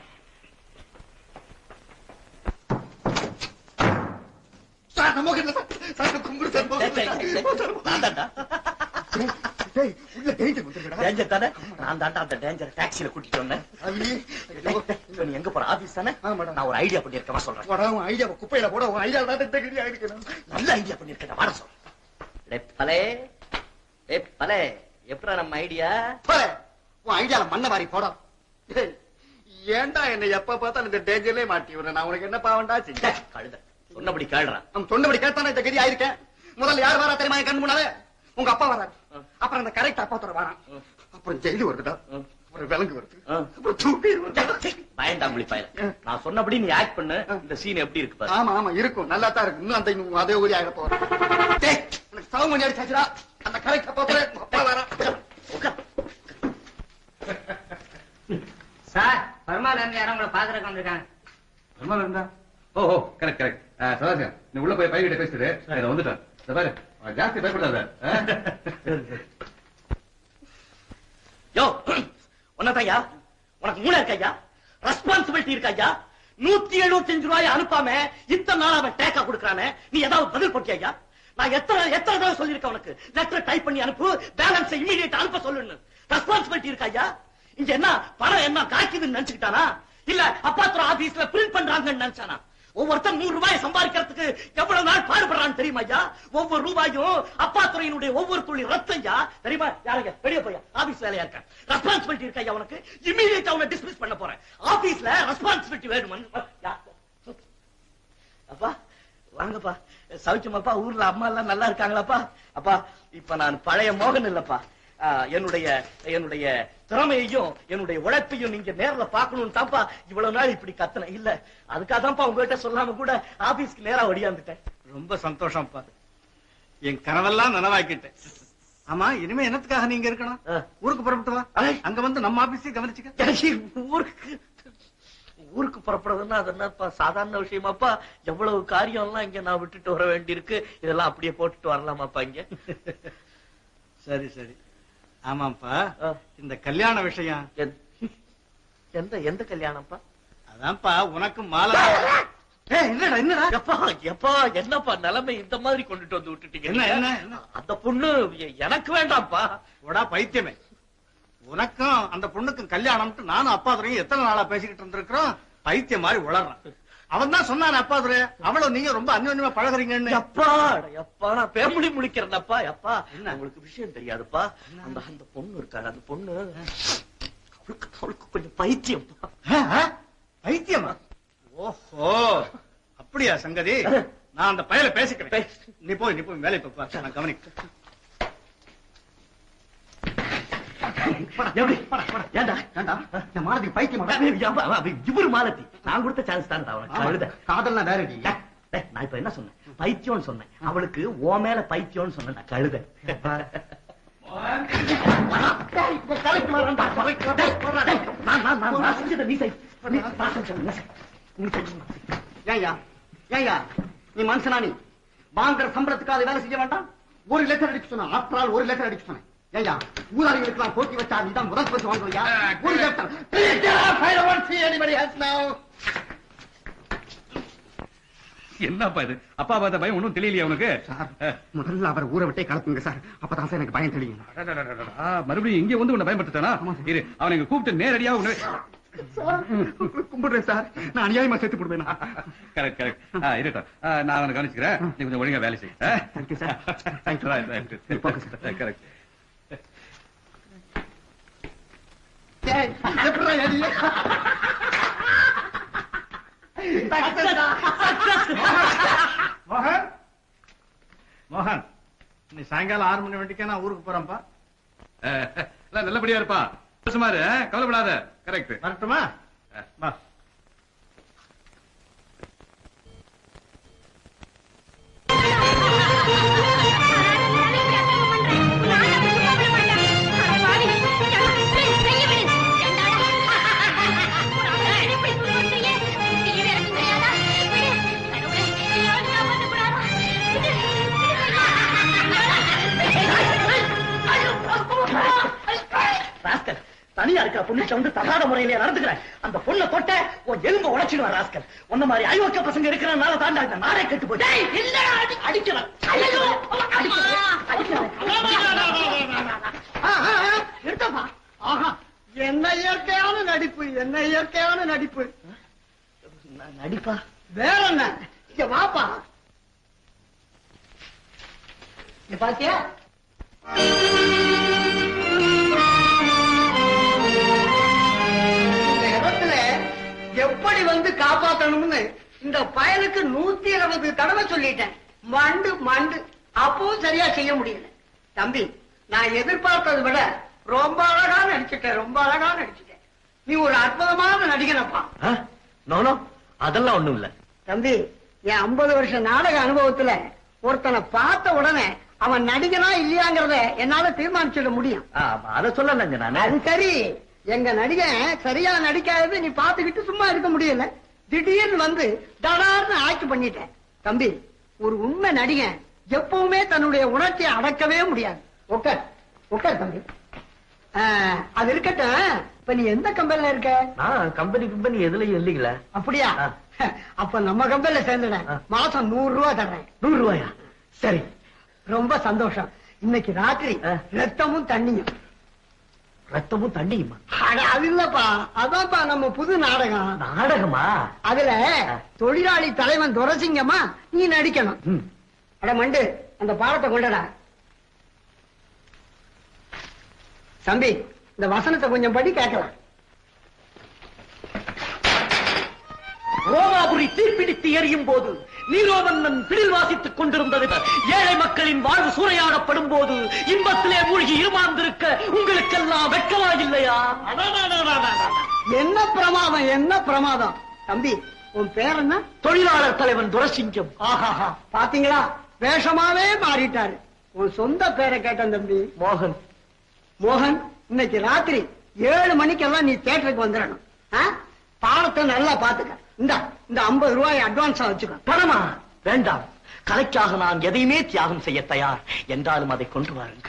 கூட்டிட்டு வந்தேன். எங்க போற ஆபீஸ் தானே? நான் ஒரு ஐடியா பண்ணிருக்கேன் சொல்றேன். ஐடியா குப்பையில போட ஐடியா நல்ல ஐடியா பண்ணிருக்கேன், வாட சொல்றேன். எப்படா நம்ம ஐடியா? உன் ஐடியால மண்ண வாரி போட. ஏன்டா என்ன எப்ப பார்த்தா இந்த டேஞ்சர்லயே மாட்டி விடுறேன். நான் உனக்கு என்ன பாவண்டா செஞ்ச? கழுத சொன்னபடி கேள்றான். நம்ம சொன்னபடி கேட்டானே இந்த கதி ஆயிருக்கேன். முதல்ல யார் வரா தெரியுமா? என் கண் முன்னாலே உங்க அப்பா வராரு, அப்புறம் அந்த கரெக்ட் அப்பா தோற வரான், அப்புறம் ஜெயிலு வருதுடா, அப்புறம் விலங்கு வருது, அப்புறம் தூக்கி வருது. பயந்தாங்குழி பயல. நான் சொன்னபடி நீ ஆக்ட் பண்ணு. இந்த சீன் எப்படி இருக்கு பாரு. ஆமா ஆமா இருக்கும், நல்லா தான் இருக்கு. இன்னும் அந்த அதே ஊரி ஆக போறேன். எனக்கு சவு மணி அடிச்சாச்சுடா, அந்த கரெக்ட் அப்பா தோற அப்பா வரான். சார், பர்மால இருந்து யாரும் உங்களை பாக்குறதுக்கு வந்திருக்காங்க. பர்மால இருந்தா? ஓ ஓ கரெக்ட் கரெக்ட். சதாசிவம், நீ உள்ள போய் பையன்கிட்ட பேசிட்டு இதை வந்துட்டேன். பாரு, ஜாஸ்தி பயப்படாத. யோ உன்னதையா உனக்கு மூளை இருக்கையா ரெஸ்பான்சிபிலிட்டி இருக்கையா நூத்தி எழுபத்தி அஞ்சு ரூபாய் அனுப்பாம இத்தனை நாள் அவன் டேக்கா கொடுக்கறானே நீ ஏதாவது பதில் போட்டியா நான் எத்தனை எத்தனை தடவை சொல்லிருக்கேன் உனக்கு லெட்டர் டைப் பண்ணி அனுப்பு பேலன்ஸ் இமீடியேட் அனுப்ப சொல்லுன்னு ரெஸ்பான்சிபிலிட்டி இருக்கையா இங்க என்ன பணம் என்ன காய்க்குதுன்னு நினைச்சுக்கிட்டானா இல்ல அப்பாத்துறை ஆபீஸ்ல பிரிண்ட் பண்றாங்கன்னு நினைச்சானா ஒவ்வொருத்தர் நூறு ரூபாய் சம்பாதிக்கிறதுக்கு எவ்வளவு நாள் பாடுபடுறான்னு தெரியுமா ஐயா ஒவ்வொரு ரூபாயும் அப்பாத்துறையினுடைய ஒவ்வொரு துளி ரத்தம் ஐயா தெரியுமா யாருங்க வெளிய போய் ஆபீஸ் வேலையா இருக்க ரெஸ்பான்சிபிலிட்டி இருக்கா ஐயா உனக்கு இமீடியேட்டா அவனை டிஸ்மிஸ் பண்ண போறேன் ஆபீஸ்ல ரெஸ்பான்சிபிலிட்டி வேணுமா அப்பா வாங்கப்பா சௌக்கியமாப்பா ஊர்ல அம்மா எல்லாம் நல்லா இருக்காங்களாப்பா அப்பா இப்ப நான் பழைய மோகன் இல்லப்பா என்னுடைய என்னுடைய திறமையையும் என்னுடைய உழைப்பையும் நீங்க நேர்ல பாக்கணும் தான்ப்பா இவ்வளவு நாள் இப்படி கத்தன இல்ல அதுக்காக தான்ப்பா உங்ககிட்ட சொல்லாம கூட ஆபீஸ்க்கு நேரா ஒடியாந்துட்டேன் ரொம்ப சந்தோஷம்ப்பா என் கனவெல்லாம் நனவாக்கிட்டேன் ஆமா இனிமே என்னத்துக்காக நீங்க இருக்கணும் ஊருக்கு புறப்பட்டு வா அங்க வந்து நம்ம ஆபீஸையும் கவனிச்சுக்க ஊருக்கு ஊருக்கு புறப்படுறதுன்னா அது என்னப்பா சாதாரண விஷயமாப்பா எவ்வளவு காரியம் எல்லாம் இங்க நான் விட்டுட்டு வர வேண்டியிருக்கு இதெல்லாம் அப்படியே போட்டுட்டு வரலாமாப்பா இங்க சரி சரி ஆமாப்பா இந்த கல்யாண விஷயம் எந்த எந்த கல்யாணம்ப்பா அதான்ப்பா உனக்கு மாலை என்னடா என்னடா எப்பா எப்பா என்னப்பா நிலைமை இந்த மாதிரி கொண்டுட்டு வந்து விட்டுட்டீங்க என்ன என்ன அந்த பொண்ணு எனக்கு வேண்டாம்ப்பா உடா பைத்தியமே உனக்கும் அந்த பொண்ணுக்கும் கல்யாணம் நானும் அப்பா துறையும் எத்தனை நாளா பேசிக்கிட்டு இருந்திருக்கிறோம் பைத்தியம் மாதிரி உளறான் அவன் தான் சொன்னான் அப்பா துறை அவளும் நீங்க ரொம்ப அந்யோன்யமா பழகுறீங்கன்னு அப்பா எப்பா நான் பேமுடி முழிக்கிறேன்ப்பா எப்பா உங்களுக்கு விஷயம் தெரியாதுப்பா அந்த அந்த பொண்ணு இருக்காரு அந்த பொண்ணு அவளுக்கு அவளுக்கு கொஞ்சம் பைத்தியம் பைத்தியமா ஓஹோ அப்படியா சங்கதி நான் அந்த பயல பேசிக்கிறேன் நீ போய் நீ போய் வேலை பாப்பா நான் கவனிக்க இவரு மாலத்தி நான் கொடுத்த சான்ஸ் தான் காதல்னா வேற நான் இப்ப என்ன சொன்னேன் பைத்தியம் சொன்னேன் அவளுக்கு ஓ மேல பைத்தியம் சொன்னேன் கழுத ஏயா ஏயா நீ மனுஷனா நீ வாங்குற சம்பளத்துக்காக வேலை செய்ய வேண்டாம் ஒரு லெட்டர் அடிக்க சொன்ன ஆற்றால் ஒரு லெட்டர் அடிக்க சொன்னேன் ஏயா ஊதாரிகளுக்கெல்லாம் போட்டி வச்சா நீதான் முதல் பரிசு வாங்குறியா ஒரு லெட்டர் என்னப்பா இது அப்பா பார்த்த பயம் ஒன்னும் தெரியலையா உனக்கு முதல்ல அவர் ஊரை விட்டே கலப்புங்க சார் அப்பதான் சார் எனக்கு பயம் தெரியும் மறுபடியும் இங்க வந்து உன்னை பயன்படுத்தானா இரு அவனை இங்க கூப்பிட்டு நேரடியா உன்னை கும்பிடுறேன் சார் நான் அநியாயமா சேர்த்து கொடுப்பேன் கரெக்ட் கரெக்ட் இருக்கட்டும் நான் அவனை கவனிச்சுக்கிறேன் நீ கொஞ்சம் ஒழுங்கா வேலை செய்ய தேங்க்யூ சார் தேங்க்யூ கரெக்ட் மோகன் மோகன் நீ சாயங்காலம் ஆறு மணி வண்டிக்கா நான் ஊருக்கு போறேன்ப்பா நல்லபடியா இருப்பா சுமாரு கவலைப்படாத கரெக்ட் வரட்டுமா வா தனியா இருக்கிற பொண்ணுட்ட வந்து தகாத முறையிலே நடந்துக்கிறேன் அந்த பொண்ணை தொட்ட உன் எலும்ப உடைச்சிடுவான் ராஸ்கல் உன்ன மாதிரி அயோக்கிய பசங்க இருக்கிறனால தாண்டா இந்த நாடே கெட்டு போச்சு அடிக்கிறேன் எடுத்தப்பா ஆஹா என்ன இயற்கையான நடிப்பு என்ன இயற்கையான நடிப்பு நடிப்பா வேற என்ன இங்க வாப்பா பாத்தியா எப்படி வந்து காப்பாத்தணும்னு இந்த பயலுக்கு நூத்தி இருபது தடவை சொல்லிட்டேன் மண்டு மண்டு அப்பவும் சரியா செய்ய முடியல தம்பி நான் எதிர்பார்த்ததை விட ரொம்ப அழகா நடிச்சுட்டேன் ரொம்ப அழகா நடிச்சுட்டேன் நீ ஒரு அற்புதமான நடிகனப்பா நோனோ அதெல்லாம் ஒண்ணும் இல்ல தம்பி என் ஐம்பது வருஷம் நாடக அனுபவத்துல ஒருத்தனை பார்த்த உடனே அவன் நடிகனா இல்லையாங்கிறத என்னால தீர்மானிச்சிட முடியும் அத சொல்லலங்க நான் அது சரி எங்க நடிகன் சரியா நடிக்காதது நீ பாத்துக்கிட்டு சும்மா இருக்க முடியல திடீர்னு வந்து தடார்னு ஆட்சி பண்ணிட்டேன் தம்பி ஒரு உண்மை நடிகன் எப்பவுமே தன்னுடைய உணர்ச்சியை அடக்கவே முடியாது உட்கார் உட்கார் தம்பி அது இருக்கட்டும். இப்ப நீ எந்த கம்பெனில இருக்க? நான் கம்பெனி கம்பெனி எதுலயும் இல்லைங்களா? அப்படியா? அப்ப நம்ம கம்பெனில சேர்ந்துடேன். மாசம் நூறு ரூபாய் தர்றேன். நூறு ரூபாயா? சரி, ரொம்ப சந்தோஷம். இன்னைக்கு ராத்திரி ரத்தமும் தண்ணியும். ரத்தமும் தண்ணியுமா? அது இல்லப்பா, அதான்ப்பா நம்ம புது நாடகம். நாடகமா? அதுல தொழிலாளி தலைவன் துரசிங்கமா நீ நடிக்கணும். அட மண்டு, அந்த பாடத்தை கொண்டடா. தம்பி, இந்த வசனத்தை கொஞ்சம் படி கேட்கலாம். ரோமாபுரி தீப்பிடித்து எரியும் போது நீரோமன்னன் பிடில் வாசித்துக் கொண்டிருந்தது. ஏழை மக்களின் வாழ்வு சூறையாடப்படும் போது இன்பத்திலே மூழ்கி இருமாந்திருக்க உங்களுக்கெல்லாம் வெட்கமா இல்லையா? என்ன பிரமாதம், என்ன பிரமாதம். தம்பி, உன் பேர் என்ன? தொழிலாளர் தலைவன் துரசிங்கம். ஆஹாஹா, பாத்தீங்களா, வேஷமாவே மாறிட்டாரு. உன் சொந்த பேரை கேட்டேன் தம்பி. மோகன். மோகன், இன்னைக்கு ராத்திரி ஏழு மணிக்கெல்லாம் நீ தியேட்டருக்கு வந்துடணும். பாடத்தை நல்லா பாத்துக்க. இந்த இந்த ஐம்பது ரூபாய் அட்வான்ஸா வச்சுக்க. பணமா? வேண்டாம், கலைக்காக நான் எதையுமே தியாகம் செய்ய தயார். என்றாலும் அதை கொண்டு வாருங்கள்.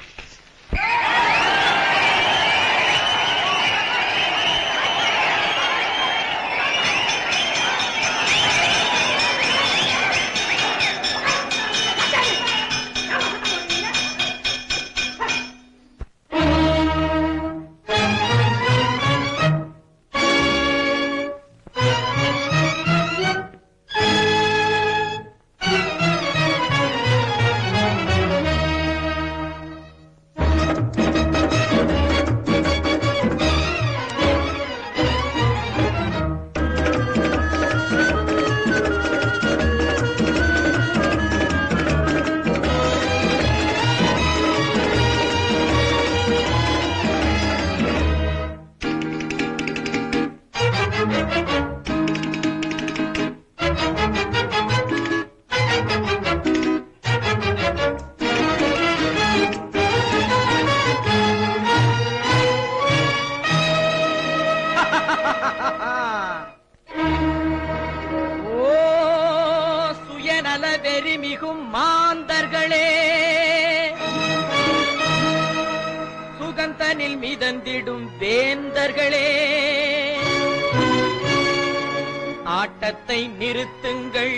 ஆட்டத்தை நிறுத்துங்கள்,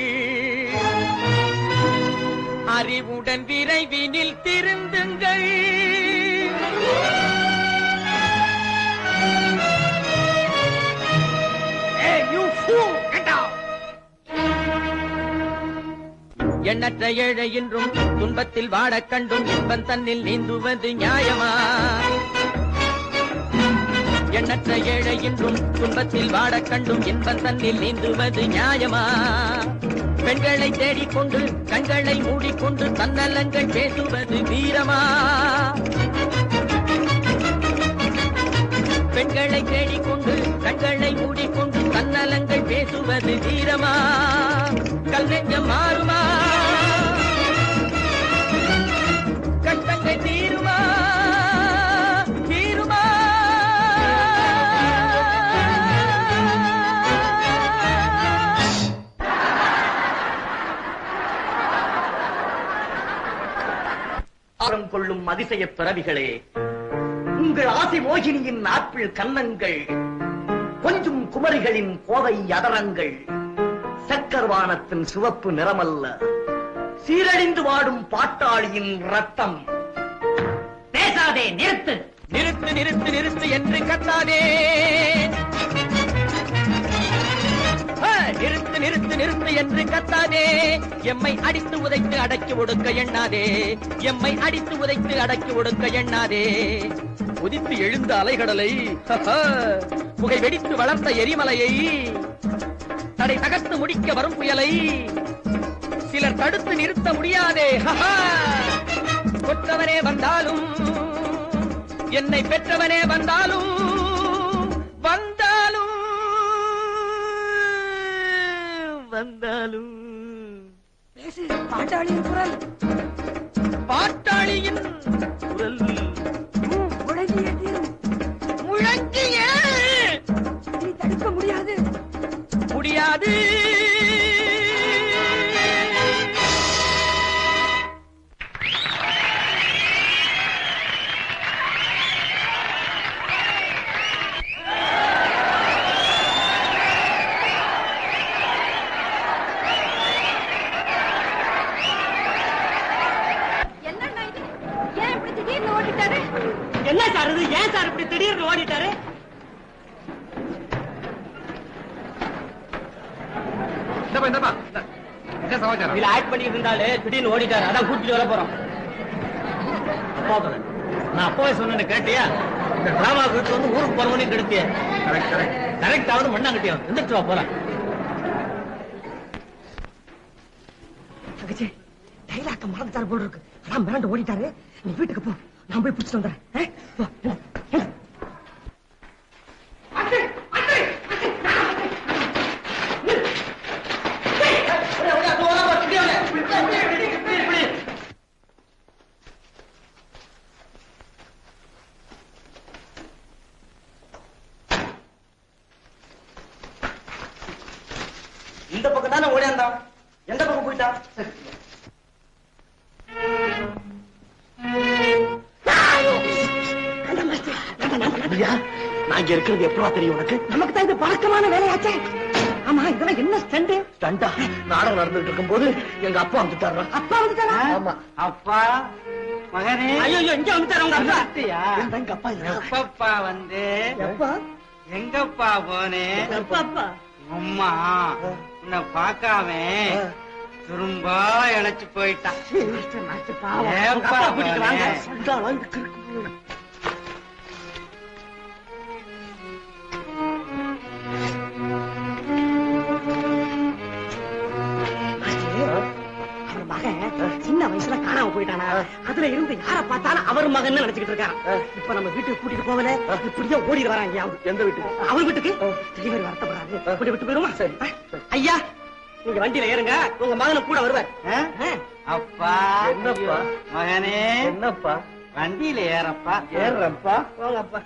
அறிவுடன் விரைவினில் திருந்துங்கள். எண்ணற்ற ஏழை என்றும் துன்பத்தில் வாடக் கண்டும் இன்பம் தன்னில் நீந்துவது நியாயமா? எண்ணற்ற ஏழை என்றும் துன்பத்தில் வாடக் கண்டும் இன்பம் தன்னில் நீந்துவது நியாயமா? பெண்களை தேடிக்கொண்டு கண்களை மூடிக்கொண்டு தன்னலங்கள் பேசுவது வீரமா? பெண்களை தேடிக்கொண்டு கண்களை மூடிக்கொண்டு தன்னலங்கள் பேசுவது வீரமா? கல் நெஞ்சம் மாறுமா? கஷ்டங்கள் தீருமா? தீருமா? ஆரம் கொள்ளும் அதிசய பிறவிகளே, உங்கள் ஆசை மோகினியின் ஆப்பிள் கன்னங்கள், கொஞ்சம் குமரிகளின் கோவை அதரங்கள், சக்கர்வானத்தின் சிவப்பு நிறமல்ல, சீரழிந்து வாடும் பாட்டாளியின் ரத்தம். பேசாதே, நிறுத்து நிறுத்து நிறுத்து நிறுத்து என்று கத்தாதே. நிறுத்து நிறுத்து நிறுத்து என்று கத்தாதே. எம்மை அடித்து உதைத்து அடக்கி ஒடுக்க எண்ணாதே. எம்மை அடித்து உதைத்து அடக்கி ஒடுக்க எண்ணாதே. உதித்து எழுந்த அலைகடலை, புகை வெடித்து வளர்ந்த எரிமலையை, தடை தகர்த்து முடிக்க வரும் புயலை சிலர் தடுத்து நிறுத்த முடியாதே. கொற்றவனே வந்தாலும் என்னை பெற்றவனே வந்தாலும் வந்தாலும் வந்தாலும் பேசு. பாட்டாளியின் குரல், பாட்டாளியின் குரல் முழங்கிய தீரும். முழங்கிய நீ தடுக்க முடியாது, முடியாது. ஓடிட்டாரு. என்ன சார் இது? ஏன் சார் இப்படி திடீர்னு ஓடிட்டாரு? இதுல ஆக்ட் பண்ணிட்டு இருந்தாலே திடீர்னு ஓடிட்டாரு. அதான் கூட்டிட்டு வர போறோம். நான் அப்பவே சொன்னேன்னு கேட்டியா? இந்த டிராமா வீட்டு வந்து ஊருக்கு போறவனையும் கெடுத்திய. கரெக்ட் ஆகுது மண்ணாங்கட்டியா எந்திரிச்சு வா போலாம். தங்கச்சி டைலாக்க மறந்துட்டாரு போல இருக்கு. அதான் மிரண்டு ஓடிட்டாரு. நீ வீட்டுக்கு போ, நான் போய் பிடிச்சிட்டு வந்துடுறேன். இந்த பக்கம் தானே ஓடியாந்தான். எந்த பக்கம் போயிட்டான்? நான் இங்க இருக்கிறது எப்படா தெரியும் உனக்கு? நமக்கு தான் இது பழக்கமான வேலையாச்சே. ஆமா, இதெல்லாம் என்ன ஸ்டண்ட்? ஸ்டண்டா? நாடகம் நடந்துட்டு இருக்கும் போது எங்க அப்பா வந்துட்டாரு. அப்பா வந்துட்டாரா? ஆமா. அப்பா மகனே. ஐயோ, இங்க வந்துட்டாரு உங்க அப்பா. எங்க அப்பா இல்ல. எப்பப்பா வந்து எப்பா? எங்கப்பா போனே? எப்பா? அம்மா உன்னை பார்க்காம திரும்ப இழைச்சு போயிட்டான். ஏப்பா போனே? சின்ன வயசுல காணாம போயிட்டானா? அதுல இருந்து யார பார்த்தாலும் அவர் மகன் நினைச்சுக்கிட்டு இருக்காரு. இப்ப நம்ம வீட்டுக்கு கூட்டிட்டு போகல, இப்படியே ஓடிட்டு வரான். எந்த வீட்டுக்கு? அவர் வீட்டுக்கு. டிரைவர் வருத்தப்படுறாரு. இப்படி விட்டு போயிருமா? சரி ஐயா, நீங்க வண்டியில ஏறுங்க, உங்க மகனை கூட வருவார். அப்பா என்னப்பா? மகனே என்னப்பா? வண்டியில ஏறப்பா. ஏறப்பா. வாங்க அப்பா.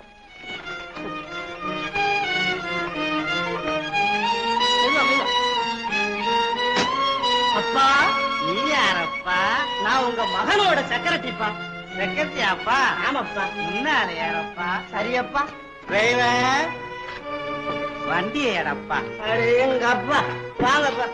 அப்பா, நீ யாரப்பா? நான் உங்க மகனோட செக்ரட்டரிப்பா. செக்ரட்டரியாப்பா? ஆமாப்பா. முன்னால ஏறப்பா. சரியப்பா. டிரைவர் வண்டியை ஏறப்பா. அடே எங்க அப்பா, வாங்கப்பா.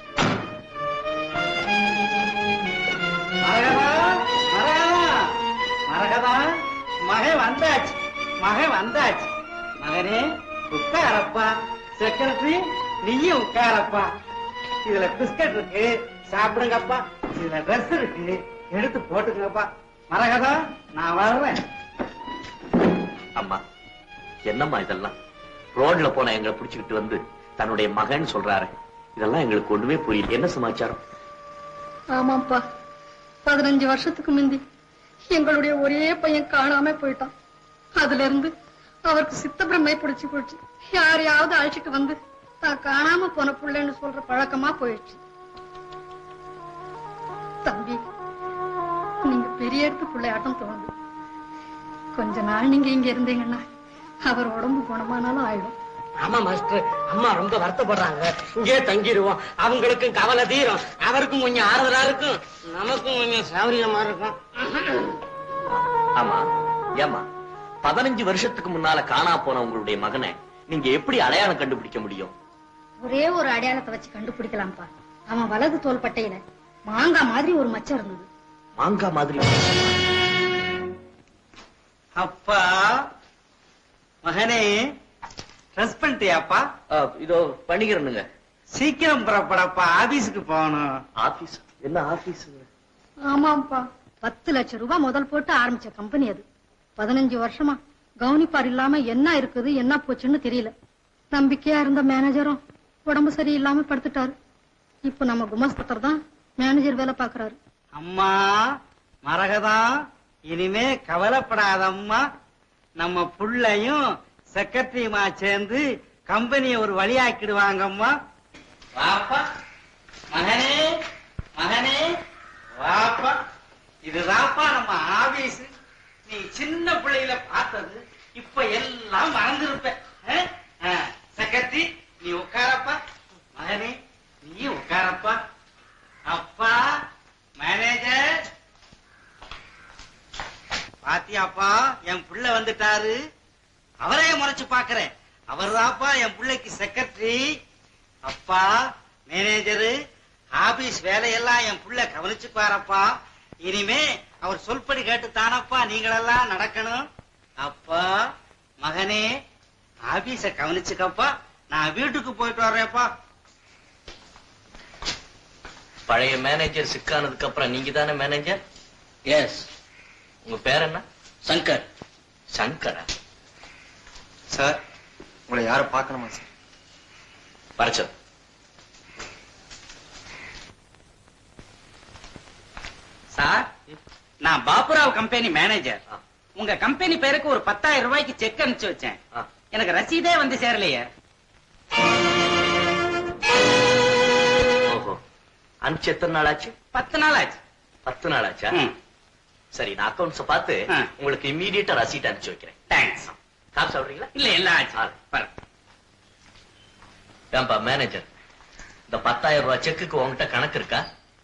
மரகதா, மரகதா, மரகதா, மகன் வந்தாச்சு, மகன் வந்தாச்சு. மகனே உட்காரப்பா. செக்ரட்டரி நீயும் உட்காரப்பா. இதுல பிஸ்கட் இருக்கு, சாப்பிடுங்கப்பா. இதுல ட்ரெஸ் இருக்கு, எடுத்து போட்டுங்கப்பா. மரகதா, நான் வர்றேன். அம்மா, என்னம்மா இதெல்லாம்? ரோட்ல போன எங்களை பிடிச்சுக்கிட்டு வந்து தன்னுடைய மகன் சொல்றாரு. இதெல்லாம் எங்களுக்கு ஒண்ணுமே புரியல. என்ன சமாச்சாரம்? ஆமாப்பா, பதினஞ்சு வருஷத்துக்கு முந்தி எங்களுடைய ஒரே பையன் காணாம போயிட்டான். அதுல இருந்து அவருக்கு சித்தப்பிரமை பிடிச்சு போச்சு. யாரையாவது அழைச்சிட்டு வந்து தான் காணாம போன பிள்ளைன்னு சொல்ற பழக்கமா போயிடுச்சு. தம்பி, நீங்க பெரிய இடத்து பிள்ளையாட்டம் தோணுது. கொஞ்ச நாள் நீங்க இங்க இருந்தீங்கன்னா அவர் உடம்பு குணமானாலும் ஆயிடும். ஆமா மாஸ்டர், அம்மா ரொம்ப வருத்தப்படுறாங்க. இங்கே தங்கிடுவோம், அவங்களுக்கும் கவலை தீரும், அவருக்கும் கொஞ்சம் ஆறுதலா இருக்கும், நமக்கும் கொஞ்சம் சௌரியமா இருக்கும். ஆமா, ஏமா பதினஞ்சு வருஷத்துக்கு முன்னால காணா போன உங்களுடைய மகனை நீங்க எப்படி அடையாளம் கண்டுபிடிக்க முடியும்? ஒரே ஒரு அடையாளத்தை வச்சு கண்டுபிடிக்கலாம்ப்பா. அவன் வலது தோல் பட்டையில மாங்காய் மாதிரி ஒரு மச்சம் இருந்தது. மாங்காய் மாதிரி? அப்பா மகனே, ட்ரெஸ் பண்ணிட்டியாப்பா? இதோ பண்ணிக்கிறேனுங்க. சீக்கிரம் புறப்படப்பா, ஆபீஸுக்கு போகணும். ஆபீஸ்? என்ன ஆபீஸ்? ஆமாப்பா, பத்து லட்சம் ரூபாய் முதல் போட்டு ஆரம்பிச்ச கம்பெனி அது. பதினஞ்சு வருஷமா கவனிப்பார் இல்லாம என்ன இருக்குது என்ன போச்சுன்னு தெரியல. நம்பிக்கையா இருந்த மேனேஜரும் உடம்பு சரியில்லாம படுத்துட்டாரு. இப்ப நம்ம குமஸ்தர் தான் மேனேஜர் வேலை பாக்குறாரு. அம்மா மரகதா, இனிமே கவலைப்படாதம்மா. நம்ம புள்ளையும் செக்ரட்டரியுமா சேர்ந்து கம்பெனியை ஒரு வழியாக்கிடுவாங்கம்மா. வாப்பா மகனே, மகனே வாப்பா. இதுதான்ப்பா நம்ம ஆபீஸ். நீ சின்ன பிள்ளையில பார்த்தது இப்ப எல்லாம் மறந்துருப்ப. செக்ரட்டரி நீ உட்காரப்பா. மகனே நீ உட்காரப்பா. அப்பா மேனேஜர் பாத்தியாப்பா, என் புள்ள வந்துட்டாரு. அவரையே முறைச்சு பாக்குறேன். அவர்தான்ப்பா என் பிள்ளைக்கு செக்ரட்டரி. அப்பா மேனேஜரு, ஆபீஸ் வேலையெல்லாம் என் புள்ள கவனிச்சுப்பாரப்பா. இனிமே அவர் சொல்படி கேட்டு தானப்பா நீங்களெல்லாம் நடக்கணும். அப்பா மகனே ஆபீஸ கவனிச்சுக்கப்பா, நான் வீட்டுக்கு போயிட்டு வர்றேன்ப்பா. பழைய மேனேஜர் சிக்கானதுக்கு அப்புறம் நீங்க தானே மேனேஜர்? எஸ். உங்க பேர் என்ன? சங்கர். சங்கரா? சார் உங்களை யார பார்க்கணுமா சார்? பரச்சல். சார் நான் பாபுராவ் கம்பெனி மேனேஜர். உங்க கம்பெனி பேருக்கு ஒரு பத்தாயிரம் ரூபாய்க்கு செக் அனுப்பிச்சு வச்சேன். எனக்கு ரசீதே வந்து சேரலையே. ஓஹோ, அனுப்பிச்சு எத்தனை நாள் ஆச்சு? பத்து நாள் ஆச்சு. பத்து நாள் ஆச்சா? சரி, நான் அக்கௌண்ட்ஸ் பார்த்து உங்களுக்கு இம்மீடியட்டா ரசீட் அனுப்பிச்சு வைக்கிறேன். தேங்க்ஸ். காசு சொல்றீங்களா? இல்ல எல்லாம் ஆச்சு. ஏன்பா மேனேஜர், இந்த பத்தாயிரம் ரூபாய் செக்குக்கு உங்ககிட்ட கணக்கு இருக்கா?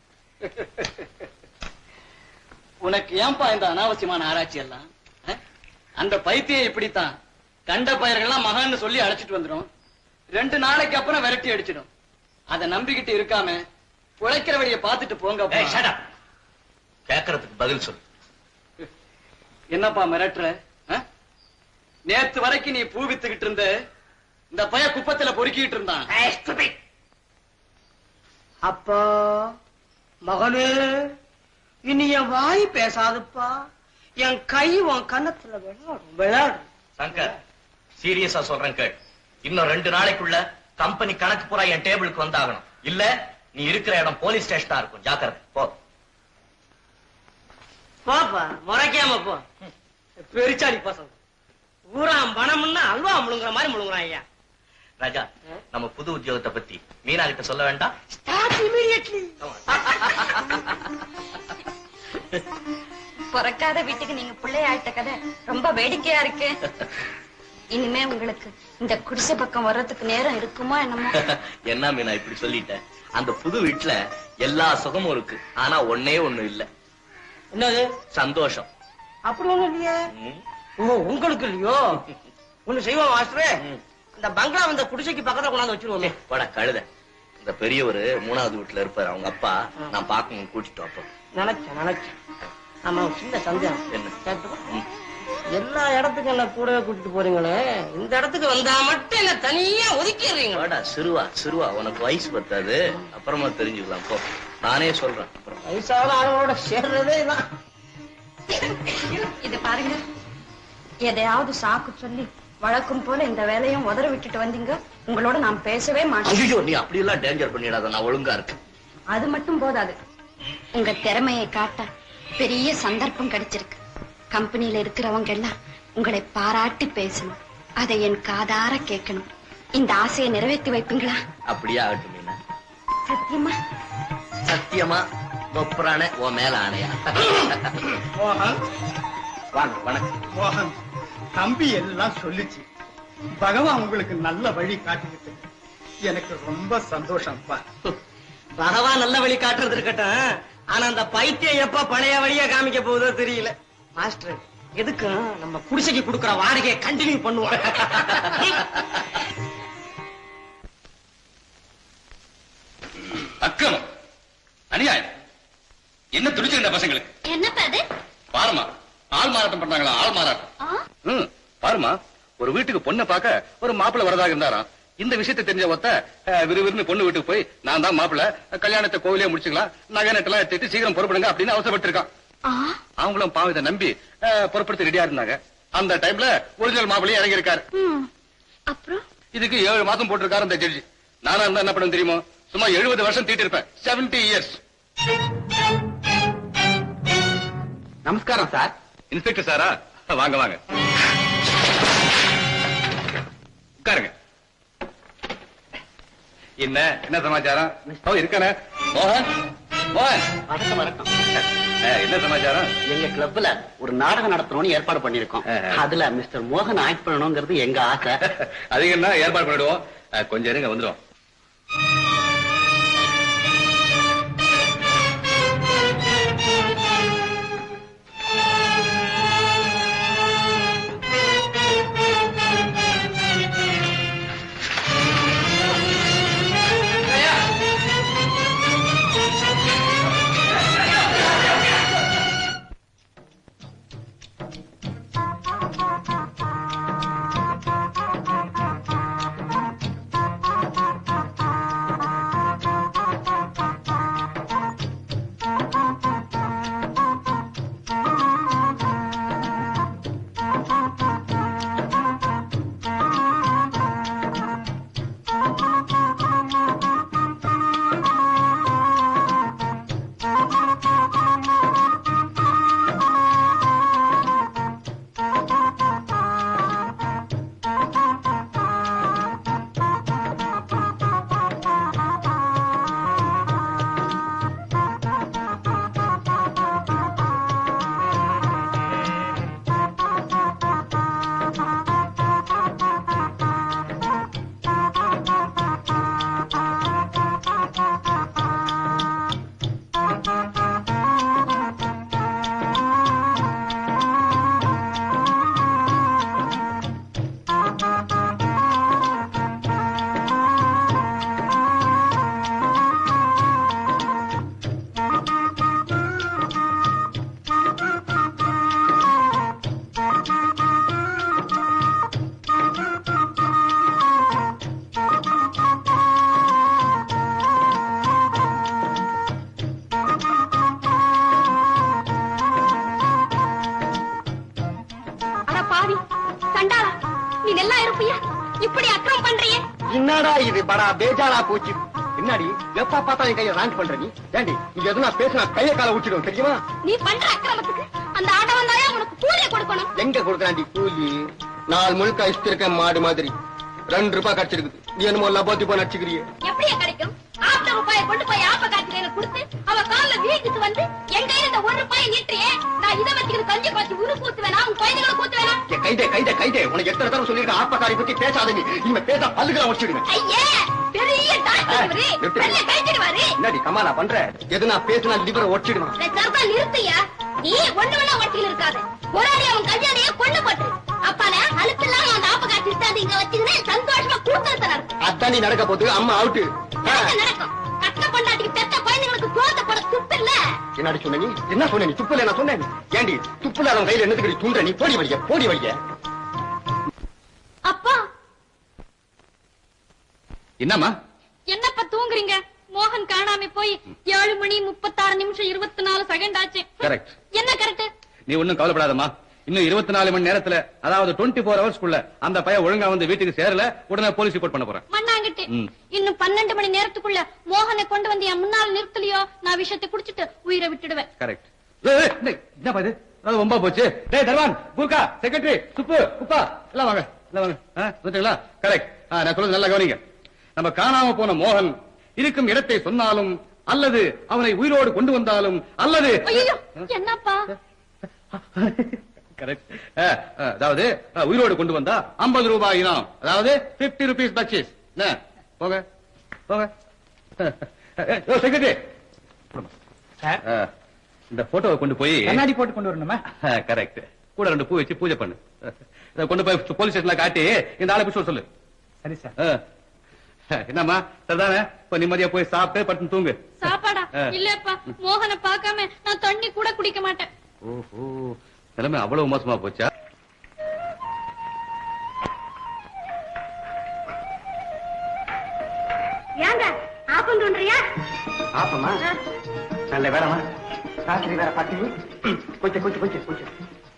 உனக்கு ஏன்பா இந்த அனாவசியமான ஆராய்ச்சி எல்லாம்? அந்த பைத்தியம் இப்படித்தான் கண்ட பயிர்கள்லாம் மகான்னு சொல்லி அழைச்சிட்டு வந்துடும். ரெண்டு நாளைக்கு அப்புறம் விரட்டி அடிச்சிடும். அதை நம்பிக்கிட்டு இருக்காம உழைக்கிற வழியை பார்த்துட்டு போங்க. கேட்கறதுக்கு பதில் சொல்லு. என்னப்பா மிரட்டுற? நேத்து வரைக்கும் நீ பூ வித்துக்கிட்டு இருந்த இந்த பைய குப்பத்துல பொறுக்கிட்டு இருந்தான். அப்பா மகனே, இனி என் வாய் பேசாதுப்பா, என் கை உன் கன்னத்துல விளையாடும் விளையாடும். சங்கர், சீரியஸா சொல்றேன் கேள். இன்னும் ரெண்டு நாளைக்குள்ள கம்பெனி கணக்கு பூரா என் டேபிளுக்கு வந்தாகணும். இல்ல நீ இருக்கிற இடம் போலீஸ் ஸ்டேஷனா இருக்கும். ஜாக்கிரதை. போ போப்பா, முறைக்காம போ. பெருச்சாடி பசங்க ஊராம் பணம்னா அல்வா முழுங்குற மாதிரி முழுங்குறான். ஐயா ராஜா, நம்ம புது உத்தியோகத்தை பத்தி மீனா கிட்ட சொல்ல வேண்டாம்? பிறக்காத வீட்டுக்கு நீங்க பிள்ளையாயிட்ட கதை ரொம்ப வேடிக்கையா இருக்கு. இனிமே உங்களுக்கு இந்த குடிசை பக்கம் வர்றதுக்கு நேரம் இருக்குமா என்னமோ? என்ன மீனா இப்படி சொல்லிட்ட? அந்த புது வீட்டுல எல்லா சுகமும் இருக்கு. ஆனா ஒன்னே ஒண்ணு இல்ல. என்னது? சந்தோஷம். அப்படி ஒண்ணு இல்லையே. ஓ, உங்களுக்கு இல்லையோ? ஒண்ணு செய்வோம் மாஸ்டர், இந்த பங்களா வந்த குடிசைக்கு பக்கத்துல கொண்டாந்து வச்சிருவோமே. போட கழுத. இந்த பெரியவரு மூணாவது வீட்டுல இருப்பாரு. அவங்க அப்பா நான் பாக்கணும் கூட்டிட்டு வைப்போம். நினைச்சேன் நினைச்சேன். ஆமா, சின்ன சந்தேகம். என்ன? எல்லா இடத்துக்கும் என்ன கூடவே கூட்டிட்டு போறீங்களே, இந்த இடத்துக்கு வந்தா மட்டும் என்ன தனியா ஒதுக்கிடுறீங்க. சிறுவா சிறுவா, உனக்கு வயசு பத்தாது, அப்புறமா தெரிஞ்சுக்கலாம். போ, நானே சொல்றேன். வயசான ஆளுங்களோட சேர்றதே தான். இது பாருங்க, எதையாவது சாக்கு சொல்லி வழக்கம் போல இந்த வேலையும் உதற விட்டுட்டு வந்தீங்க, உங்களோட நான் பேசவே மாட்டேன். ஐயோ, நீ அப்படி எல்லாம் டேஞ்சர் பண்ணிடாத. நான் ஒழுங்கா இருக்கேன். அது மட்டும் போதாது, உங்க திறமையை காட்ட பெரிய சந்தர்ப்பம் கிடைச்சிருக்கு. கம்பெனியில இருக்கிறவங்க எல்லாம் உங்களை பாராட்டி பேசணும், அதை என் காதார கேட்கணும். இந்த ஆசையை நிறைவேற்றி வைப்பீங்களா? அப்படியே ஆகட்டும் மீனா. சத்தியமா? சத்தியமா. தொப்புறான உன் மேல ஆணையா? மோகன், வாங்க. வணக்கம் மோகன். தம்பி எல்லாம் சொல்லிச்சு. பகவான் உங்களுக்கு நல்ல வழி காட்டிக்கிட்டு எனக்கு ரொம்ப சந்தோஷம்ப்பா. பகவான் நல்ல வழி காட்டுறது இருக்கட்டும், ஆனா அந்த பைத்தியம் எப்ப பழைய வழியா காமிக்க போகுதோ தெரியல. மாஸ்டர், எதுக்கும் நம்ம குடிசைக்கு கொடுக்கிற வாடகையை கண்டினியூ பண்ணுவோம். அக்கிரமம், அநியாயம், என்ன துடிச்சுக்கிட்ட பசங்களுக்கு? என்னப்பா அது? பாருமா, ஆள் மாறாட்டம் பண்றாங்களா? ஆள் மாறாட்டம். ம், பாருமா, ஒரு வீட்டுக்கு பொண்ணை பார்க்க ஒரு மாப்பிள்ளை வரதாக இருந்தாராம். இந்த விஷயத்தை தெரிஞ்ச ஒத்த விறுவிறுன்னு பொண்ணு வீட்டுக்கு போய், நான் தான் மாப்பிள்ளை, கல்யாணத்தை கோவிலே முடிச்சுக்கலாம், நகை நட்டெல்லாம் எடுத்துட்டு சீக்கிரம் புறப்படுங்க அப்படின்னு அவசரப்பட்டு இருக்கான். அவங்களும் பாவம் இதை நம்பி புறப்படுத்த ரெடியா இருந்தாங்க. அந்த டைம்ல ஒரிஜினல் மாப்பிள்ளையும் இறங்கி இருக்காரு. அப்புறம் இதுக்கு ஏழு மாசம் போட்டிருக்காரு அந்த ஜட்ஜி. நானா இருந்தா என்ன பண்ண தெரியுமோ? சும்மா எழுபது வருஷம் தீட்டு இருப்பேன். Seventy years. நமஸ்காரம் சார். இன்ஸ்பெக்டர் சாரா? வாங்க வாங்க, உட்காருங்க. என்ன என்ன சமாச்சாரம்? ஓ, இருக்கானே மோகன். மோகன், வணக்கம் வணக்கம். என்ன சமாச்சாரம்? எங்க கிளப்ல ஒரு நாடகம் நடத்தணும்னு ஏற்பாடு பண்ணிருக்கோம். அதுல மிஸ்டர் மோகன் ஆக்ட் பண்ணணுங்கிறது எங்க ஆசை. அதுக்கு என்ன ஏற்பாடு பண்ணிடுவோம். கொஞ்சம் இருங்க, வந்துடும். சண்டாளா, நீ நல்லா இருப்பியா? இப்படி அக்கிரம் பண்றியே. என்னடா இது படா பேஜாரா போச்சு. என்னடி எப்ப பார்த்தா என் கையை ராங் பண்ற நீ? ஏண்டி இங்க எதுனா பேசினா கைய கால ஊற்றிடும் தெரியுமா? நீ பண்ற அக்கிரமத்துக்கு அந்த ஆடவன் தாயா உனக்கு கூலியை கொடுக்கணும். எங்க கொடுக்கறாண்டி கூலி? நாள் முழுக்க இஷ்டிருக்க மாடு மாதிரி ரெண்டு ரூபாய் கிடைச்சிருக்குது. நீ என்னமோ லபோத்தி போய் நடிச்சுக்கிறிய. எப்படியா கிடைக்கும்? ஆப்ட ரூபாயை கொண்டு போய் ஆப்ப காய்ச்சல கொடுத்து அவ கால வீட்டுக்கு வந்து என் கையில இந்த ஒரு ரூபாயை நீட்டியே நான் இதை வச்சுக்கிட்டு கஞ்சி காய்ச்சி உனக்கு ஊத்துவேனா உன் குழந்தைகளை ஊத்துவேனா? கைதே கைதே கைதே உனக்கு எத்தனை தடவை சொல்லிருக்க ஆப்பக்காரி பத்தி பேசாத நீ. இனிமே பேச பல்லுகளை உடைச்சிடுங்க. ஐயே பெரிய டாக்டர் இவரு நல்ல கைச்சிடுவாரு. என்னடி கமாலா பண்ற? எதுனா பேசினா லிவரை ஒடிச்சிடுவான். சர்தா நிறுத்தியா, நீ ஒண்ணு ஒண்ணா ஒட்டிக்கிட்டு இருக்காது. ஒராடி அவன் கல்யாணையே கொண்டு போட்டு அப்பால அழுத்தெல்லாம் அந்த ஆப்ப காய்ச்சி இட்டாது இங்க வச்சுக்கின்னு சந்தோஷமா கூட்டத்தனர். அதான் நீ நடக்க போது அம்மா அவுட்டு நடக்கும். கட்ட பொண்டாட்டிக்கு பெத்த குழந்தைங்களுக்கு சோத்த போட துப்பு இல்ல. என்னடி சொன்ன நீ? என்ன சொன்ன நீ? துப்புல நான் சொன்னேன். ஏண்டி துப்புல அவன் கையில என்னத்துக்கு துண்ட நீ? போடி வழிய போடி வழிய. அப்பா என்னம்மா என்னப்பா தூங்குறீங்க? மோகன் காணாம போய் ஏழு மணி முப்பத்தாறு நிமிஷம் இருபத்தி நாலு செகண்ட் ஆச்சு. கரெக்ட். என்ன கரெக்ட்? நீ ஒண்ணும் கவலைப்படாதம்மா. இன்னும் இருபத்தி நாலு மணி நேரத்துல அதாவது டுவெண்ட்டி போர் ஹவர்ஸ்க்குள்ள அந்த பையன் ஒழுங்கா வந்து வீட்டுக்கு சேரல உடனே போலீஸ் ரிப்போர்ட் பண்ண போறேன். மண்ணாங்கிட்டு இன்னும் பன்னெண்டு மணி நேரத்துக்குள்ள மோகனை கொண்டு வந்து என் முன்னால் நிறுத்தலையோ நான் விஷத்தை குடிச்சிட்டு உயிரை விட்டுடுவேன். கரெக்ட். என்ன பாது அது ரொம்ப போச்சு. டேய் தர்வான், பூர்கா, செக்ரட்டரி, சுப்பு, குப்பா எல்லாம் வாங்க எல்லாம் வாங்க. வந்துட்டீங்களா? கரெக்ட். நான் சொல்றது நல்லா கவனிங்க. நம்ம காணாம போன மோகன் இருக்கும் இடத்தை சொன்னாலும் அல்லது அவனை உயிரோடு கொண்டு வந்தாலும் அல்லது என்னப்பா கரெக்ட் அதாவது உயிரோடு கொண்டு வந்தா ஐம்பது ரூபாய் இனாம், அதாவது பிப்டி ருபீஸ் பர்ச்சேஸ். போங்க போங்க. செக்ரட்டரி இந்த போட்டோவை கொண்டு போய் கண்ணாடி போட்டு கொண்டு வரணுமா? கரெக்ட். கூட ரெண்டு பூ வச்சு பூஜை பண்ணு. கொண்டு போய் போலீஸ் ஸ்டேஷன்ல காட்டி இந்த ஆளை பிடிச்சு சொல்லு. சரி சார். என்னம்மா சரிதானே? இப்ப நிம்மதியா போய் சாப்பிட்டு பட்டு தூங்கு. சாப்பாடா? இல்லப்பா, மோகனை பார்க்காம நான் தண்ணி கூட குடிக்க மாட்டேன். ஓஹோ, நிலைமை அவ்வளவு மோசமா போச்சா? ஏங்க ஆப்பம் தோன்றியா? ஆப்பமா? நல்ல வேறமா ராத்திரி வேற பாட்டி கொஞ்சம் கொஞ்சம் கொஞ்சம் கொஞ்சம்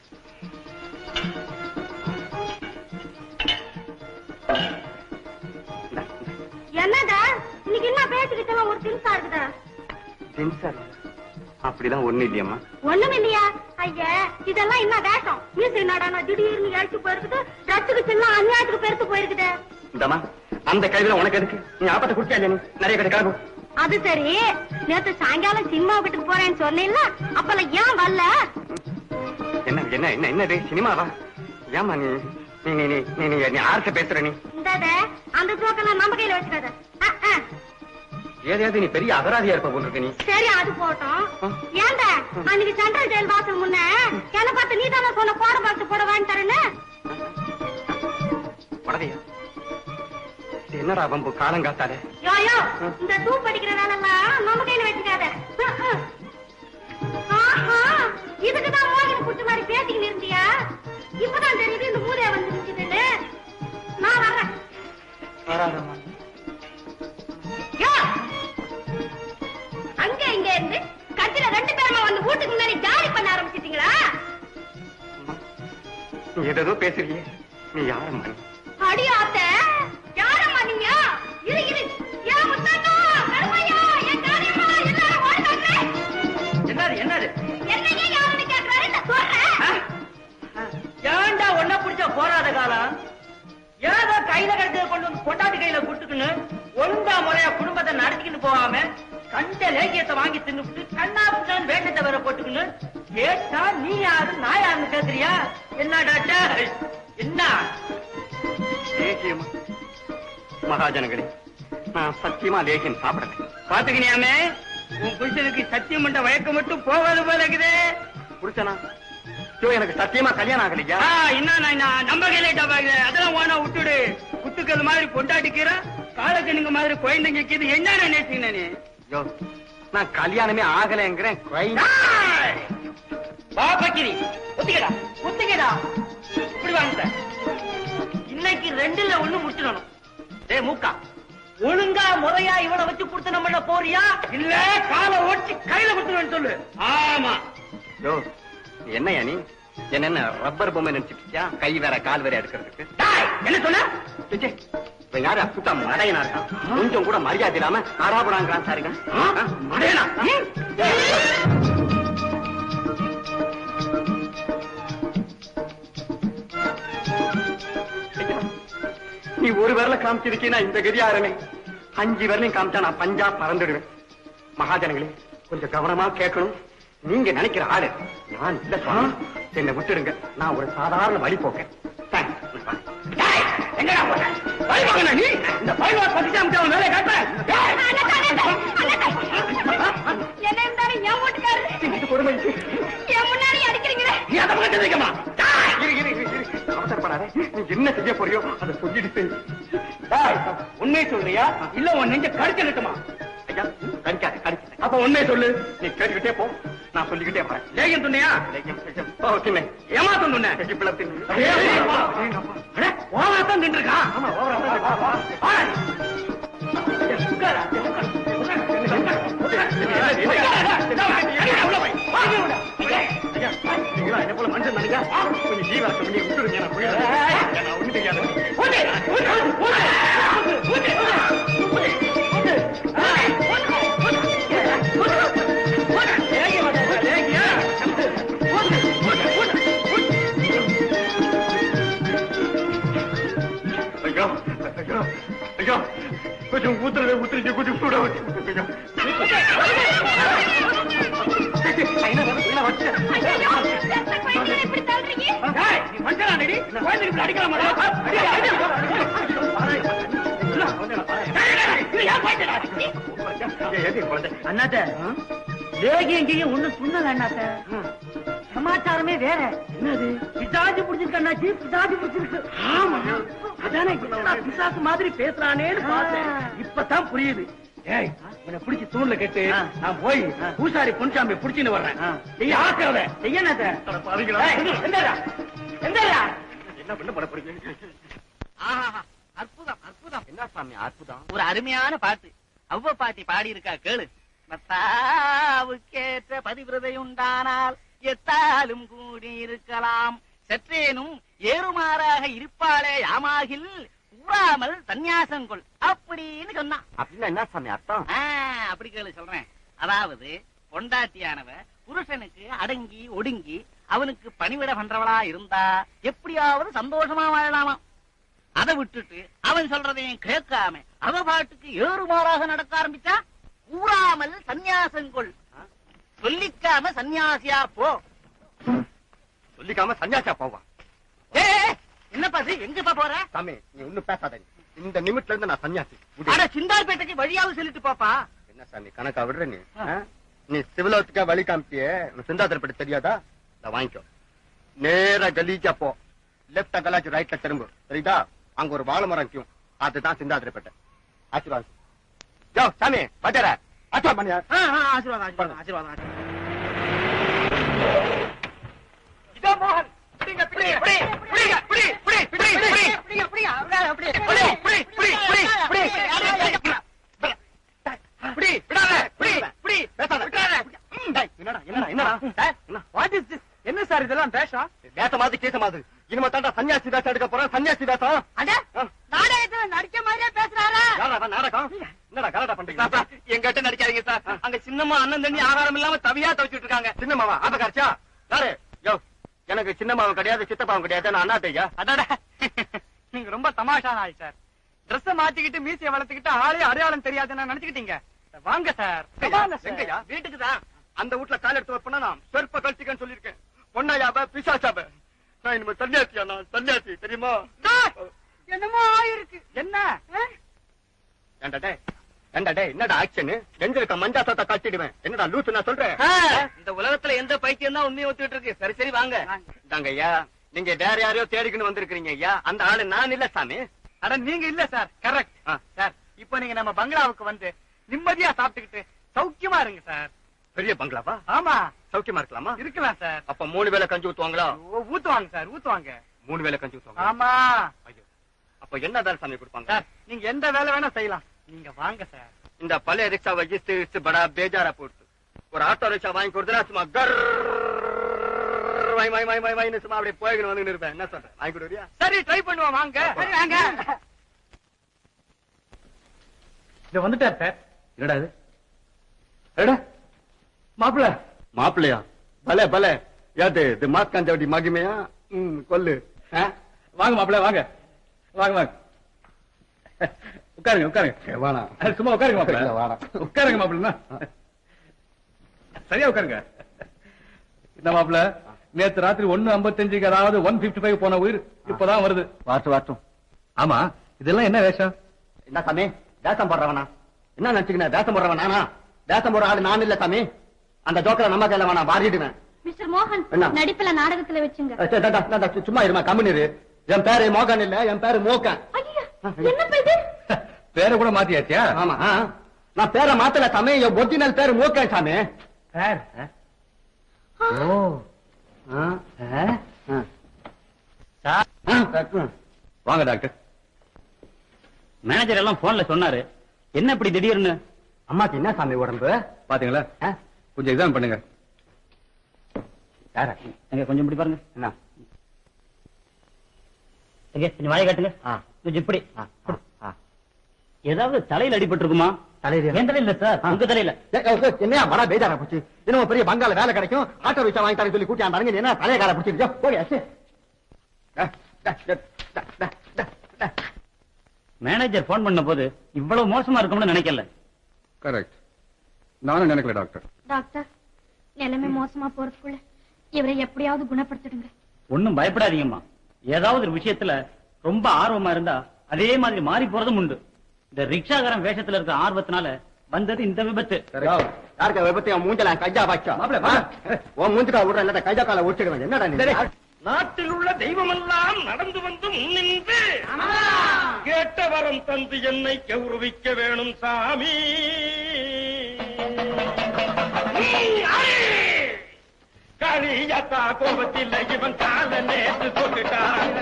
என்னடா இன்னைக்கு என்ன பேசிக்கிட்டு ஒரு தின்சா இருக்குதா? தின்சா அப்படிதான் ஒண்ணு இல்லையம்மா. ஒண்ணும் இல்லையா? ஐயா இதெல்லாம் என்ன வேஷம்? மீசை நாடானா திடீர்னு எழுத்து போயிருக்குது, ரத்துக்கு செல்லாம் அநியாயத்துக்கு பெருத்து போயிருக்குது. இந்தமா அந்த கையில உனக்கு எதுக்கு? நீ ஆப்பத்தை குடிச்சா இல்லையா? நீ நிறைய கடை கிளம்பு. அது சரி, நேத்து சாயங்காலம் சினிமா வீட்டுக்கு போறேன்னு சொன்னேன்ல, அப்பெல்லாம் ஏன் வரல? என்ன என்ன என்ன என்னது சினிமாவா? ஏமா நீ நீ நீ நீ நீ நீ ஆர்ட்ட பேசுற நீ? இந்தாத அந்த சோக்கெல்லாம் நம்ம கையில வச்சுக்காத. ஏதாவது நீ பெரிய அகராதியா இருப்ப போட்டிருக்க நீ. சரி அது போட்டோம். ஏன்டா அன்னைக்கு சென்ட்ரல் ஜெயில் வாசல் முன்ன என்ன பார்த்து நீ தானே சொன்ன கோட பாக்ஸ் போட வாங்கி தரேன்னு? படவையா? என்னடா வம்பு காலங்காத்தாலே? யோயோ இந்த டூ படிக்கிற வேலைலாம் நம்ம கையில வச்சுக்காத. இதுக்குதான் மோகினி புட்டு மாதிரி பேசிக்கிட்டு இருந்தியா? இப்பதான் தெரியுது இந்த மூதையா வந்து நிக்குதுன்னு. நான் வர்றேன். அங்க இங்க இருந்து கட்டில ரெண்டு பேருமா வந்து வீட்டுக்கு முன்னாடி ஜாலி பண்ண ஆரம்பிச்சிட்டீங்களா? நீ ஏதோ பேசுறியே, நீ யாரம்மா? அடியாத்த யாரம்மா நீங்க? இரு இரு ஏன் முத்தாத்தா கருமையா என் காரியமா எல்லாரும் ஓடுறாங்க. என்னது என்னது என்னையே யாருன்னு கேக்குறாரு நான் சொல்றேன். ஏன்டா ஒன்ன பிடிச்ச போராத காலம்? ஏதோ கையில கிடைச்சத கொண்டு வந்து கொண்டாட்டி கையில குட்டுக்குன்னு ஒழுங்கா முறையா குடும்பத்தை நடத்திக்கிட்டு போகாம கண்ட லேகியத்தை வாங்கி தின்னுட்டு கண்ணாப்புதான் வேட்டத்தை வேற போட்டுக்குன்னு கேட்டா நீ யாரு நான் யாருன்னு கேக்குறியா? என்ன டாக்டர் என்ன லேகியமா? மகாஜனங்களே, நான் சத்தியமா லேகியம் சாப்பிடல. பாத்துக்கினியாமே உன் புருஷனுக்கு சத்தியம் பண்ண வழக்கம் மட்டும் போகாது போல இருக்குது. புருஷனா? எனக்கு சத்தியமா கல்யாணம் ஆகலையா? என்ன நம்ம கையில அதெல்லாம் ஓனா விட்டுடு. குத்துக்கள் மாதிரி பொண்டாட்டிக்கிற காலக்கண்ணுங்க மாதிரி குழந்தைங்க கீது என்ன நினைச்சீங்க? யோ, நான் கல்யாணமே ஆகலைங்கிறேன். பாப்பக்கிரி ஒத்திக்கடா ஒத்திக்கடா இப்படி வாங்க. இன்னைக்கு ரெண்டுல ஒண்ணு முடிச்சிடணும். டே மூக்கா, ஒழுங்கா முறையா இவனை வச்சு கொடுத்து நம்ம போறியா இல்ல காலை ஓட்டி கையில கொடுத்துருவேன்னு சொல்லு. ஆமா யோ, என்னையா நீ என்ன ரப்பர் பொம்மை நினைச்சிட்டியா? கை வேற கால் வேற எடுக்கிறதுக்கு என்ன சொன்ன? இவன் யாரு சுத்தா மடையனா இருக்கான். கொஞ்சம் கூட மரியாதை இல்லாம ஆராபடாங்கிறான் சாருங்க. மடையனா? நீ ஒரு விரல காமிச்சிருக்கீனா இந்த கதியாரமே அஞ்சு விரலையும் காமிச்சா நான் பஞ்சா பறந்துடுவேன். மகாஜனங்களே கொஞ்சம் கவனமா கேட்கணும். நீங்க நினைக்கிற ஆளு நான் இல்ல சுவாமி. என்னை விட்டுடுங்க. நான் ஒரு சாதாரண வழி போக்கேன். எங்கடா போற? வழி போக்கணும் நீ? இந்த பையனை பத்தி காமிச்சவன் வேலையை காட்டுறேன். என்ன இருந்தாலும் என் வீட்டுக்காரரு என் முன்னாடி அடிக்கிறீங்களே. நீ அதை பக்கத்து வைக்கமா? அவசரப்படாத. நீ என்ன செய்ய போறியோ அதை சொல்லிட்டு உண்மையை சொல்றியா இல்ல உன் நெஞ்ச கடிச்சு நிட்டுமா? ஐயா கடிக்காத கடிக்க. அப்ப உண்மையை சொல்லு. நீ கேட்டுக்கிட்டே போ, நான் சொல்லிக்கிட்டே போறேன். லேகியம் துண்ணையா? ஏமா துண்ணு ஓவராத்தான் தின்றுக்கா? என்ன போல மனுஷன் நினைக்கா கொஞ்சம் ஜீவாக்க பண்ணி விட்டுருங்க. நான் போயிடுறேன். நான் ஒண்ணு தெரியாது. ஐயோ ஐயோ ஐயோ கொஞ்சம் ஊத்துறத ஊத்துறீங்க. கொஞ்சம் சூட வச்சு அண்ணாத்த லேகி எங்கேயும் ஒண்ணு துண்ணல அண்ணாத்த. சமாச்சாரமே வேற. என்னது பிசாஜு பிடிச்சிருக்கு அண்ணாச்சி. பிசாஜு பிடிச்சிருக்கு. ஆமா அதானே பிசாசு மாதிரி பேசுறானேன்னு பார்த்தேன். இப்பதான் புரியுது. ஏய் உன்னை பிடிச்சி தூண்ல கட்டு. நான் போய் பூசாரி பொன்சாமி பிடிச்சின்னு வர்றேன். செய்ய ஆக்கிறத செய்யணாத. என்ன பண்ண போட போறீங்க? அற்புதம் அற்புதம். என்ன சாமி அற்புதம்? ஒரு அருமையான பாட்டு அவ்வ பாட்டி பாடி இருக்கா கேளு. மத்தாவுக்கேற்ற பதிவிரதை உண்டானால் எத்தாலும் கூடி இருக்கலாம். சற்றேனும் ஏறுமாறாக இருப்பாளே யாமாகில் கூறாமல் சந்நியாசங்கொள் அப்படின்னு சொன்னான். அப்படின்னா என்ன சாமி அர்த்தம்? அப்படி கேளு சொல்றேன். அதாவது பொண்டாட்டியானவ புருஷனுக்கு அடங்கி ஒடுங்கி அவனுக்கு பணிவிட பண்றவளா இருந்தா எப்படியாவது சந்தோஷமா வாழலாமா. அதை விட்டுட்டு அவன் சொல்றதையும் கேட்காம அவ பாட்டுக்கு ஏறுமாறாக நடக்க ஆரம்பிச்சா கூறாமல் சந்நியாசங்கொள். சொல்லிக்காம சன்னியாசியா போ. சொல்லிக்காம சன்னியாசியா போவான். ஏ என்னப்பா எங்கப்பா போற? சாமி நீ ஒண்ணும் பேசாத. இந்த நிமிட்ல இருந்து நான் சன்னியாசி. ஆனா சிந்தார்பேட்டைக்கு வழியாவது சொல்லிட்டு பாப்பா. என்ன சாமி கணக்கா விடுற நீ? நீ சிவலோகத்துக்கா வழி காமிப்பிய. சிந்தாதிரப்பட்டு தெரியாதா? வாங்கிக்கோ. நேரா கலீஜா போ. லெப்ட் கலாச்சு ரைட்ல திரும்ப. சரிதா? அங்க ஒரு வாழை மரம் இருக்கும். அதுதான் சிந்தாதிரப்பேட்டை. ஆசீர்வாதம். ஜோ சாமி பட்டற ஆசீர்வாதம் பண்ணியா? ஆசீர்வாதம் ஆசீர்வாதம் ஆசீர்வாதம். இதோ மோகன் பிடிங்க பிடிங்க பிடிங்க பிடிங்க பிடிங்க பிடிங்க பிடிங்க பிடிங்க அப்படியே அப்படியே பிடி பிடி பிடி பிடி பிடி விடாத பிடி பிடி பேசாத விடாத. என்னடா என்னடா என்னடா வாட் இஸ் திஸ்? என்ன சார் இதெல்லாம் பேஷா? வேஷ மாதிரி கேச மாதிரி. இனிமே தாண்டா சன்னியாசி வேஷம் எடுக்க போறேன். சன்னியாசி வேஷம். நாடகத்துல நடிக்க மாதிரியே பேசுறாரா? நாடகம் என்னடா கலடா பண்றீங்க? எங்கிட்ட நடிக்காதீங்க சார். அங்க சின்னம்மா அண்ணன் தண்ணி ஆகாரம் இல்லாம தவியா தவிச்சுட்டு இருக்காங்க. சின்னம்மாவா? ஆபகாரிச்சா யாரு? யோ எனக்கு சின்னம்மாவும் கிடையாது சித்தப்பாவும் கிடையாது. நான் அண்ணாத்தையா? அடாடா நீங்க ரொம்ப தமாஷான ஆள் சார். ட்ரெஸ் மாத்திக்கிட்டு மீசைய வளர்த்துக்கிட்டு ஆளே அடையாளம் தெரியாதுன்னு நினைச்சுக்கிட்டீங்க. வாங்க சார். எங்கயா? வீட்டுக்கு தான். அந்த வீட்டுல கால் எடுத்து வைப்பா நான் சொற்ப கழிச்சுக்கன்னு சொல்லிருக்கேன். பொன்னாயாப பிசாசாப. நான் இனிமே சன்னியாசியா? நான் சன்னியாசி தெரியுமா? என்னமோ ஆயிருக்கு. என்ன ஏண்டா ஏண்டா என்னடா ஆக்ஷன்? எங்களுக்கு மஞ்சா சத்த காட்டிடுவேன். என்னடா லூசு நான் சொல்றேன். இந்த உலகத்துல எந்த பைத்தியம் தான் உண்மையை ஒத்துக்கிட்டு இருக்கு. சரி சரி வாங்க. தாங்க ஐயா நீங்க வேற யாரையோ தேடிக்கணும் வந்திருக்கீங்க ஐயா. அந்த ஆளு நான் இல்ல சாமி. அட நீங்க இல்ல சார். Correct sir. இப்ப நீங்க நம்ம பங்களாவுக்கு வந்து நிம்மதியா சாப்பிட்டுக்கிட்டு சௌக்கியமா இருங்க சார். பெரிய பங்களாவா? ஆமா. சௌக்கியமா இருக்கலாமா? இருக்கலாம் சார். அப்ப மூணு வேளை கஞ்சி ஊத்துவாங்களா? ஊத்துவாங்க சார் ஊத்துவாங்க. மூணு வேளை கஞ்சி ஊத்துவாங்க. ஆமா. அப்ப என்ன வேலை சாமி கொடுப்பாங்க? சார் நீங்க எந்த வேலை வேணா செய்யலாம். நீங்க வாங்க சார். இந்த பழைய ரிக்ஷாவை இஸ்து இஸ்து படா பேஜாரா போட்டு ஒரு ஆட்டோ ரிக்ஷா வாங்கி கொடுத்தா சும்மா கர் வாய் வாய் வாய் வாய் வாய் சும்மா அப்படியே போய்க்கணும் வந்து இருப்பேன். என்ன சொல்றேன், வாங்கி கொடுறியா? சரி ட்ரை பண்ணுவோம் வாங்க. சரி, வாங்க. இத வந்துட்டார் சார். என்னடா இது? எடா மாப்பிள்ள மாப்பிள்ளையா? பலே பலே யாத்து இது மாஸ்காஞ்சவடி மகிமையா? ம் கொல்லு. வாங்க மாப்பிள்ள வாங்க வாங்க வாங்க உட்காருங்க உட்காருங்க. வாடா சும்மா உட்காருங்க மாப்பிள்ள. வாடா உட்காருங்க மாப்பிள்ள. சரியா உட்காருங்க. என்ன மாப்பிள்ள, நேத்து ராத்திரி ஒன்னு ஐம்பத்தஞ்சுக்கு அதாவது ஒன் பிப்டி ஃபைவ் போன உயிர் இப்பதான் வருது. வாட்டும் வாட்டும். ஆமா இதெல்லாம் என்ன வேஷம்? என்ன சாமி வேஷம் போடுறவனா? என்ன நினைச்சுக்கின வேஷம் போடுறவன் நானா? வேஷம் போடுற ஆளு நான் இல்ல சாமி. அந்த ஜோக்கரை நம்ம கையில வேணா மாறிடுவேன். மிஸ்டர் மோகன் என்ன? நடிப்புல நாடகத்துல வச்சுங்க. ஏ, டே, டே, டே, டே, சும்மா இருமா கம்பெனி. என் பேரு மோகன் இல்ல, என் பேரு மோகன். என்ன இது? பேரை கூட மாத்தியாச்சியா? ஆமா ஆ. நான் பேரை மாத்தல சாமி, என் ஒரிஜினல் பேரு மோகன் சாமி. சார் ஓ ஆ, ஆ, ஆ. ஆ, வாங்க டாக்டர். மேனேஜர் எல்லாம் போன்ல சொன்னாரு. என்ன இப்படி திடீர்னு? அம்மாக்கு என்ன சாமி உடம்பு? பாத்தீங்களா? கொஞ்சம் எக்ஸாம் பண்ணுங்க. யார? எங்க கொஞ்சம் இப்படி பாருங்க. என்ன? எங்க கொஞ்சம் வாயை காட்டுங்க. கொஞ்சம் இப்படி. ஏதாவது தலையில அடிபட்டு இருக்குமா? தலையில? என் தலையில சார், உங்க தலையில. என்னையா மழை பேஜாரா போச்சு? இன்னும் பெரிய பங்கால வேலை கிடைக்கும், ஆட்டோ ரிக்ஷா வாங்கி தரேன் சொல்லி கூட்டி ஆண்டாருங்க. என்ன தலைய கால பிடிச்சிருக்கோ? போய் மேனேஜர் போன் பண்ண போது இவ்வளவு மோசமா இருக்கும்னு நினைக்கல. கரெக்ட், நானும் நினைக்கல டாக்டர். டாக்டர், நிலைமை மோசமா போறதுக்குள்ள இவரை எப்படியாவது குணப்படுத்திடுங்க. ஒண்ணும் பயப்படாதீங்கம்மா. ஏதாவது ஒரு விஷயத்துல ரொம்ப ஆர்வமா இருந்தா அதே மாதிரி மாறி போறதும் உண்டு. இந்த ரிக்ஷாகாரன் வேஷத்துல இருக்க ஆர்வத்தினால வந்தது இந்த விபத்து. யாருக்க விபத்து? என் மூஞ்சல கைஜா பாய்ச்சா உன் மூஞ்சுக்கா விடுற இல்ல கைஜா கால ஒடிச்சிடுவேன். என்னடா நீ? நாட்டில் உள்ள தெய்வமெல்லாம் நடந்து வந்து முன்னின்று கேட்ட வரம் தந்து என்னை கௌரவிக்க வேணும் சாமி. காளியத்தா கோபத்தில் இவன் கால நேற்று தொட்டுட்டான்.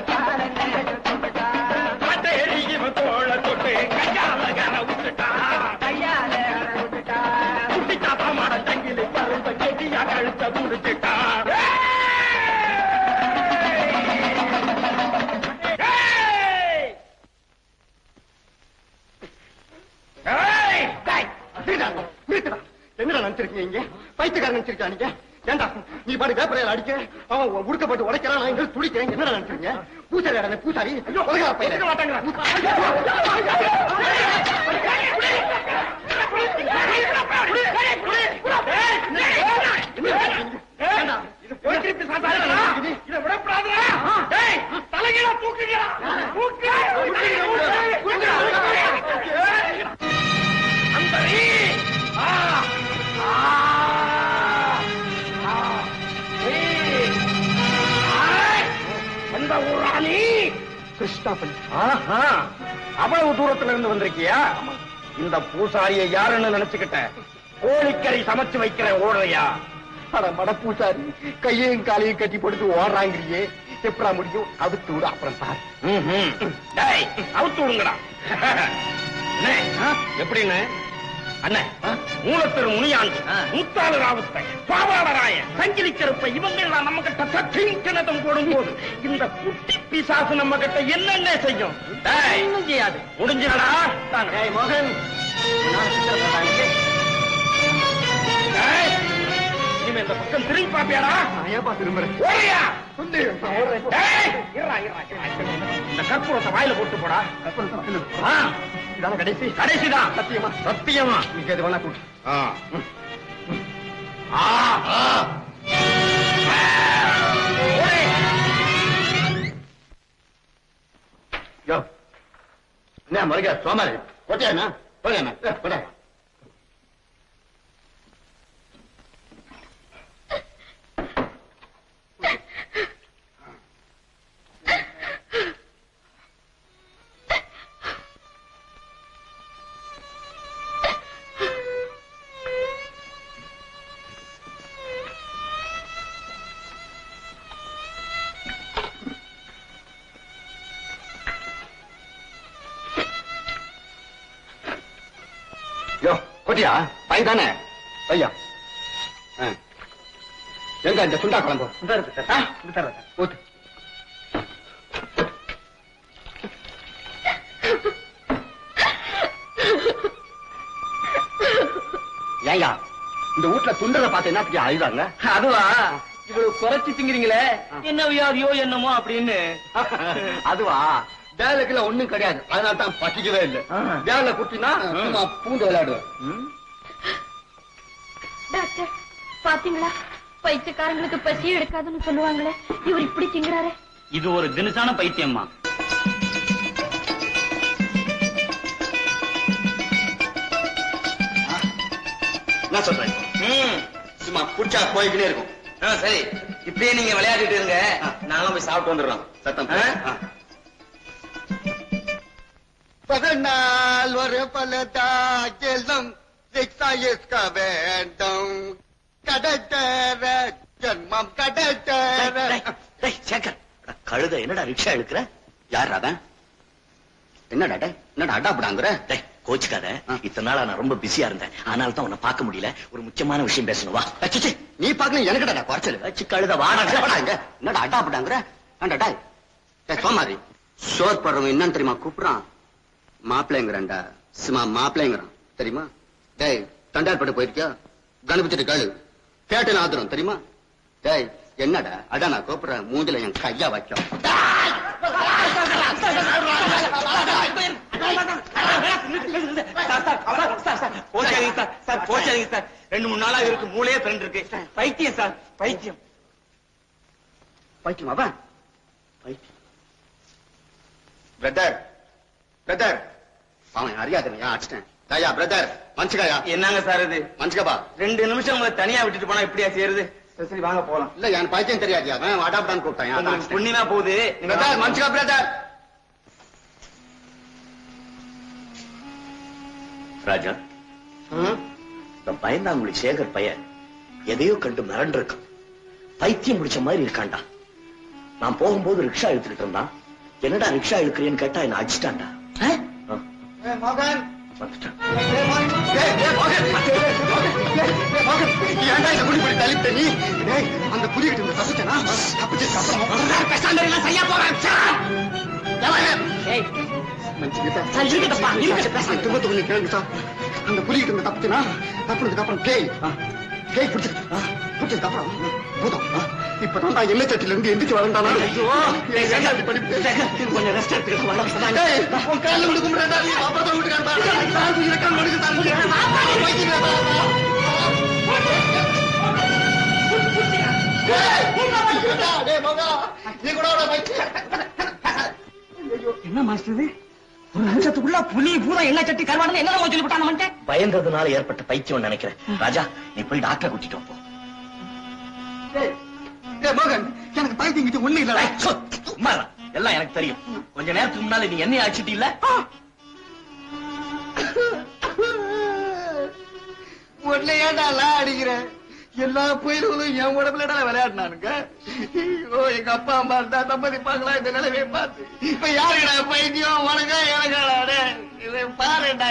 கட்டேரி இவன் தோள தொட்டு கையால கர விட்டுட்டான். கையால குட்டி தாத்தா மாட தங்கிலி பருந்த கெட்டியா கழுத்த முடிச்சுட்டான். என்ன நினைச்சிருக்கீங்க? பைத்தியக்காரன் நினைச்சிருக்கா நீங்க? ஏண்டா நீ பாடு வேப்பரையில அடிக்க, அவன் உடுக்கப்பட்டு உடைக்கிறான், நான் இங்க துடிக்கிறேன். என்ன நினைச்சிருக்கீங்க? பூசாரி அடனே பூசாரி தலைகீழ தூக்குங்க. எந்த ஊராணி? கிருஷ்ணாபள்ளி. அவ்வளவு தூரத்துல இருந்து வந்திருக்கியா? இந்த பூசாரியை யாருன்னு நினைச்சுக்கிட்ட? கோழிக்கறி சமைச்சு வைக்கிற ஓடுறியா? அட மட பூசாரி, கையையும் காலையும் கட்டி போட்டு ஓடுறாங்கிறியே, எப்படா முடியும்? அவுத்து விடு அப்புறம் பாரு. அவுத்து விடுங்கடா. எப்படின்னு அண்ணே, மூலத்தர் முனியாண்டி, முத்தாளு ராவுத்தை, பாவாளராயன், சங்கிலி கருப்பை, இவங்க எல்லாம் நம்ம கிட்ட சத்தியம் போடும் போது இந்த குட்டி பிசாசு நம்ம கிட்ட என்னென்ன செய்யும்? செய்யாது. முடிஞ்சடா. மோகன், இனிமே இந்த பக்கம் திரும்பி பாப்பியாடா? ஏப்பா திரும்புறேன்? ஓடியா இந்த கற்பூரத்தை வாயில போட்டு போடா. கடைசி கடைசிதான். சத்தியமா? சத்தியமா. நீங்க எது வேணா கூட்டு. என்ன மறுக்க சோமாரி போட்டியா? போட கொட்டியா? பையன் தானே? ஐயா எங்க இந்த சுண்டா குழம்பு ஊத்து. ஏயா இந்த வீட்டுல துண்டரை பார்த்து என்ன அழுதாங்க? அதுவா இவ்வளவு குறைச்சு திங்கிறீங்களே என்ன வியாதியோ என்னமோ அப்படின்னு. அதுவா வேலைக்குள்ள ஒண்ணும் கிடையாது, அதனால தான் பசிக்கவே இல்லை. வேலை குட்டினா சும்மா பூந்து விளையாடுவேன். டாக்டர் பாத்தீங்களா, பைத்தியக்காரங்களுக்கு பசி எடுக்காதுன்னு சொல்லுவாங்களே, இவர் இப்படி திங்கிறாரு. இது ஒரு தினசான பைத்தியம்மா. என்ன சொல்றேன்? சும்மா புடிச்சா போய்கிட்டே இருக்கும். சரி, இப்படியே நீங்க விளையாடிட்டு இருங்க, நாங்களும் போய் சாப்பிட்டு வந்துடுறோம். சத்தம் பதினாள் ஒரு பலதாகிலும் சிக்ஸா வேண்டும் கடத்தர ஜன்மம் கடத்தர. சேகர், கழுத என்னடா ரிக்ஷா இழுக்கிற? யார் அதான்? என்னடா என்னடா அடாப்படாங்கிற? கோச்சுக்காத, இத்தனை நாளா நான் ரொம்ப பிஸியா இருந்தேன், அதனால தான் உன்னை பார்க்க முடியல. ஒரு முக்கியமான விஷயம் பேசணும், வா. நீ பாக்கணும் எனக்கு குறைச்சல். கழுத வாடா. என்னடா அடாப்படாங்கிற? ஏன்டா சோமாரி ஷோர் படுறவங்க என்னன்னு தெரியுமா கூப்பிடுறான்? மாப்பிள்ளைங்கிறான்டா. சும்மா மாப்பிள்ளைங்கிறான் தெரியுமா? டேய் தண்டார்பட்டு போயிருக்கியா? கணபதி கேளு கேட்டு ஆதுரம் தெரியுமா? டேய் என்னடா அடா நான் கூப்பிடுறேன், மூஞ்சில என் கையா வைக்கும். ரெண்டு மூணு நாளா இருக்கு, மூளையே பிறண்டு இருக்கு. பைத்தியம் சார், பைத்தியம். பைத்தியமாவா? பைத்தியம். பிரதர் பிரதர் அவன் அறியாதனையா அடிச்சிட்டேன். தாயா பிரதர் மனுஷகாயா? என்னங்க சார் இது? மனுஷகபா ரெண்டு நிமிஷம் உங்களை தனியா விட்டுட்டு போனா இப்படியா செய்யறது? சரி வாங்க போலாம். இல்ல என் பைத்தியம் தெரியாது, அவன் அடாப்டான்னு கூப்பிட்டான். புண்ணியமா போகுது. மனுஷகா பிரதர். ராஜா, இந்த பயந்தாங்குழி சேகர் பையன் எதையோ கண்டு மிரண்டு இருக்கான். பைத்தியம் முடிச்ச மாதிரி இருக்கான்டா. நான் போகும்போது ரிக்ஷா இழுத்துக்கிட்டு இருந்தான். என்னடா ரிக்ஷா இழுக்கிறேன்னு கேட்டா என்ன அடிச்சிட்டான்டா. அந்த புலிகிட்டு தப்பிச்சனா அந்த புலிகிட்டு இருந்து தப்பிச்சனா தப்புனதுக்கு அப்புறம் கேய் கேய் பிடிச்சிருக்கு. பிடிச்சதுக்கு அப்புறம் பூதம் இப்பதான் எண்ணெய் சட்டில இருந்து எந்திரிச்சு வளர்ந்தானா? கொஞ்சம் ரெஸ்ட் எடுத்துக்கலாம். கால விடுக்கும் என்ன மாஸ்டர், ஒரு நிமிஷத்துக்குள்ள புலி பூரா என்ன சட்டி கருவாடு என்ன சொல்லி விட்டான்? பயந்ததுனால ஏற்பட்ட பைத்தியம் நினைக்கிறேன். ராஜா, நீ போய் டாக்டரை கூட்டிட்டு போ. மகன், எனக்கு பைத்தியம் ஒண்ணு இல்ல. எல்லாம் எனக்கு தெரியும். கொஞ்ச நேரத்துக்கு முன்னால நீ என்ன ஆச்சுட்டு இல்ல? ஒன்ன ஏன்டா அடிக்கிறேன்? எல்லா புயல்களும் என் உடம்புல விளையாடினானுங்க. எங்க அப்பா அம்மா இருந்தா சம்மதிப்பாங்களா இந்த நிலைமையை பார்த்து? இப்ப யாருடா பைத்தியம்? உனக்கா எனக்காடா? இதை பாருடா.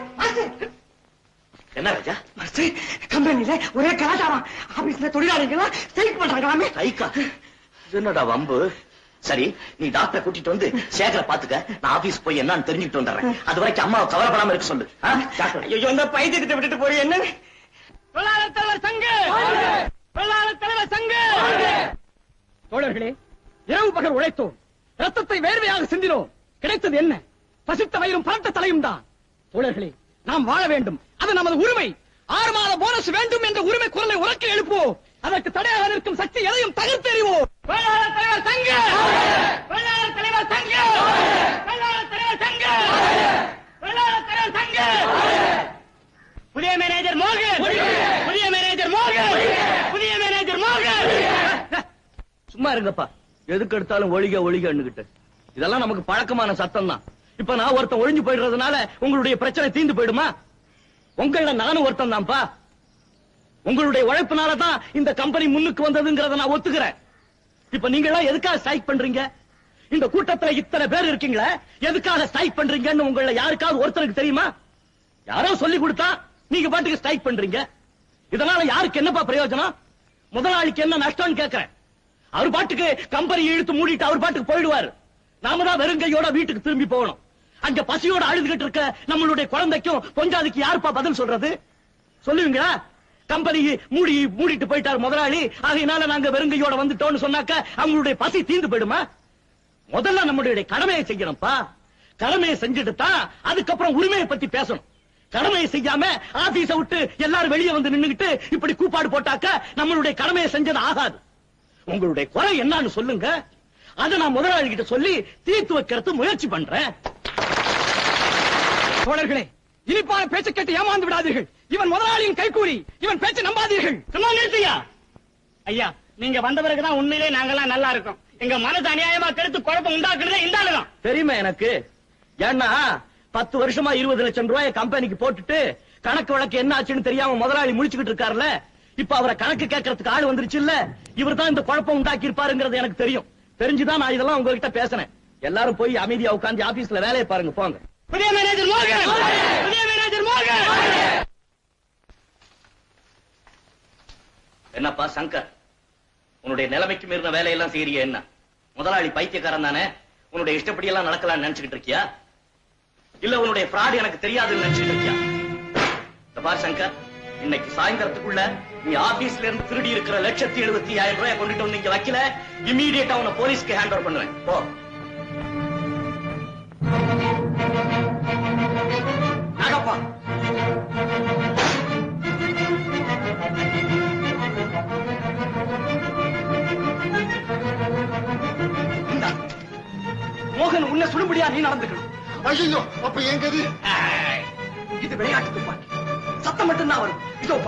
என்ன ராஜா? கம்பெனில ஒரே கலாச்சாரம். ஆபீஸ்ல தொழிலாளிகளா ஸ்ட்ரைக் பண்றாங்களாமே. ஸ்ட்ரைக்கா? என்னடா வம்பு? சரி, நீ டாக்டரை கூட்டிட்டு வந்து சேகரை பாத்துக்க. நான் ஆபீஸ் போய் என்னன்னு தெரிஞ்சுக்கிட்டு வந்துடுறேன். அது வரைக்கும் அம்மாவை கவலைப்படாம இருக்க சொல்லு. ஐயோ, இந்த பைத்தியத்தை விட்டுட்டு போய் என்ன? தொழிலாளர் தலைவர் சங்கு, தொழிலாளர் தலைவர் சங்கு. தோழர்களே, இரவு பகல் உழைத்தோம், ரத்தத்தை வேர்வையாக சிந்தினோம். கிடைத்தது என்ன? பசித்த வயிறும் பரட்ட தலையும் தான். தோழர்களே, நாம் வாழ வேண்டும், அது நமது உரிமை. ஆறு மாத போனஸ் வேண்டும் என்ற உரிமை குரலை உறக்க எழுப்புவோம். அதற்கு தடையாக நிற்கும் சக்தி எதையும் தகர்த்தெறிவோம். தொழிலாளர் தலைவர் சங்கு, தொழிலாளர் தலைவர் சங்கு, தொழிலாளர் தலைவர் சங்கு, தொழிலாளர் தலைவர் சங்கு. புதிய மேனேஜர் மோகன், புதிய மேனேஜர் மோகன், புதிய மேனேஜர் மோகன். சும்மா இருங்கப்பா, எதுக்கு எடுத்தாலும் ஒழிக ஒழிகன்னுகிட்டு. இதெல்லாம் நமக்கு பழக்கமான சத்தம் தான். இப்ப நான் ஒருத்தன் ஒழிஞ்சு போயிடுறதுனால உங்களுடைய பிரச்சனை தீர்ந்து போயிடுமா? உங்கள நானும் ஒருத்தன் தான்ப்பா. உங்களுடைய உழைப்புனாலதான் இந்த கம்பெனி முன்னுக்கு வந்ததுங்கிறத நான் ஒத்துக்கிறேன். இப்ப நீங்க எல்லாம் எதுக்காக ஸ்ட்ரைக் பண்றீங்க? இந்த கூட்டத்துல இத்தனை பேர் இருக்கீங்களா, எதுக்காக ஸ்ட்ரைக் பண்றீங்கன்னு உங்கள யாருக்காவது ஒருத்தருக்கு தெரியுமா? யாரோ சொல்லி கொடுத்தா நீங்க பாட்டுக்கு ஸ்ட்ரைக் பண்றீங்க. இதனால யாருக்கு என்னப்பா பிரயோஜனம்? முதலாளிக்கு என்ன நஷ்டம்னு கேட்கிறேன். அவர் பாட்டுக்கு கம்பெனி இழுத்து மூடிட்டு அவர் பாட்டுக்கு போயிடுவாரு. நாம தான் வெறுங்கையோட வீட்டுக்கு திரும்பி போகணும். அங்க பசியோட அழுதுகிட்டு இருக்க நம்மளுடைய குழந்தைக்கும் பொஞ்சாதிக்கு யாருப்பா பதில் சொல்றது? சொல்லுவீங்களா? கம்பெனி மூடி மூடிட்டு போயிட்டார் முதலாளி, அதனால நாங்க வெறுங்கையோட வந்துட்டோம்னு சொன்னாக்க அவங்களுடைய பசி தீந்து போயிடுமா? முதல்ல நம்மளுடைய கடமையை செய்யணும்ப்பா. கடமையை செஞ்சுட்டு தான் அதுக்கப்புறம் உரிமையை பத்தி பேசணும். கடமையை செய்யாம ஆபீஸ விட்டு எல்லாரும் வெளியே வந்து நின்னுகிட்டு இப்படி கூப்பாடு போட்டாக்க நம்மளுடைய கடமையை செஞ்சது ஆகாது. உங்களுடைய குறை என்னன்னு சொல்லுங்க, அதை நான் முதலாளி கிட்ட சொல்லி தீர்த்து வைக்கிறது முயற்சி பண்றேன். தோழர்களே, இனிப்பான பேச்சு கேட்டு ஏமாந்து விடாதீர்கள். இவன் முதலாளியின் கைக்கூலி. இவன் பேச்சு நம்பாதீர்கள். சும்மா நிறுத்தியா? ஐயா, நீங்க வந்த பிறகுதான் உண்மையிலே நாங்கெல்லாம் நல்லா இருக்கோம். எங்க மனசு அநியாயமா கருத்து குழப்பம் உண்டாக்குறதே இந்த ஆளுதான். தெரியுமா எனக்கு? ஏன்னா பத்து வருஷமா இருபது லட்சம் ரூபாய் கம்பெனிக்கு போட்டுட்டு கணக்கு வழக்கு என்ன ஆச்சுன்னு தெரியாம முதலாளி முடிச்சுக்கிட்டு இருக்காருல்ல. இப்ப அவரை கணக்கு கேட்கறதுக்கு ஆள் வந்துருச்சு இல்ல, இவர் தான் இந்த குழப்பம் உண்டாக்கி இருப்பாருங்கிறது எனக்கு தெரியும். தெரிஞ்சுதான் நான் இதெல்லாம் உங்ககிட்ட பேசினேன். எல்லாரும் போய் அமைதியா உட்கார்ந்து ஆபீஸ்ல வேலையை பாருங்க, போங்க. புதிய மேனேஜர் மோகன், புதிய மேனேஜர் மோகன். என்னப்பா சங்கர், உன்னுடைய நிலைமைக்கு மீறின வேலையெல்லாம் செய்யறிய என்ன? முதலாளி பைத்தியக்காரன் தானே? உன்னுடைய இஷ்டப்படி எல்லாம் நடக்கலாம்னு நினைச்சுக்கிட்டு இருக்கியா? இல்ல உன்னுடைய ஃப்ராட் எனக்கு தெரியாதுன்னு நினைச்சுக்கிட்டு இருக்கியா? இந்த பார் சங்கர், இன்னைக்கு சாயந்தரத்துக்குள்ள நீ ஆபீஸ்ல இருந்து திருடி இருக்கிற லட்சத்தி எழுபத்தி ஆயிரம் ரூபாய் கொண்டுட்டு வந்து இங்க வைக்கல, இம்மீடியட்டா உன்னை போலீஸ்க்கு ஹேண்ட் ஓவர் பண்ணுவேன். போ. நாகப்பா, மோகன் உன்னை சுடும்படியா நீ நடந்துக்கணும். ஐயோ, அப்ப எங்கது? இது விளையாட்டு துப்பாக்கி, சத்தம் மட்டும்தான் வரும். இதோப்பா.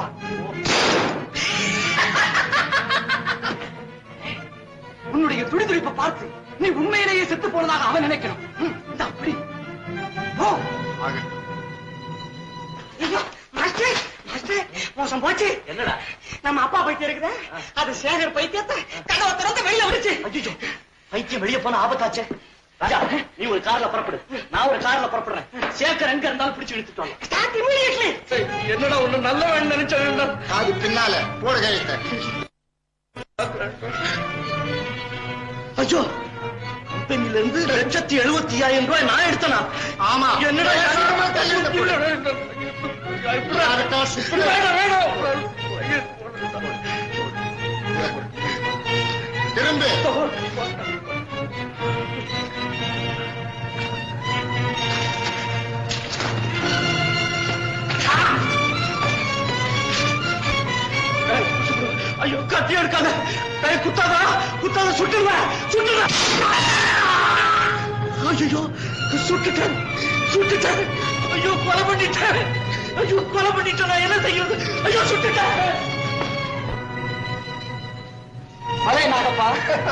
உன்னுடைய துடிதுடிப்பை பார்த்து நீ உண்மையிலேயே செத்து போனதாக அவன் நினைக்கணும். அப்படி மோசம் போச்சு. என்னடா? நம்ம அப்பா பைத்தியம் இருக்குதா, அது சேகர் பைத்தியத்தை கதவை திறந்து வெளியில விடுச்சு. ஐயோ, பைத்தியம் வெளியே போன ஆபத்தாச்சே. ராஜா, நீ ஒரு கார்ல புறப்படு, நான் ஒரு கார்ல புறப்படுறேன். சேகர் எங்க இருந்தாலும் பிடிச்சு இழுத்துட்டு வாங்க. என்னடா ஒண்ணு நல்ல வேணும் நினைச்சா அது பின்னால போட கையத்தை. ஐயோ, கம்பெனில இருந்து லட்சத்தி எழுபத்தி ஆயிரம் ரூபாய் நான் எடுத்தனா? ஆமா. என்னடா திரும்ப ஐயோ, கத்தி எடுக்காத, கை குத்தாதா, குத்தாத, சுட்டுருவேன், சுட்டுருவேன். ஐயோ, சுட்டுட்டேன், சுட்டுட்டேன். ஐயோ, கொலை பண்ணிட்டேன். ஐயோ, கொலை பண்ணிட்டேன். நான் என்ன செய்யறது? ஐயோ, சுட்டுட்டேன். அலே நாகப்பா,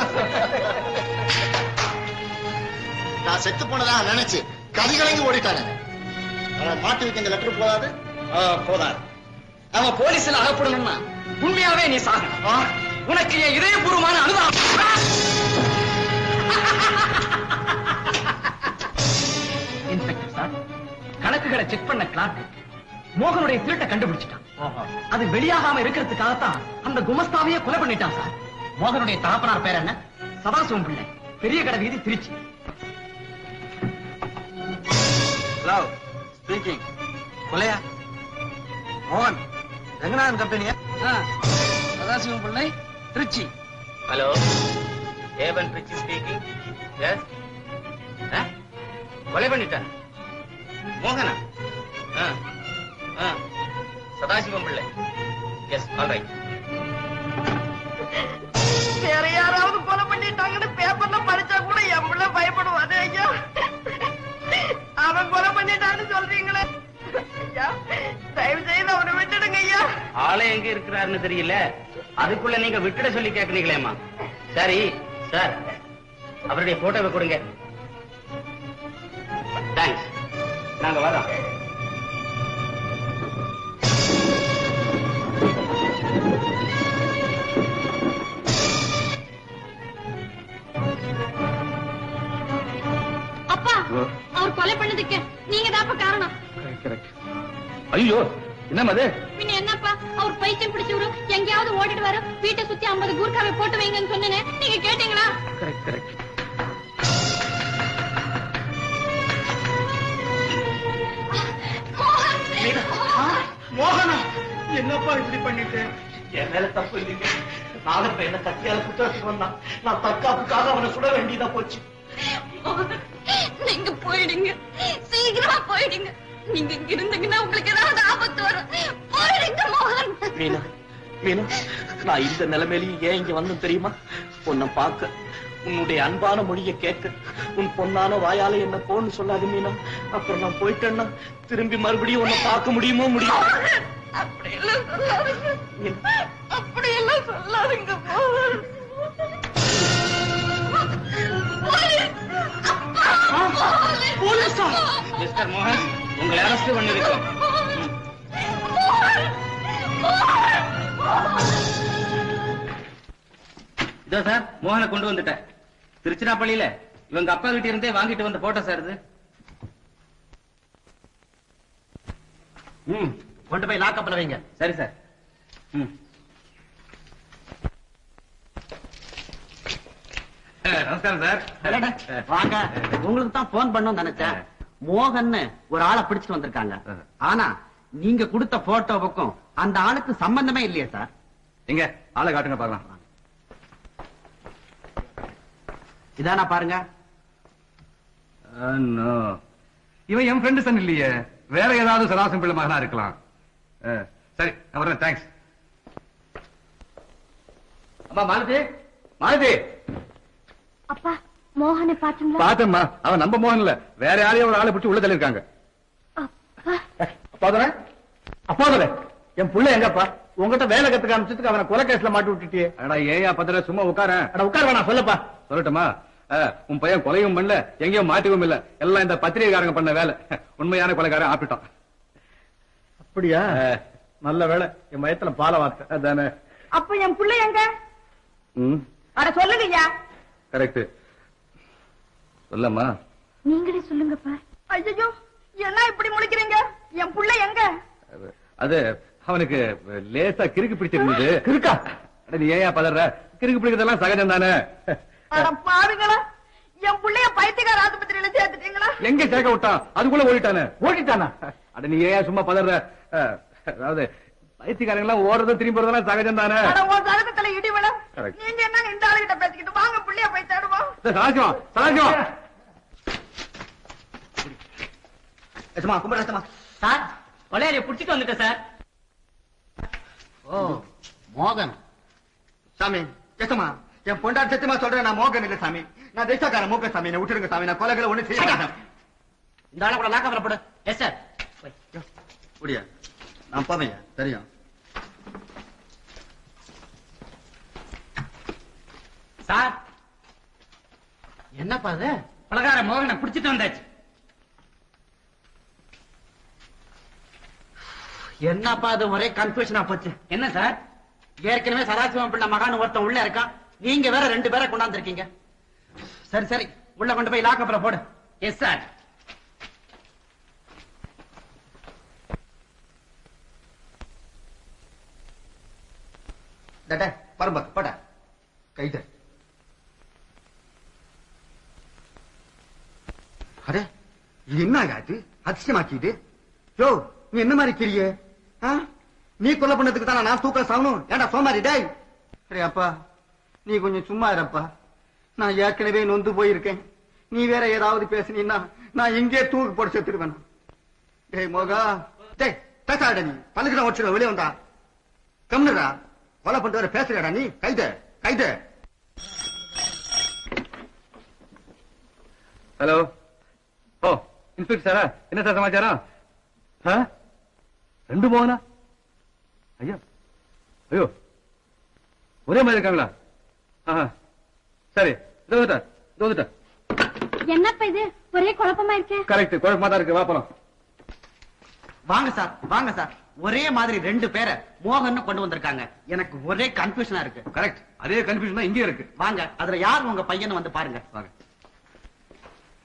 நான் செத்து போனதா நினைச்சு கதிகலங்கி ஓடிட்டாங்க. மாட்டி வைக்க இந்த லெட்டர் போதாது. போதாது. அவன் போலீஸ்ல அகப்படணும்னா உண்மையாவே நீ சாகணும். உனக்கு என் இதயபூர்வமான அனுதாபம். இன்ஸ்பெக்டர் சார், கணக்குகளை செக் பண்ண கிளார்க் மோகனுடைய திருட்டை கண்டுபிடிச்சிட்டான். அது வெளியாகாம இருக்கிறதுக்காகத்தான் அந்த குமஸ்தாவையே கொலை பண்ணிட்டான் சார். மோகனுடைய தகப்பனார் பேர் என்ன? சதாசிவம் பிள்ளை, பெரிய கடை வீதி, திருச்சி. Hello, speaking. கொலையா? மோகன், ரங்கநாதன் கம்பெனியா? Sadasivam Pillai, Trichy. Hello, Avon Trichy speaking. Yes. கொலை பண்ணிட்டான் மோகனா? Sadasivam Pillai. Yes, all right. வேற யாராவது கொலை பண்ணிட்டாங்கன்னு பேப்பர்ல படிச்சா கூட என் பிள்ளை பயப்படுவாது. ஐயா, அவன் கொலை பண்ணிட்டான்னு சொல்றீங்களே ஐயா, தயவு செய்து அவனை விட்டுடுங்க ஐயா. ஆளே எங்க இருக்கிறாருன்னு தெரியல, அதுக்குள்ள நீங்க விட்டுட சொல்லி கேக்குறீங்களேம்மா. சரி சார், அவருடைய போட்டோவை கொடுங்க. தேங்க்ஸ், நாங்க வரோம். அப்பா, அவர் கொலை பண்ணதுக்கு நீங்க தான் காரணம். ஐயோ, என்ன அது? பின்ன என்னப்பா அவர் பைத்தியம் பிடிச்சவரு எங்கேயாவது ஓடிட்டு வர வீட்டை சுத்தி ஐம்பது கூர்க்காவை போட்டு வைங்கன்னு சொன்னேனே நீங்க கேட்டீங்களா? Correct correct. மோகனா என்னப்பா இப்படி பண்ணிட்டு? என் மேல தப்பு இல்லைங்க. நாகப்ப என்ன கத்தியால குற்றத்துக்கு வந்தான். நான் தற்காப்புக்காக அவனை சுட வேண்டியதா போச்சு. நீங்க போயிடுங்க, சீக்கிரமா போயிடுங்க. நீங்க இங்க இருந்தீங்கன்னா உங்களுக்கு ஏதாவது ஆபத்து வரும். போயிடுங்க மோகன். மீனா மீனா நான் இந்த நிலைமையிலையும் ஏன் இங்க வந்து தெரியுமா? உன்னை பார்க்க, உன்னுடைய அன்பான மொழியை கேட்க, உன் பொன்னான வாயால என்ன போன்னு சொல்லாது மீனா. அப்புறம் நான் போயிட்டேன்னா திரும்பி மறுபடியும் உன்னை பார்க்க முடியுமோ முடியும்? அப்படி எல்லாம் சொல்லாதீங்க, அப்படி எல்லாம் சொல்லாதீங்க மோகன். போலீஸா? மிஸ்டர் மோகன், உங்களை அரெஸ்ட் பண்ணிருக்கோம். இதோ சார் மோகனை கொண்டு வந்துட்டேன். திருச்சிராப்பள்ளியில இவங்க அப்பா கிட்ட இருந்தே வாங்கிட்டு வந்த போட்டோ சார் இது. ம், கொண்டு போய் லாக்கப்ல வைங்க. சரி சார். ம். நமஸ்காரம் சார். வாங்க. உங்களுக்கு தான் போன் பண்ணணும் நினைச்சேன். மோகன் ஒரு ஆளை பிடிச்சிட்டு வந்திருக்காங்க. ஆனா நீங்க கொடுத்த போட்டோவுக்கும் அந்த ஆளுக்கு சம்பந்தமே இல்லையே சார். எங்க ஆளை காட்டுங்க பாக்கலாம். இதானா பாருங்க. இவன் என் ஃப்ரெண்டு சன் இல்லையே, வேற ஏதாவது சதாசம் பிள்ளை மகனா இருக்கலாம். சரி அவர தேங்க்ஸ். அம்மா மாலதி, மாலதி. அப்பா மோகனை பாத்தீங்களா? பாத்தம்மா, அவன் நம்ம மோகன் இல்ல, வேற யாரையும் ஒரு ஆளை பிடிச்சி உள்ள தள்ளி இருக்காங்க. அப்பாதரே, அப்பாதரே, என் புள்ள எங்கப்பா? உங்ககிட்ட வேலை கத்துக்க ஆரம்பிச்சதுக்கு அவனை கொலை கேஸ்ல மாட்டி விட்டுட்டியே. அடா ஏயா பத்திர சும்மா உட்கார. அட உட்கார வேணா, சொல்லப்பா. சொல்லட்டுமா? உன் பையன் கொலையும் பண்ணல, எங்கேயும் மாட்டிவும் இல்ல, எல்லாம் இந்த பத்திரிகைக்காரங்க பண்ண வேலை. உண்மையான கொலைக்காரன் ஆப்பிட்டான். அப்படியா? நல்ல வேலை, என் வயத்துல பால வார்த்தை. அதானே. அப்ப என் புள்ள எங்க? அட சொல்லுங்கய்யா. கரெக்ட். சொல்லம்மா. நீங்களே சொல்லுங்கப்பா. ஐயோ, என்ன இப்படி முழிக்கிறீங்க? என் புள்ள எங்க? அது அவனுக்கு லேசா கிறுக்கு பிடிச்சிருந்தது. கிறுக்கா? நீ ஏயா பதற? கிறுக்கு பிடிக்கிறதெல்லாம் சகஜம் தானே. அட பாவிங்களா, என் புள்ளைய பைத்தியக்கார ஆஸ்பத்திரியில சேர்த்துட்டீங்களா? எங்க சேர்க்க விட்டான்? அதுக்குள்ள ஓடிட்டானே. ஓடிட்டானா? அட நீ ஏயா சும்மா பதற? அதாவது பைத்தியக்காரங்க எல்லாம் ஓடுறதும் திரும்பி போறதெல்லாம் சகஜம் தானே. உன் சரகத்துல இடி விழ. நீங்க என்ன இந்த ஆளுகிட்ட பேசிக்கிட்டு வாங்க புள்ளைய போய் தேடுவோம். சாஜம் சாஜம். எஸ்மா கும்பிடுறேன் சார். கொலையாளியை புடிச்சிட்டு வந்துட்டேன் சார். ஓ மோகன். சாமி எஸ்மா, என் பொண்டாட்டி சத்தியமா சொல்றேன், நான் மோகன் இல்ல சாமி, நான் தேசக்கார மூக்க சாமி. நான் விட்டுருங்க சாமி, நான் கொலைகளை ஒண்ணு செய்ய மாட்டேன். இந்த ஆளை கூட லாக்கப்ல போடு. Yes sir. முடியா, நான் போவேன். தெரியும் சார். என்னப்பா அது? பலகார மோகனை புடிச்சிட்டு வந்தாச்சு. என்னப்பா அது ஒரே கன்ஃபியூஷனா போச்சு. என்ன சார்? ஏற்கனவே சதாசிவம் பிள்ளை மகான் ஒருத்தன் உள்ள இருக்கான், நீங்க வேற ரெண்டு பேரை கொண்டாந்துருக்கீங்க. சரி சரி, உள்ள கொண்டு போய் லாக்கப்ல போடு. Yes sir. பரம்பா பட கைத. அடே இது என்ன ஆகாது? அதிசயமாக்கிது. யோ நீ என்ன மாதிரி கிரிய? நீ கொலை பண்ணதுக்கு தானே நான் தூக்க சாகணும்? ஏண்டா சோமாரி டேய். சரி அப்பா, நீ கொஞ்சம் சும்மா இருப்பா. நான் ஏற்கனவே நொந்து போயிருக்கேன். நீ வேற ஏதாவது பேசுனீன்னா நான் எங்கே தூக்கு போட்டு செத்துருவேன். டேய் மோகா, டேய் பேசாட, நீ பல்லுக்கு ஓடிச்சு வெளியே வந்தா கம்னுடா. கொலை பண்ணிட்டு வர பேசுறடா நீ. கைத கைத. ஹலோ. ஓ இன்ஸ்பெக்டர் சாரா, என்ன சார் சமாச்சாரம்? ரெண்டு மோகனா? ஐயோ ஐயோ, ஒரே மாதிரி இருக்காங்களா? சரி, என்னப்பா இது ஒரே குழப்பமா இருக்கு? கரெக்ட், குழப்பமா தான் இருக்கு. வாப்பலாம். வாங்க சார், வாங்க சார். ஒரே மாதிரி ரெண்டு பேரை மோகன் கொண்டு வந்திருக்காங்க. எனக்கு ஒரே கன்ஃபியூஷனா இருக்கு. கரெக்ட், அதே கன்ஃபியூஷன் தான் இங்கே இருக்கு. வாங்க, அதுல யார் உங்க பையன் வந்து பாருங்க. வாங்க.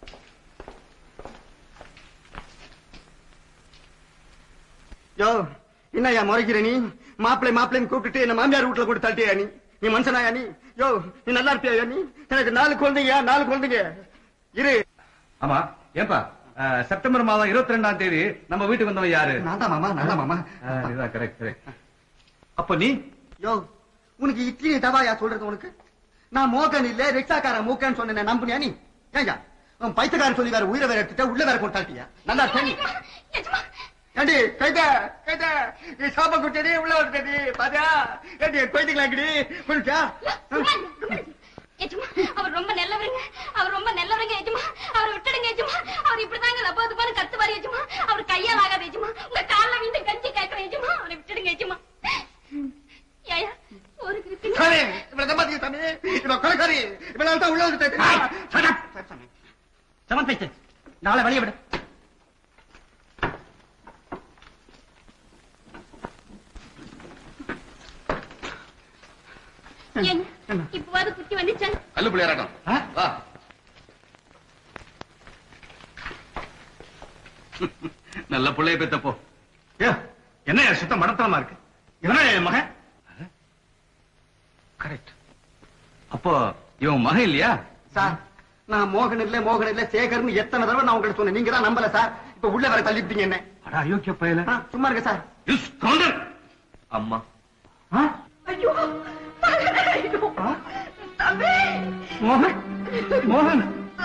யோ என்னையா முறைக்கிற நீ? மாப்பிள்ளை மாப்பிள்ளைன்னு கூப்பிட்டு என்ன மாமியார் வீட்டுல கூட தட்டியா நீ? நீ மனுஷனாயா நீ? யோ நீ நல்லா இருப்பியா நீ? எனக்கு நாலு குழந்தைங்க நாலு குழந்தைங்க இரு. ஆமா ஏன்பா செப்டம்பர் மாதம் இருபத்தி ரெண்டாம் தேதி நம்ம வீட்டுக்கு வந்தவன் யாரு? நான் தான் மாமா நான் தான் மாமா. Correct correct. அப்ப நீ யோ உனக்கு இட்லி தவாயா சொல்றது? உனக்கு நான் மோகன் இல்ல ரிக்ஷாக்கார மூக்கன்னு சொன்ன நம்புனியா நீ? ஏங்க உன் பைத்தக்காரன் சொல்லி வேற உயிரை வேற எடுத்துட்ட உள்ள வேற கொண்டாட்டியா? நல்லா தண்ணி ஏண்டி கைத கைத நீ சாப்ப குட்டடி உள்ள வந்துட்டடி பாத்தியா? ஏண்டி கொய்திக்கலாங்கடி புரிச்சா? அவர் ரொம்ப நல்லவருங்க, அவர் ரொம்ப நல்லவருங்க ஏஜமா. அவரை விட்டுடுங்க ஏஜமா. அவர் இப்படிதாங்க லப்பா துப்பான்னு கத்துவாரு ஏஜமா. அவர் கையால் ஆகாது ஏஜமா. உங்க கால்ல வீந்து கஞ்சி கேட்கிறேன் ஏஜமா. அவரை விட்டுடுங்க ஏஜமா. ஏயா ஒரு கிருத்தி சரி இவ்வளவு தம்பாதி சாமி இவ்வளவு கொலைக்காரி இவ்வளவு தான் உள்ள வந்துட்டேன். சமன் பேச்சு நாளை வெளியே விடு. இப்பவாது குட்டி வந்துச்சாங்க. கல்லு பிள்ளையாராட்டம் வா. நல்ல பிள்ளைய பெத்தப்போ என்ன சுத்த மடத்தனமா இருக்கு. இவனா என் மகன்? கரெக்ட். அப்போ இவன் மகன் இல்லையா? சார் நான் மோகன் இல்ல மோகன் இல்ல சேகர்னு எத்தனை தடவை நான் உங்களுக்கு சொன்னேன். நீங்க தான் நம்பல சார். இப்ப உள்ள வர தள்ளிவிட்டீங்க என்ன. அயோக்கிய பயல. சும்மா இருக்க சார். அம்மா ஐயோ மோகன் மோகன்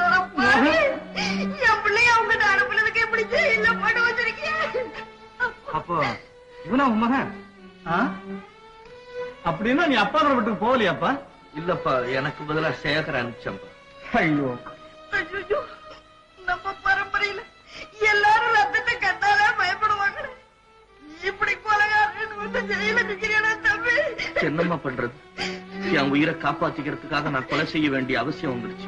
என் பிள்ளைய அவங்க அனுப்புனதுக்கு எப்படி ஜெயில போட்டு வச்சிருக்கீங்க? அப்போ இவனா உன் மகன்? அப்படின்னா நீ அப்பா வீட்டுக்கு போகலையாப்பா? இல்லப்பா, எனக்கு பதிலா சேகர் அனுப்பிச்சப்பா. ஐயோ ஐயோ நம்ம பரம்பரையில எல்லாரும் ரத்தத்தை கண்டாலே பயப்படுவாங்க. இப்படி கொலைகாரன்னு வந்து ஜெயில நிக்கிறீங்களா தம்பி? என்னம்மா பண்றது? என் உயிரை காப்பாத்திக்கிறதுக்காக நான் கொலை செய்ய வேண்டிய அவசியம் வந்துருச்சு.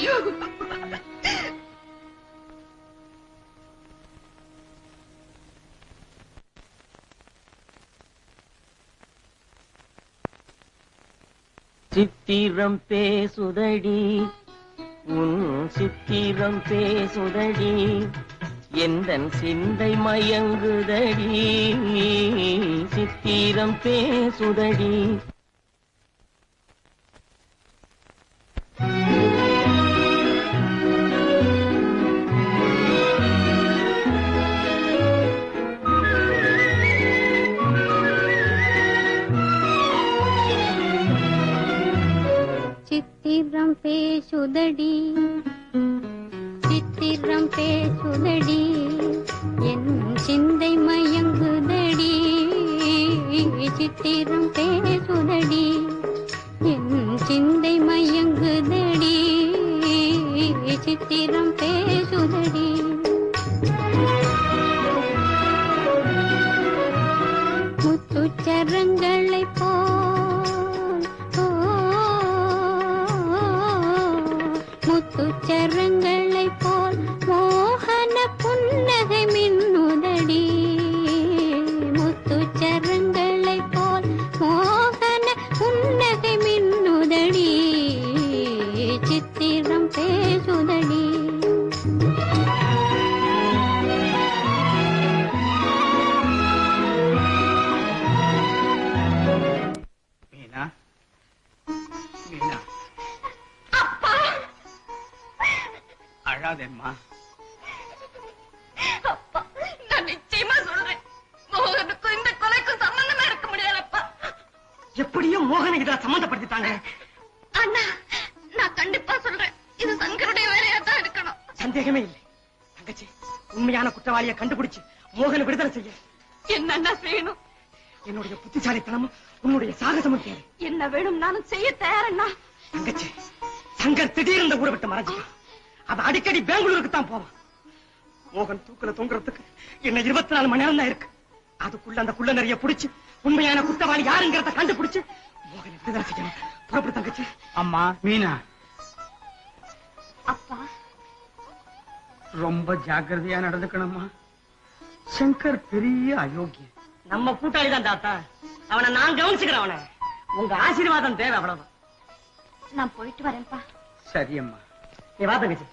சித்திரம் பேசுதடி உன் சித்திரம் பேசுதடி எந்தன் சிந்தை மயங்குதடி சித்திரம் பேசுதடி. சித்திரம் பேசுதடி சித்திரம் பேசுதடி என் சிந்தை மயங்குதடி சித்திரம் பேசுதடி என் சிந்தை மயங்குதடி சித்திரம் பேசுதடி. முத்துச்சரங்களை போல் முத்துச்சரங்களை போல் மோகன புன்னகை மின்னுதடி முத்துச்சரங்களை போல் மோகன புன்னகை மின்னுதடி சித்திரம் பேசுதடி. மீனா மீனா அழாதேம்மா. அப்பா நான் நிச்சயமா சொல்றேன், மோகனுக்கும் இந்த கொலைக்கும் சம்பந்தமே இருக்க முடியாதப்பா. எப்படியும் மோகனை இதை சம்பந்தப்படுத்திட்டாங்க. அண்ணா நான் கண்டிப்பா சொல்றேன், இது சங்கருடைய வேலையா தான் இருக்கணும். சந்தேகமே இல்லை. தங்கச்சி உண்மையான குற்றவாளியை கண்டுபிடிச்சு மோகனை விடுதலை செய்ய என்னன்னா செய்யணும்? என்னுடைய புத்திசாலித்தனமும் உன்னுடைய சாகசமும் தேவை. என்ன வேணும் நானும் செய்ய தயாரண்ணா. தங்கச்சி சங்கர் திடீர்னு இந்த ஊரை விட்டு மறைஞ்சு அவ அடிக்கடி பெங்களூருக்கு தான் போவான். மோகன் தூக்குல தொங்குறதுக்கு என்ன இருபத்தி நாலு மணி நேரம் தான் இருக்கு. அதுக்குள்ள அந்த குள்ள நிறைய புடிச்சு உண்மையான குற்றவாளி யாருங்கிறத கண்டுபிடிச்சு மோகனை விடுதலை செய்யணும். புறப்படு தங்கச்சி. அம்மா மீனா அப்பா ரொம்ப ஜாக்கிரதையா நடந்துக்கணும்மா. சங்கர் பெரிய அயோக்கியம். நம்ம கூட்டாளி தான் தாத்தா. அவனை நான் கவனிச்சுக்கிறேன். அவனை உங்க ஆசீர்வாதம் தேவை, அவ்வளவுதான். நான் போயிட்டு வரேன்ப்பா. சரி அம்மா. நீ வா தங்கச்சி.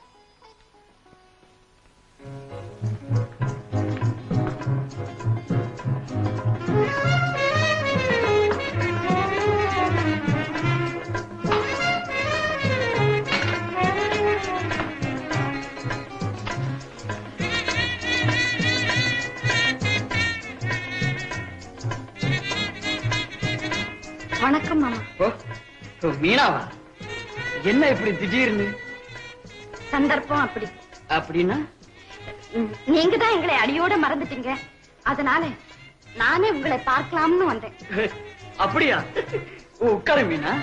வணக்கம் மாமா. ஓ, ஓ, மீனாவா? என்ன இப்படி திடீர்னு? சந்தர்ப்பம் அப்படி. அப்படின்னா நீங்க தான் எங்களை அடியோட மறந்துட்டீங்க, அதனால நானே உங்களை பார்க்கலாம்னு வந்தேன். அப்படியா? உட்காரு மீனா.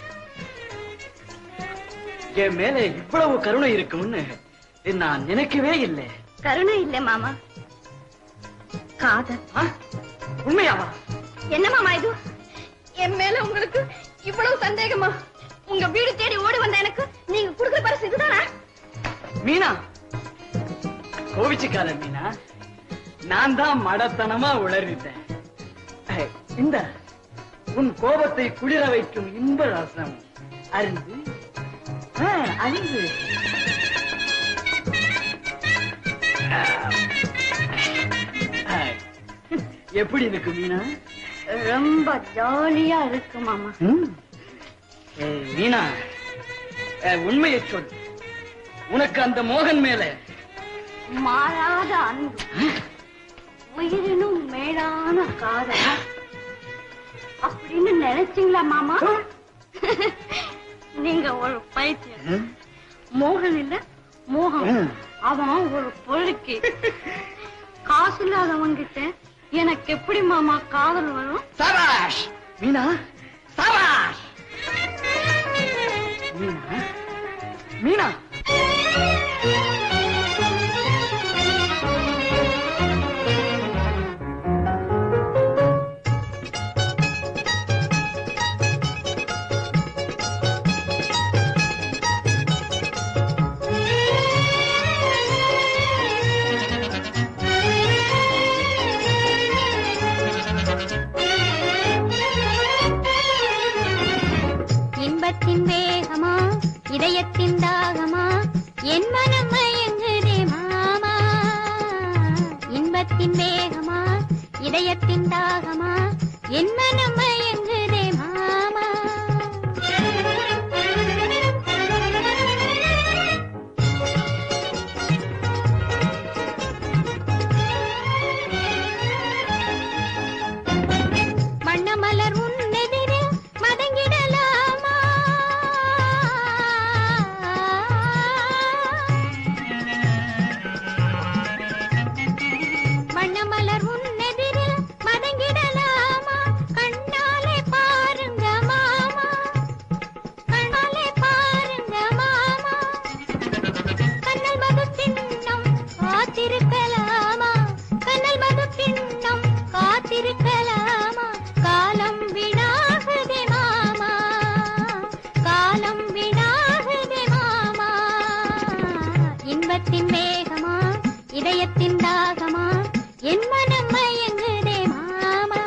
என் மேல இவ்வளவு கருணை இருக்கும்னு நான் நினைக்கவே இல்லை. கருணை இல்ல மாமா, காதல். உண்மையாவா? என்ன மாமா இது? என் மேல உங்களுக்கு இவ்வளவு சந்தேகமா? உங்க வீடு தேடி ஓடி வந்த எனக்கு நீங்க கொடுக்கிற பரிசு இதுதானா? மீனா, கோவிச்சுக்காத மீனா, நான் தான் மடத்தனமா உளறிட்டேன். இந்த உன் கோபத்தை குளிர வைக்கும் இன்ப ரசம் அருந்து அருந்து எப்படி இருக்கு மீனா? ரொம்ப ஜாலியா இருக்கு மாமா. மீனா, உண்மையை சொல். உனக்கு அந்த மோகன் மேல மாறாத அன்பு, உயிரினும் மேலான காதல் அப்படின்னு நினைச்சீங்களா மாமா? நீங்க ஒரு பைத்தியம். மோகன் இல்ல மோகன், அவன் ஒரு பொழுக்கி. காசு இல்லாதவங்கிட்ட எனக்கு எப்படி மாமா காதல் வரும்? சபாஷ் மீனா, சபாஷ் மீனா. மீனா, இன்பத்தின் வேகமா இதயத்தின் தாகமா என் மனம் மயங்குதே மாமா. இன்பத்தின் வேகமா இதயத்தின் தாகமா என் மனம் மயங்குதே மாமா. மன்னமலர் உன்னெதிரில் மதங்கிடலாமா? மன்னமலர் உன்னெதிரில் மதங்கிடலாமா? கண்ணாலே பாருங்க மாமா, கண்ணாலே பாருங்க மாமா. கண்ணல் மது தின்னம் காத்திருக்கலாமா? கண்ணல் மது தின்னம் காத்திருக்கலாமா? காலம் விடாகுதே மாமா, காலம் விடாகுதே மாமா. இன்பத்தின் வேகமா இதயத்தின் தாகமா என் மனம் மயங்குதே மாமா.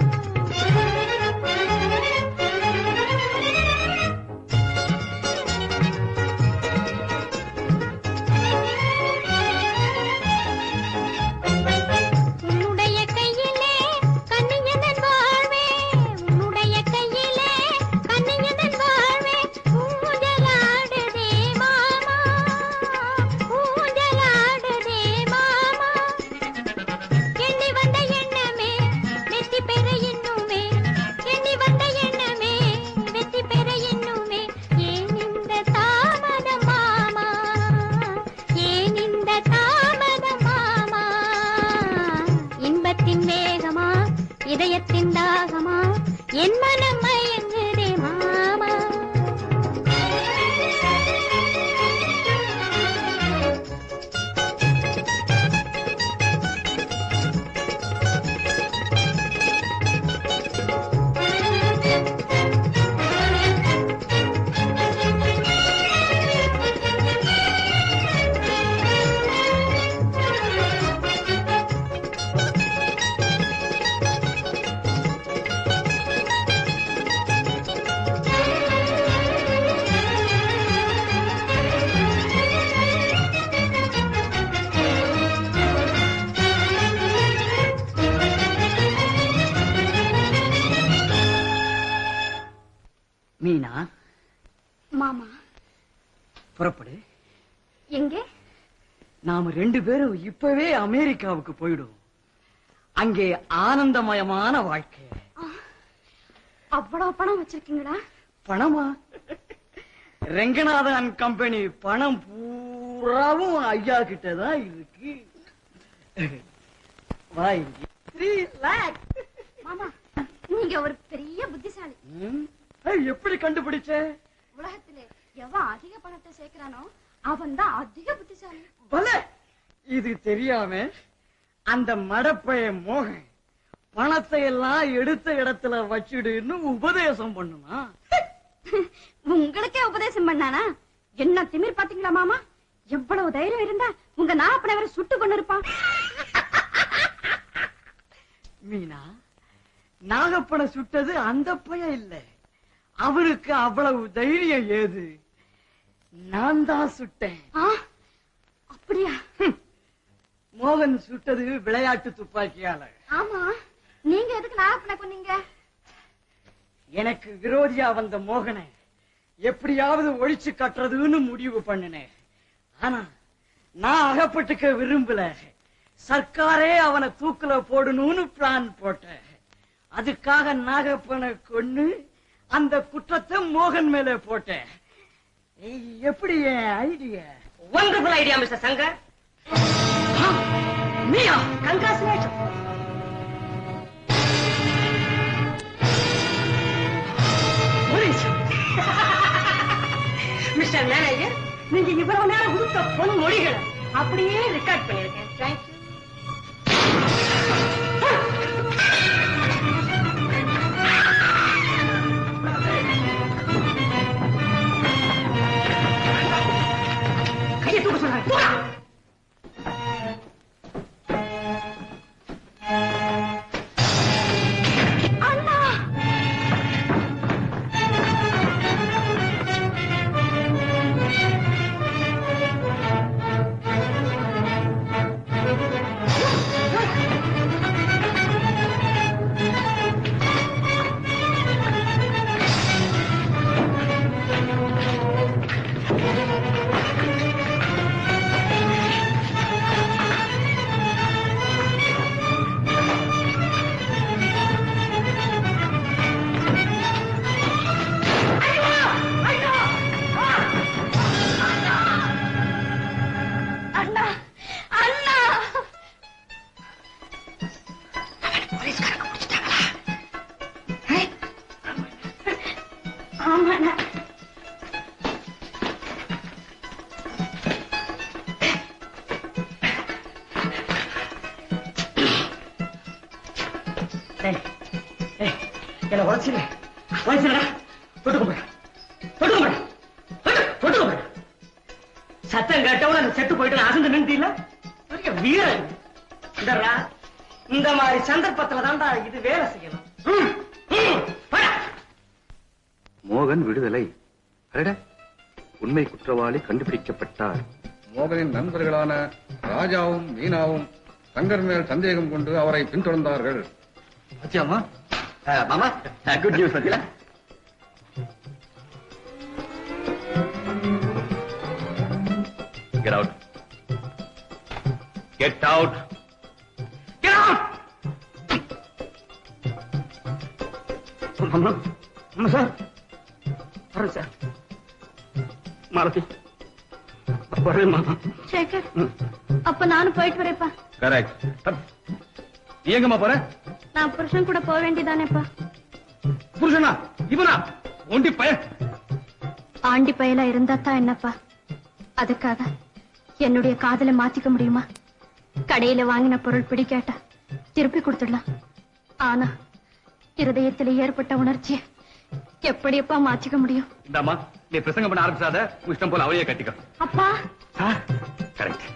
உன்னுடைய கையிலே கண்ணியனன் வாழ்வே, உன்னுடைய கையிலே கண்ணியனன் வாழ்வே. ஊஞ்சலாடுதே மாமா, ஊஞ்சலாடுதே மாமா. எண்ணி வந்த எண்ணமே வெற்றி பெற இன்னுமே, எண்ணி வந்த எண்ணமே வெற்றி பெற இன்னுமே. ஏன் இந்த தாமதம் மாமா, ஏன் இந்த தாமதம் மாமா. இன்பத்தின் வேகமா இதயத்தின் தாகமா என் மனம் மயங்குதே மாமா. மீனா, மாமா புறப்படு. எங்கே? நாம ரெண்டு பேரும் இப்பவே அமெரிக்காவுக்கு போயிடுவோம். அங்கே ஆனந்தமயமான வாழ்க்கை. அவ்வளவு பணம் வச்சிருக்கீங்களா? பணமா? ரெங்கநாதன் கம்பெனி பணம் பூராவும் ஐயா கிட்டதான் இருக்கு. மாமா, நீங்க ஒரு பெரிய புத்திசாலி. எப்படி கண்டுபிடிச்ச? உலகத்திலே எவன் அதிக பணத்தை சேர்க்கிறானோ அவன் தான் அதிக புத்திசாலி. பல இது தெரியாம அந்த மடப்பைய மோகன் பணத்தை எல்லாம் எடுத்த இடத்துல வச்சுடுன்னு உபதேசம் பண்ணுமா? உங்களுக்கே உபதேசம் பண்ணானா? என்ன திமிர் பாத்தீங்களா மாமா? எவ்வளவு தைரியம் இருந்தா உங்க நாப்பனை வரை சுட்டு கொண்டு இருப்பான். மீனா, நாகப்பனை சுட்டது அந்த பையன் இல்ல. அவருக்கு அவ்வளவு தைரியம் ஏது? நான் தான் சுட்டேன். அப்படியா? மோகன் சுட்டது விளையாட்டு துப்பாக்கியால. ஆமா, நீங்க எதுக்கு நாகப்பனை கொன்னீங்க? எனக்கு விரோதியா வந்த மோகனை எப்படியாவது ஒழிச்சு கட்டுறதுன்னு முடிவு பண்ணினேன். ஆனா நான் அகப்பட்டுக்க விரும்பல. சர்க்காரே அவனை தூக்குல போடணும்னு பிளான் போட்டேன். அதுக்காக நாகப்பனை கொன்னு அந்த குற்றத்தை மோகன் மேல போட்டேன். எப்படி என் idea? Wonderful idea mister Shankar. நீயா? கங்க்ராச்சுலேஷன். மிஸ்டர் மேனேஜர், நீங்க இவ்வளவு நேரம் கொடுத்த பொன் மொழிகளை அப்படியே ரெக்கார்ட் பண்ணிருக்கேன். தேங்க்யூ. கையை தூக்க சொல்றேன். என்ன உழைச்சிரு உழைச்சிடா. தொட்டுக்க தொட்டுக்க தொட்டுக்க சத்தம் கேட்டவன செத்து போயிட்டு அசந்து நின்றுல வீரன். இந்த மாதிரி சந்தர்ப்பத்துல தான்டா இது வேலை செய்யணும். மோகன் விடுதலை. உண்மை குற்றவாளி கண்டுபிடிக்கப்பட்டார். மோகனின் நண்பர்களான ராஜாவும் மீனாவும் சங்கர் மேல் சந்தேகம் கொண்டு அவரை பின்தொடர்ந்தார்கள். அச்சியாமா மாமா, குட் நியூஸ் பத்தியா? Get out. Get out. Get out. அம்மா, அம்மா சார். வரேன் சார். மாலதி. வரேன் மாமா. சேகர், அப்ப நானும் போயிட்டு வரேப்பா. கரெக்ட். நீ எங்கம்மா போற? நான் புருஷன் கூட போக வேண்டியதானேப்பா. புருஷனா? இவனா? ஒண்டி பய ஆண்டி பயலா இருந்தா தான் என்னப்பா? அதுக்காக என்னுடைய காதலை மாத்திக்க முடியுமா? கடையில வாங்கின பொருள் பிடிக்காட்டா திருப்பி கொடுத்துடலாம். ஆனா இருதயத்தில் ஏற்பட்ட உணர்ச்சியை எப்படியப்பா மாத்திக்க முடியும்? இந்தாமா, நீ பிரசங்கம் பண்ண ஆரம்பிச்சாத. இஷ்டம் போல அவளையே கட்டிக்க. அப்பா. கரெக்ட்.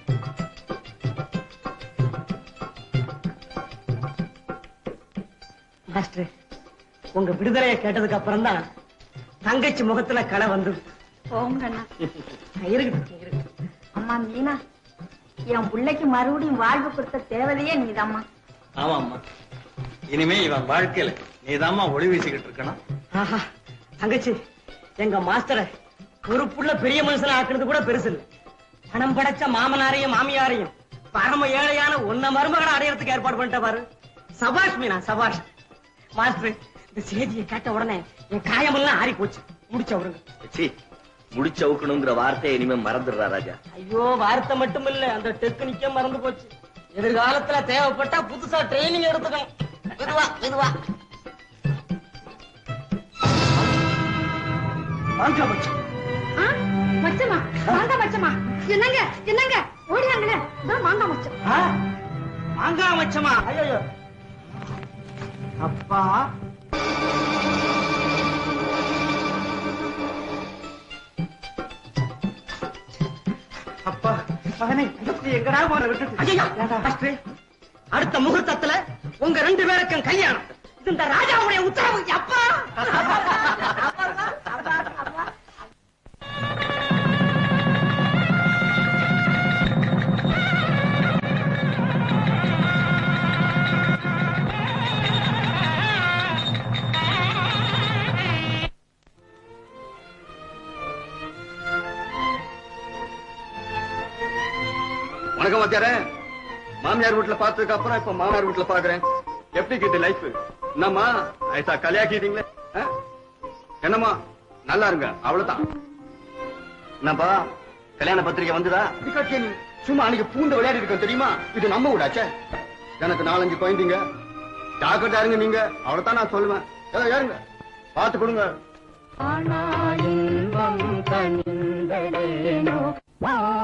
மாஸ்டர், உங்க விடுதலையை கேட்டதுக்கு அப்புறம் தான் தங்கச்சி முகத்துல களை வந்து. போங்கண்ணா. இருக்கட்டும் இருக்கட்டும். அம்மா மீனா, என் பிள்ளைக்கு மறுபடியும் வாழ்வு கொடுத்த தேவதையே நீதாம்மா. ஆமா அம்மா, இனிமே இவன் வாழ்க்கையில நீதாம்மா ஒளி வீசிக்கிட்டு இருக்கணும். ஆஹா, தங்கச்சி, எங்க மாஸ்டரை ஒரு புள்ள பெரிய மனுஷன் ஆக்குறது கூட பெருசு இல்ல. பணம் படைச்ச மாமனாரையும் மாமியாரையும் பரம ஏழையான உன்ன மருமகளை அடையறதுக்கு ஏற்பாடு பண்ணிட்ட பாரு. சபாஷ் மீனா, சபாஷ். மாஸ்டர், இந்த செய்தியை கேட்ட உடனே என் காயமெல்லாம் ஆறி போச்சு. முடிச்ச விடுங்க. முடிச்ச அவுக்கணுங்கிற வார்த்தையை இனிமே மறந்துடுறா ராஜா. ஐயோ, வார்த்தை மட்டும் இல்ல, அந்த டெக்னிக்கே மறந்து போச்சு. எதிர்காலத்துல தேவைப்பட்டா புதுசா ட்ரைனிங் எடுத்துக்கணும். மெதுவா மெதுவா. மாங்கா மச்சமா, மாங்கா மச்சமா, என்னங்க என்னங்க ஓடியாங்களே, மாங்கா மச்சம். மாங்கா மச்சமா? ஐயோ அப்பா, அப்பா மகனே, எங்கடா போன விட்டு? அடுத்த முகூர்த்தத்துல உங்க ரெண்டு பேருக்கும் கல்யாணம். இந்த ராஜாவுடைய உத்தரவு. அப்பா வணக்கம் வாத்தியாரே. மாமியார் வீட்டுல பார்த்ததுக்கு அப்புறம் இப்ப மாமனார் வீட்டுல பாக்குறேன். எப்படி இருக்குது லைஃப்? என்னம்மா ஐசா கல்யாக்கிட்டீங்களே? என்னம்மா நல்லா இருங்க, அவ்வளவுதான். என்னப்பா கல்யாண பத்திரிகை வந்துதா? சும்மா அன்னைக்கு பூந்த விளையாடி இருக்க தெரியுமா? இது நம்ம விடாச்சே. எனக்கு நாலஞ்சு குழந்தைங்க, ஜாக்கிரதா இருங்க நீங்க, அவ்வளவுதான் நான் சொல்லுவேன். ஏதோ ஏறுங்க, பார்த்து கொடுங்க.